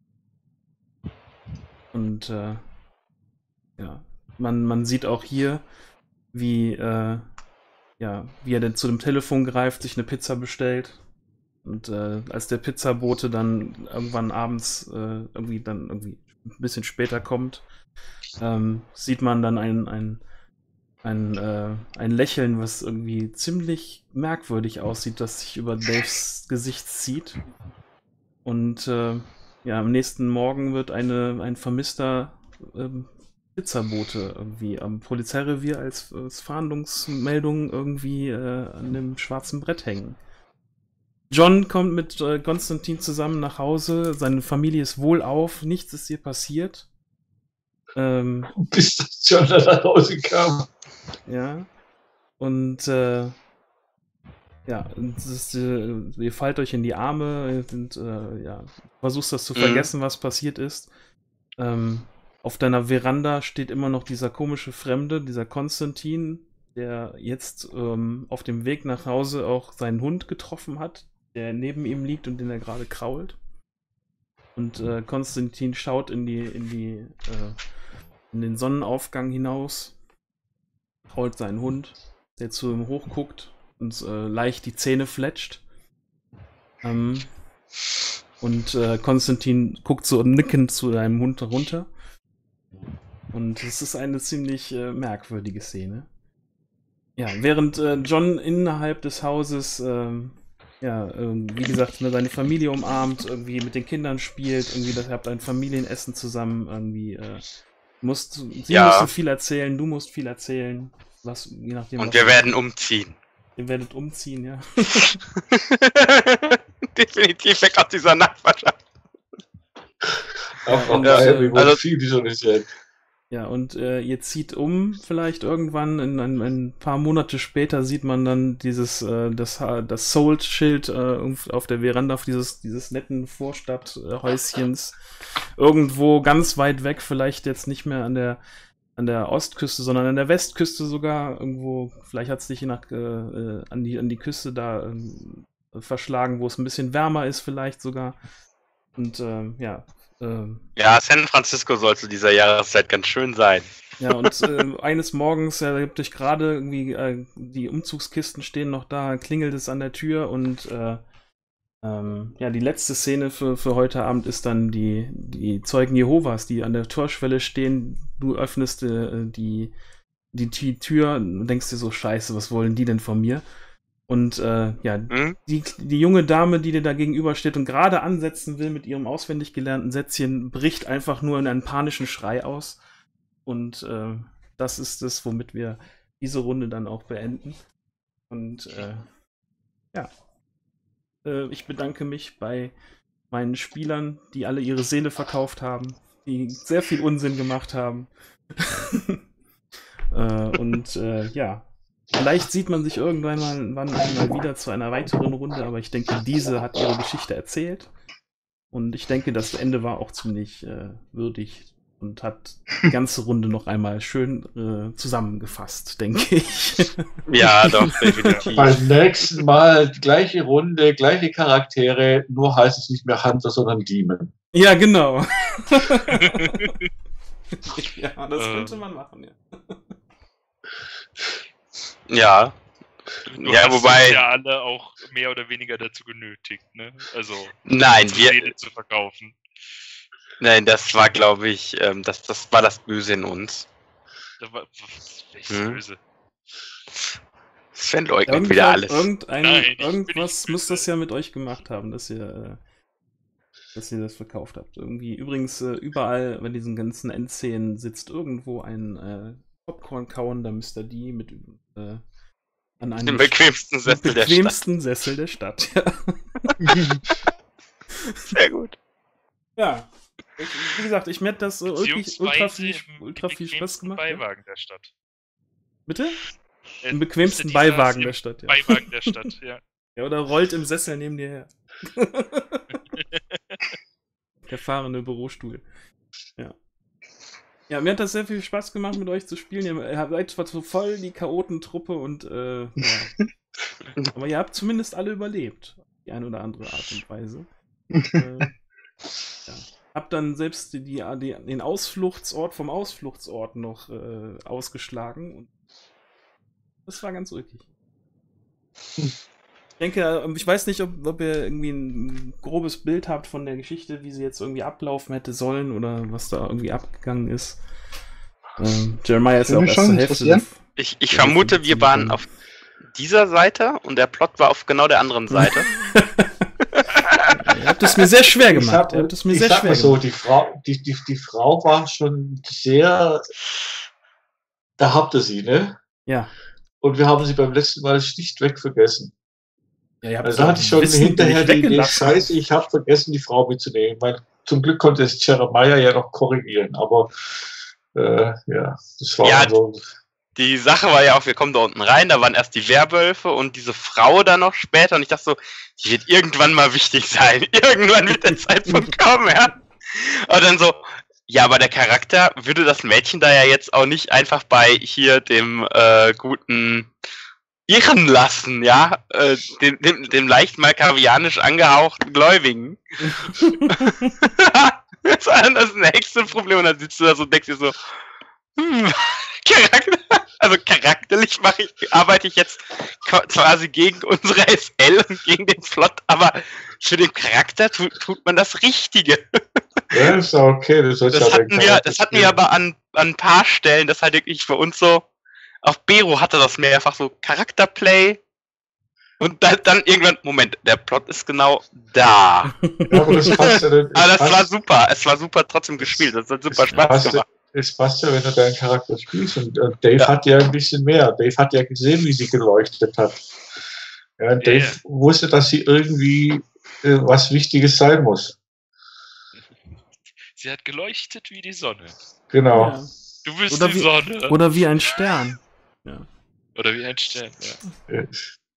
Und äh, ja, man, man sieht auch hier, wie, äh, ja, wie er denn zu dem Telefon greift, sich eine Pizza bestellt. Und äh, als der Pizzabote dann irgendwann abends äh, irgendwie dann irgendwie ein bisschen später kommt, ähm, sieht man dann ein, ein, ein, äh, ein Lächeln, was irgendwie ziemlich merkwürdig aussieht, das sich über Daves Gesicht zieht. Und äh, ja, am nächsten Morgen wird eine, ein vermisster ähm, Pizzabote irgendwie am Polizeirevier als, als Fahndungsmeldung irgendwie äh, an dem schwarzen Brett hängen. John kommt mit äh, Konstantin zusammen nach Hause, seine Familie ist wohlauf, nichts ist ihr passiert. Ähm, Bis das John dann nach Hause kam. Ja. Und äh, ja, das ist, äh, ihr fallt euch in die Arme und äh, ja, versuchst das zu vergessen, mhm. was passiert ist. Ähm, auf deiner Veranda steht immer noch dieser komische Fremde, dieser Konstantin, der jetzt ähm, auf dem Weg nach Hause auch seinen Hund getroffen hat, der neben ihm liegt und den er gerade krault. Und äh, Konstantin schaut in die, in die, äh, in den Sonnenaufgang hinaus, krault seinen Hund, der zu ihm hochguckt und äh, leicht die Zähne fletscht. Ähm, und äh, Konstantin guckt so nickend zu deinem Hund runter. Und es ist eine ziemlich äh, merkwürdige Szene. Ja, während äh, John innerhalb des Hauses, ähm, ja, äh, wie gesagt, ne, seine Familie umarmt, irgendwie mit den Kindern spielt, irgendwie, das, ihr habt ein Familienessen zusammen, irgendwie, äh, musst, sie ja. müssen viel erzählen, du musst viel erzählen, was, je nachdem. Und wir werden umziehen. Ihr werdet umziehen, ja. Definitiv weg aus dieser Nachbarschaft. Auch von ja, daher, äh, wie also, viel die so nicht sind. Ja, und äh, ihr zieht um, vielleicht irgendwann, in ein, ein paar Monate später sieht man dann dieses, äh, das, das Soul-Schild äh, auf der Veranda auf dieses, dieses netten Vorstadthäuschens. Irgendwo ganz weit weg, vielleicht jetzt nicht mehr an der, an der Ostküste, sondern an der Westküste sogar. Irgendwo, vielleicht hat es dich nach, äh, an, die, an die Küste da äh, verschlagen, wo es ein bisschen wärmer ist vielleicht sogar. Und äh, ja, ja, San Francisco soll zu dieser Jahreszeit ganz schön sein. Ja, und äh, eines Morgens, ja, habt euch gerade irgendwie, äh, die Umzugskisten stehen noch da, klingelt es an der Tür und äh, ähm, ja, die letzte Szene für, für heute Abend ist dann die, die Zeugen Jehovas, die an der Torschwelle stehen. Du öffnest äh, die, die, die Tür und denkst dir so, scheiße, was wollen die denn von mir? Und äh, ja, hm? die, die junge Dame, die dir da gegenüber steht und gerade ansetzen will mit ihrem auswendig gelernten Sätzchen, bricht einfach nur in einen panischen Schrei aus. Und äh, das ist es, womit wir diese Runde dann auch beenden. Und äh, ja, äh, ich bedanke mich bei meinen Spielern, die alle ihre Seele verkauft haben, die sehr viel Unsinn gemacht haben. äh, und äh, ja, vielleicht sieht man sich irgendwann mal wann einmal wieder zu einer weiteren Runde, aber ich denke, diese hat ihre Geschichte erzählt. Und ich denke, das Ende war auch ziemlich äh, würdig und hat die ganze Runde noch einmal schön äh, zusammengefasst, denke ich. Ja, doch, definitiv. Beim nächsten Mal gleiche Runde, gleiche Charaktere, nur heißt es nicht mehr Hunter, sondern Demon. Ja, genau. Ja, das könnte man machen, ja. Ja. Du ja, hast wobei. uns ja alle auch mehr oder weniger dazu genötigt, ne? Also. Nein, wir. Seele zu verkaufen. Nein, das war, glaube ich, ähm, das, das war das Böse in uns. Das war. Welches hm. Böse? Sven leugnet wieder alles. Irgendein, Nein, irgendwas muss das ja mit euch gemacht haben, dass ihr. Äh, dass ihr das verkauft habt. Irgendwie, übrigens, äh, überall bei diesen ganzen Endszenen sitzt irgendwo ein äh, Popcorn-kauender Mister D mit äh, an einem Den bequemsten Sessel der bequemsten Sessel der Stadt. Ja. Sehr gut. Ja. Ich, wie gesagt, ich mir hat das äh, wirklich ultra viel, im ultra viel Spaß gemacht. Beiwagen ja. der Stadt. Bitte? Äh, Im bequemsten Mister D saß Beiwagen im der Stadt, ja. Beiwagen der Stadt, ja. Ja, oder rollt im Sessel neben dir her. Der fahrende Bürostuhl. Ja. Ja, mir hat das sehr viel Spaß gemacht, mit euch zu spielen. Ihr seid zwar so voll die Chaotentruppe und äh, ja. Aber ihr habt zumindest alle überlebt. Auf die eine oder andere Art und Weise. äh, ja. Habt dann selbst die, die, den Ausfluchtsort vom Ausfluchtsort noch äh, ausgeschlagen. Und das war ganz ulkig. Ich denke, ich weiß nicht, ob, ob ihr irgendwie ein grobes Bild habt von der Geschichte, wie sie jetzt irgendwie ablaufen hätte sollen oder was da irgendwie abgegangen ist. Ähm, Jeremiah ist ja auch erst zur Hälfte. Ich, ich vermute, wir waren auf dieser Seite und der Plot war auf genau der anderen Seite. Ihr habt es mir sehr schwer gemacht. Ich sag, Ihr habt es mir ich sehr sag schwer mal so, gemacht. die Frau, die, die, die Frau war schon sehr. Da habt ihr sie, ne? Ja. Und wir haben sie beim letzten Mal schlichtweg vergessen. Ja, ihr habt Also da hatte ich schon Wissen hinterher nicht die Idee, weggelassen. scheiße, ich habe vergessen, die Frau mitzunehmen. Mein, zum Glück konnte es Jeremiah ja noch korrigieren, aber äh, ja, das war Ja, so. Die Sache war ja auch, wir kommen da unten rein, da waren erst die Werwölfe und diese Frau dann noch später und ich dachte so, die wird irgendwann mal wichtig sein. Irgendwann wird der Zeitpunkt kommen, ja. Und dann so, ja, aber der Charakter würde das Mädchen da ja jetzt auch nicht einfach bei hier dem äh, guten irren lassen, ja, äh, dem, dem, dem leicht malkavianisch angehauchten Gläubigen. Das war dann das nächste Problem und dann sitzt du da so und denkst dir so, hm, Charakter, also charakterlich mache ich, arbeite ich jetzt quasi gegen unsere S L und gegen den Plot, aber für den Charakter tut, tut man das Richtige. Ja, ist ja okay. Das, Das ja hatten wir, das hatten wir aber an, an ein paar Stellen, das halt wirklich für uns so, auf Bero hatte das mehrfach so Charakterplay und dann, dann irgendwann, Moment, der Plot ist genau da. Ja, aber das passt ja dann, Aber das passt, war super, es war super trotzdem gespielt, das hat super Spaß passt, gemacht. es passt ja, wenn du deinen Charakter spielst. Und äh, Dave Ja. hat ja ein bisschen mehr. Dave hat ja gesehen, wie sie geleuchtet hat. Ja, Dave Ja. wusste, dass sie irgendwie äh, was Wichtiges sein muss. Sie hat geleuchtet wie die Sonne. Genau. Ja. Du bist Oder die wie- Sonne. Oder wie ein Stern. Ja. Oder wie ein Stern, ja. Ja.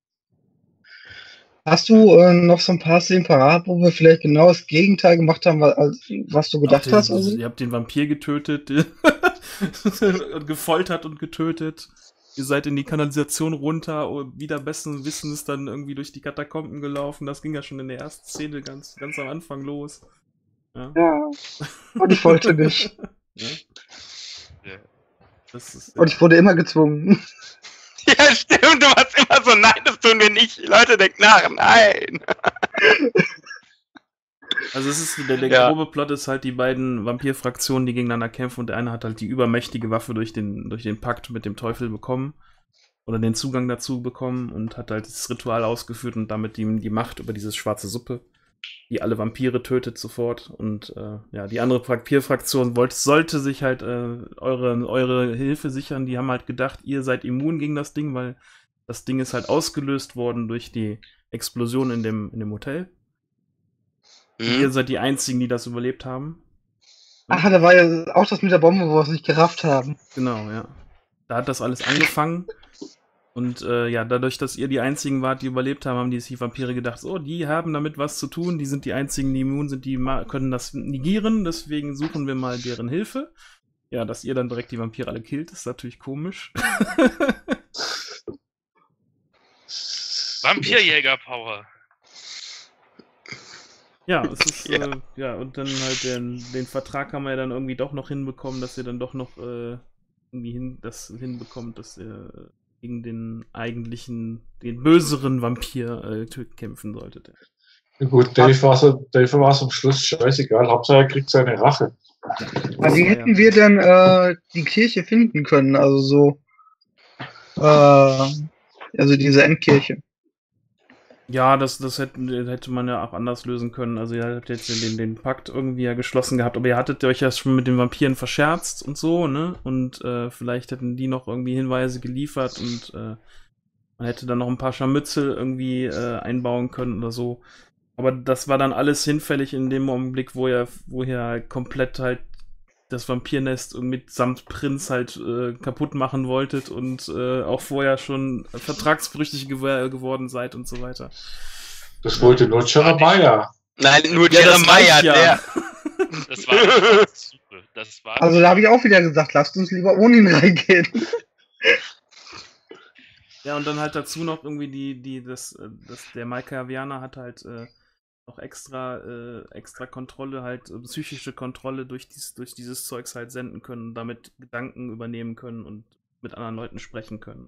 Hast du äh, noch so ein paar Szenen parat, wo wir vielleicht genau das Gegenteil gemacht haben, wa- als, was du gedacht Auch den, hast? Also? Ihr habt den Vampir getötet, und gefoltert und getötet. Ihr seid in die Kanalisation runter, und wieder besten Wissens dann irgendwie durch die Katakomben gelaufen. Das ging ja schon in der ersten Szene ganz, ganz am Anfang los. Ja. Ja. Und ich wollte nicht. Ja. Ja. Das ist, Und ich wurde immer gezwungen. Ja, stimmt, du warst immer so, nein, das tun wir nicht. Die Leute denken nach, nein. Also es ist der, der Ja. grobe Plot ist halt die beiden Vampir-Fraktionen, die gegeneinander kämpfen und der eine hat halt die übermächtige Waffe durch den, durch den Pakt mit dem Teufel bekommen oder den Zugang dazu bekommen und hat halt das Ritual ausgeführt und damit die, die Macht über diese schwarze Suppe, die alle Vampire tötet sofort und äh, ja, die andere Vampir-Fraktion wollte, sollte sich halt äh, eure, eure Hilfe sichern, die haben halt gedacht, ihr seid immun gegen das Ding, weil das Ding ist halt ausgelöst worden durch die Explosion in dem, in dem Hotel. Ihr seid die Einzigen, die das überlebt haben. Ach, da war ja auch das mit der Bombe, wo wir es nicht gerafft haben. Genau, ja. Da hat das alles angefangen. Und äh, ja, dadurch, dass ihr die Einzigen wart, die überlebt haben, haben die sich Vampire gedacht, so, die haben damit was zu tun, die sind die Einzigen, die immun sind, die ma- können das negieren, deswegen suchen wir mal deren Hilfe. Ja, dass ihr dann direkt die Vampire alle killt, ist natürlich komisch. Vampirjäger-Power. Ja, es ist, Ja. äh, ja, und dann halt den, den Vertrag haben wir ja dann irgendwie doch noch hinbekommen, dass ihr dann doch noch äh, irgendwie hin, das hinbekommt, dass ihr gegen den eigentlichen, den böseren Vampir äh, tö- kämpfen solltet. Gut, Dave war so, Dave war am Schluss scheißegal. Hauptsache er kriegt seine Rache. Aber wie Ja, hätten wir denn äh, die Kirche finden können? Also so, äh, also diese Endkirche. Ja, das, das hätte, hätte man ja auch anders lösen können. Also ihr habt jetzt den, den Pakt irgendwie ja geschlossen gehabt, aber ihr hattet euch ja schon mit den Vampiren verscherzt und so, ne? Und äh, vielleicht hätten die noch irgendwie Hinweise geliefert und äh, man hätte dann noch ein paar Scharmützel irgendwie äh, einbauen können oder so. Aber das war dann alles hinfällig in dem Augenblick, wo ihr, wo ihr halt komplett halt das Vampirnest mitsamt Prinz halt äh, kaputt machen wolltet und äh, auch vorher schon vertragsbrüchig gew geworden seid und so weiter. Das wollte nur Jeremiah. Nein, nur Ja, das Jeremiah, reicht ja. der. Das war nicht die Suche. Das war Also da habe ich auch wieder gesagt, lasst uns lieber ohne ihn reingehen. Ja, und dann halt dazu noch irgendwie die, die, das, äh, das der Maika Viana hat halt äh, noch extra, äh, extra Kontrolle, halt äh, psychische Kontrolle durch, dies, durch dieses Zeugs halt senden können und damit Gedanken übernehmen können und mit anderen Leuten sprechen können.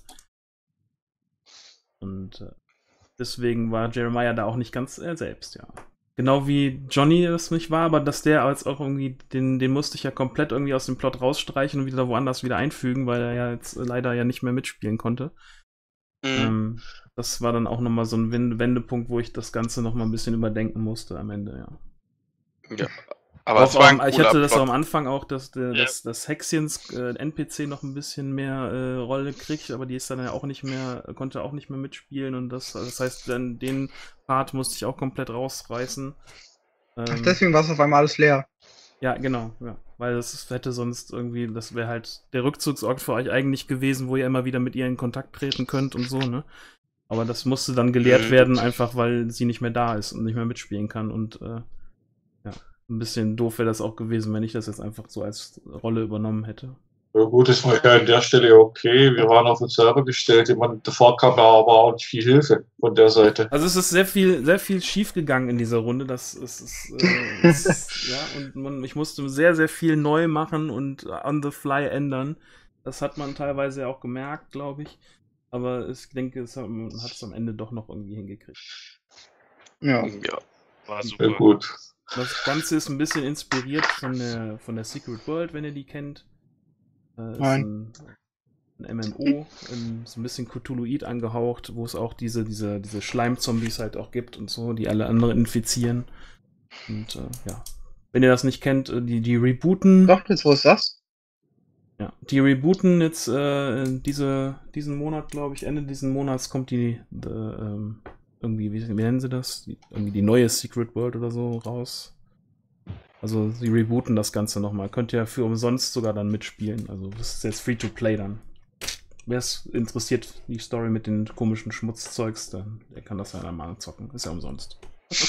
Und äh, deswegen war Jeremiah da auch nicht ganz er selbst, ja. Genau wie Johnny es nicht war, aber dass der als auch irgendwie, den, den musste ich ja komplett irgendwie aus dem Plot rausstreichen und wieder woanders wieder einfügen, weil er ja jetzt leider ja nicht mehr mitspielen konnte. Mhm. Ähm, das war dann auch nochmal so ein Wend- Wendepunkt, wo ich das Ganze nochmal ein bisschen überdenken musste am Ende, ja. Ja. Aber Auch, es war ein am- ich cooler hatte das Plot. auch am Anfang auch, dass der, Ja. dass das Hexchens äh, N P C noch ein bisschen mehr äh, Rolle kriegt, aber die ist dann ja auch nicht mehr, konnte auch nicht mehr mitspielen und das, das heißt, dann den Part musste ich auch komplett rausreißen. Ach, Ähm, deswegen war es auf einmal alles leer. ja, genau, ja. Weil das hätte sonst irgendwie, das wäre halt der Rückzugsort für euch eigentlich gewesen, wo ihr immer wieder mit ihr in Kontakt treten könnt und so, ne? Aber das musste dann gelehrt Mhm. werden, einfach weil sie nicht mehr da ist und nicht mehr mitspielen kann. Und äh, ja, ein bisschen doof wäre das auch gewesen, wenn ich das jetzt einfach so als Rolle übernommen hätte. Ja gut, das war ja an der Stelle okay. Wir waren auf uns selber gestellt. Ich meine, davor kam da aber auch nicht viel Hilfe von der Seite. Also es ist sehr viel, sehr viel schief gegangen in dieser Runde. Das ist, ist, äh, ist ja, und man, ich musste sehr, sehr viel neu machen und on the fly ändern. Das hat man teilweise auch gemerkt, glaube ich. Aber ich denke, es hat, man hat es am Ende doch noch irgendwie hingekriegt. Ja. Ja. War Ja super. gut. Das Ganze ist ein bisschen inspiriert von der, von der Secret World, wenn ihr die kennt. Äh, ist Nein. ein, ein M M O, ähm, so ein bisschen Cthulhuid angehaucht, wo es auch diese, diese, diese Schleimzombies halt auch gibt und so, die alle anderen infizieren. Und äh, ja. Wenn ihr das nicht kennt, äh, die, die rebooten. Doch, jetzt wo ist das? Ja, die rebooten jetzt äh, diese, diesen Monat, glaube ich, Ende diesen Monats kommt die, die ähm, irgendwie, wie, wie nennen sie das? Die, irgendwie die neue Secret World oder so raus. Also sie rebooten das Ganze nochmal. Könnt ihr für umsonst sogar dann mitspielen. Also das ist jetzt Free-to-Play dann. Wer es interessiert, die Story mit den komischen Schmutzzeugs, dann der kann das ja dann mal zocken. Ist ja umsonst.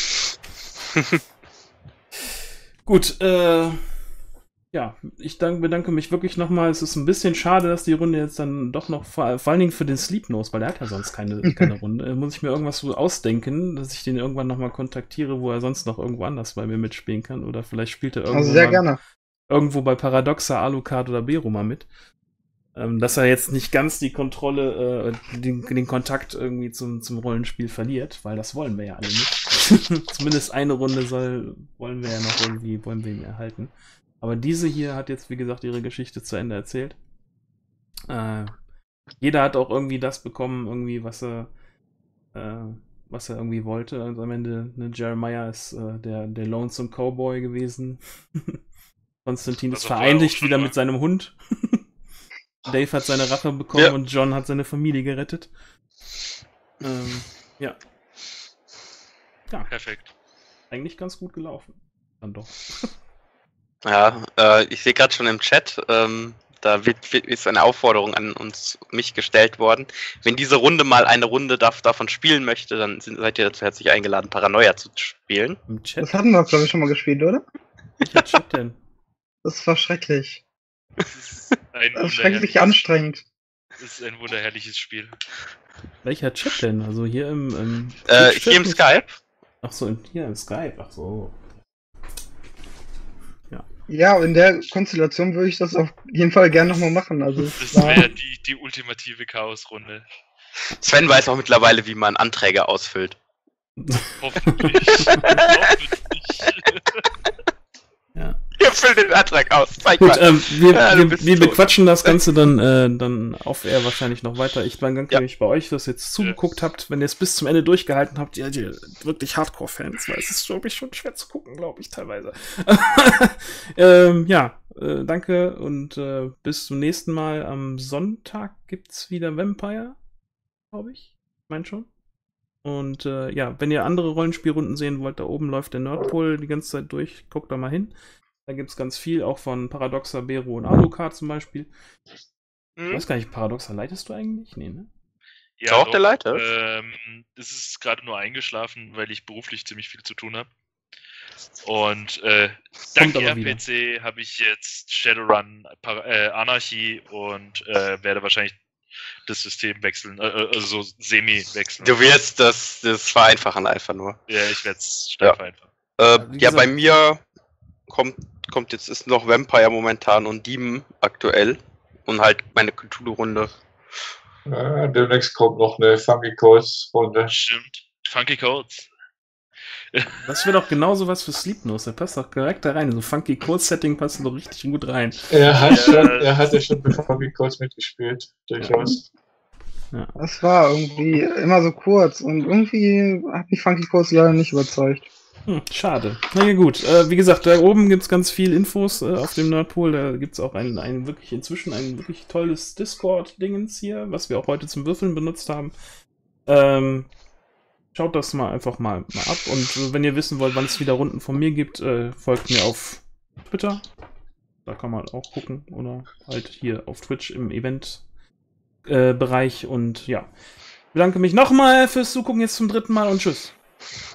Gut, äh... ja, ich dank, bedanke mich wirklich nochmal. Es ist ein bisschen schade, dass die Runde jetzt dann doch noch, vor, vor allen Dingen für den Sleepnose, weil der hat ja sonst keine, keine Runde. Äh, Muss ich mir irgendwas so ausdenken, dass ich den irgendwann nochmal kontaktiere, wo er sonst noch irgendwo anders bei mir mitspielen kann. Oder vielleicht spielt er irgendwo, Also sehr mal, gerne. irgendwo bei Paradoxa, Alucard oder Bero mal mit. Ähm, dass er jetzt nicht ganz die Kontrolle, äh, den, den Kontakt irgendwie zum, zum Rollenspiel verliert, weil das wollen wir ja alle nicht. Zumindest eine Runde soll, wollen wir ja noch irgendwie, wollen wir ihn erhalten. Aber diese hier hat jetzt, wie gesagt, ihre Geschichte zu Ende erzählt. Äh, jeder hat auch irgendwie das bekommen, irgendwie, was er, äh, was er irgendwie wollte. Und am Ende, ne, Jeremiah ist äh, der, der Lonesome Cowboy gewesen. Konstantin Was ist er vorher auch vereinigt schon wieder war. mit seinem Hund. Dave hat seine Rache bekommen Ja. und John hat seine Familie gerettet. Ähm, ja. Ja, Perfekt. eigentlich ganz gut gelaufen. Dann doch. Ja, äh, ich sehe gerade schon im Chat, ähm, da wird, wird, ist eine Aufforderung an uns, mich gestellt worden. Wenn diese Runde mal eine Runde darf, davon spielen möchte, dann sind, seid ihr dazu herzlich eingeladen, Paranoia zu spielen. Im Chat. Das hatten wir, glaube ich, schon mal gespielt, oder? Welcher Chat denn? Das war schrecklich. Das ist ein Das ist schrecklich wunderherrliches- anstrengend. Das ist ein wunderherrliches Spiel. Welcher Chat denn? Also hier im. im Äh, Twitch-Chat hier im nicht? Skype. Ach so, im- hier im Skype. Ach so. Ja, in der Konstellation würde ich das auf jeden Fall gerne nochmal machen. Also, es Das war- wäre die, die ultimative Chaosrunde. Sven weiß auch mittlerweile, wie man Anträge ausfüllt. Hoffentlich. Hoffentlich. Ja. Ja, Füll den Antrag aus. Zeig Gut, mal. ähm, wir, Ja, du wir, bist wir tot. bequatschen das Ganze dann, äh, dann auf Air wahrscheinlich noch weiter. Ich bedanke Ja. mich bei euch, dass ihr jetzt zugeguckt habt. Wenn ihr es bis zum Ende durchgehalten habt, ihr, ihr wirklich Hardcore-Fans, weil es ist, glaube ich, schon schwer zu gucken, glaube ich, teilweise. ähm, ja, äh, danke und äh, bis zum nächsten Mal. Am Sonntag gibt's wieder Vampire, glaube ich. Ich meine schon. Und äh, ja, wenn ihr andere Rollenspielrunden sehen wollt, da oben läuft der Nerdpol die ganze Zeit durch. Guckt da mal hin. Da gibt es ganz viel, auch von Paradoxa, Bero und Alucard zum Beispiel. Ich Hm? weiß gar nicht, Paradoxa leitest du eigentlich? Nee, ne? Ist auch der Leiter? Ähm, es ist gerade nur eingeschlafen, weil ich beruflich ziemlich viel zu tun habe. Und äh, dank aber R P C habe ich jetzt Shadowrun, Par äh, Anarchy und äh, werde wahrscheinlich das System wechseln, äh, also so semi wechseln. Du wirst das, das vereinfachen einfach nur. Ja, ich werde es stark Ja. vereinfachen. Äh, wie ja, gesagt- bei mir kommt, kommt jetzt ist noch Vampire momentan und Demon aktuell. Und halt meine Cthulhu-Runde. Ja, demnächst kommt noch eine Funky Codes-Runde. Stimmt. Funky Codes. Das wäre doch genauso was für Sleepnose. Der passt doch direkt da rein. So funky Code-Setting passt doch richtig gut rein. Er, hat Ja. schon, er hatte schon bei Funky Codes mitgespielt, durchaus. Das war irgendwie immer so kurz und irgendwie hat mich Funky Codes leider nicht überzeugt. Hm, schade. Na ja, gut. Äh, wie gesagt, da oben gibt es ganz viel Infos äh, auf dem Nerdpool. Da gibt es auch ein, ein wirklich inzwischen ein wirklich tolles Discord-Dingens hier, was wir auch heute zum Würfeln benutzt haben. Ähm, schaut das mal einfach mal, mal ab. Und äh, wenn ihr wissen wollt, wann es wieder Runden von mir gibt, äh, folgt mir auf Twitter. Da kann man auch gucken. Oder halt hier auf Twitch im Event-Bereich. Und ja, ich bedanke mich nochmal fürs Zugucken jetzt zum dritten Mal und tschüss.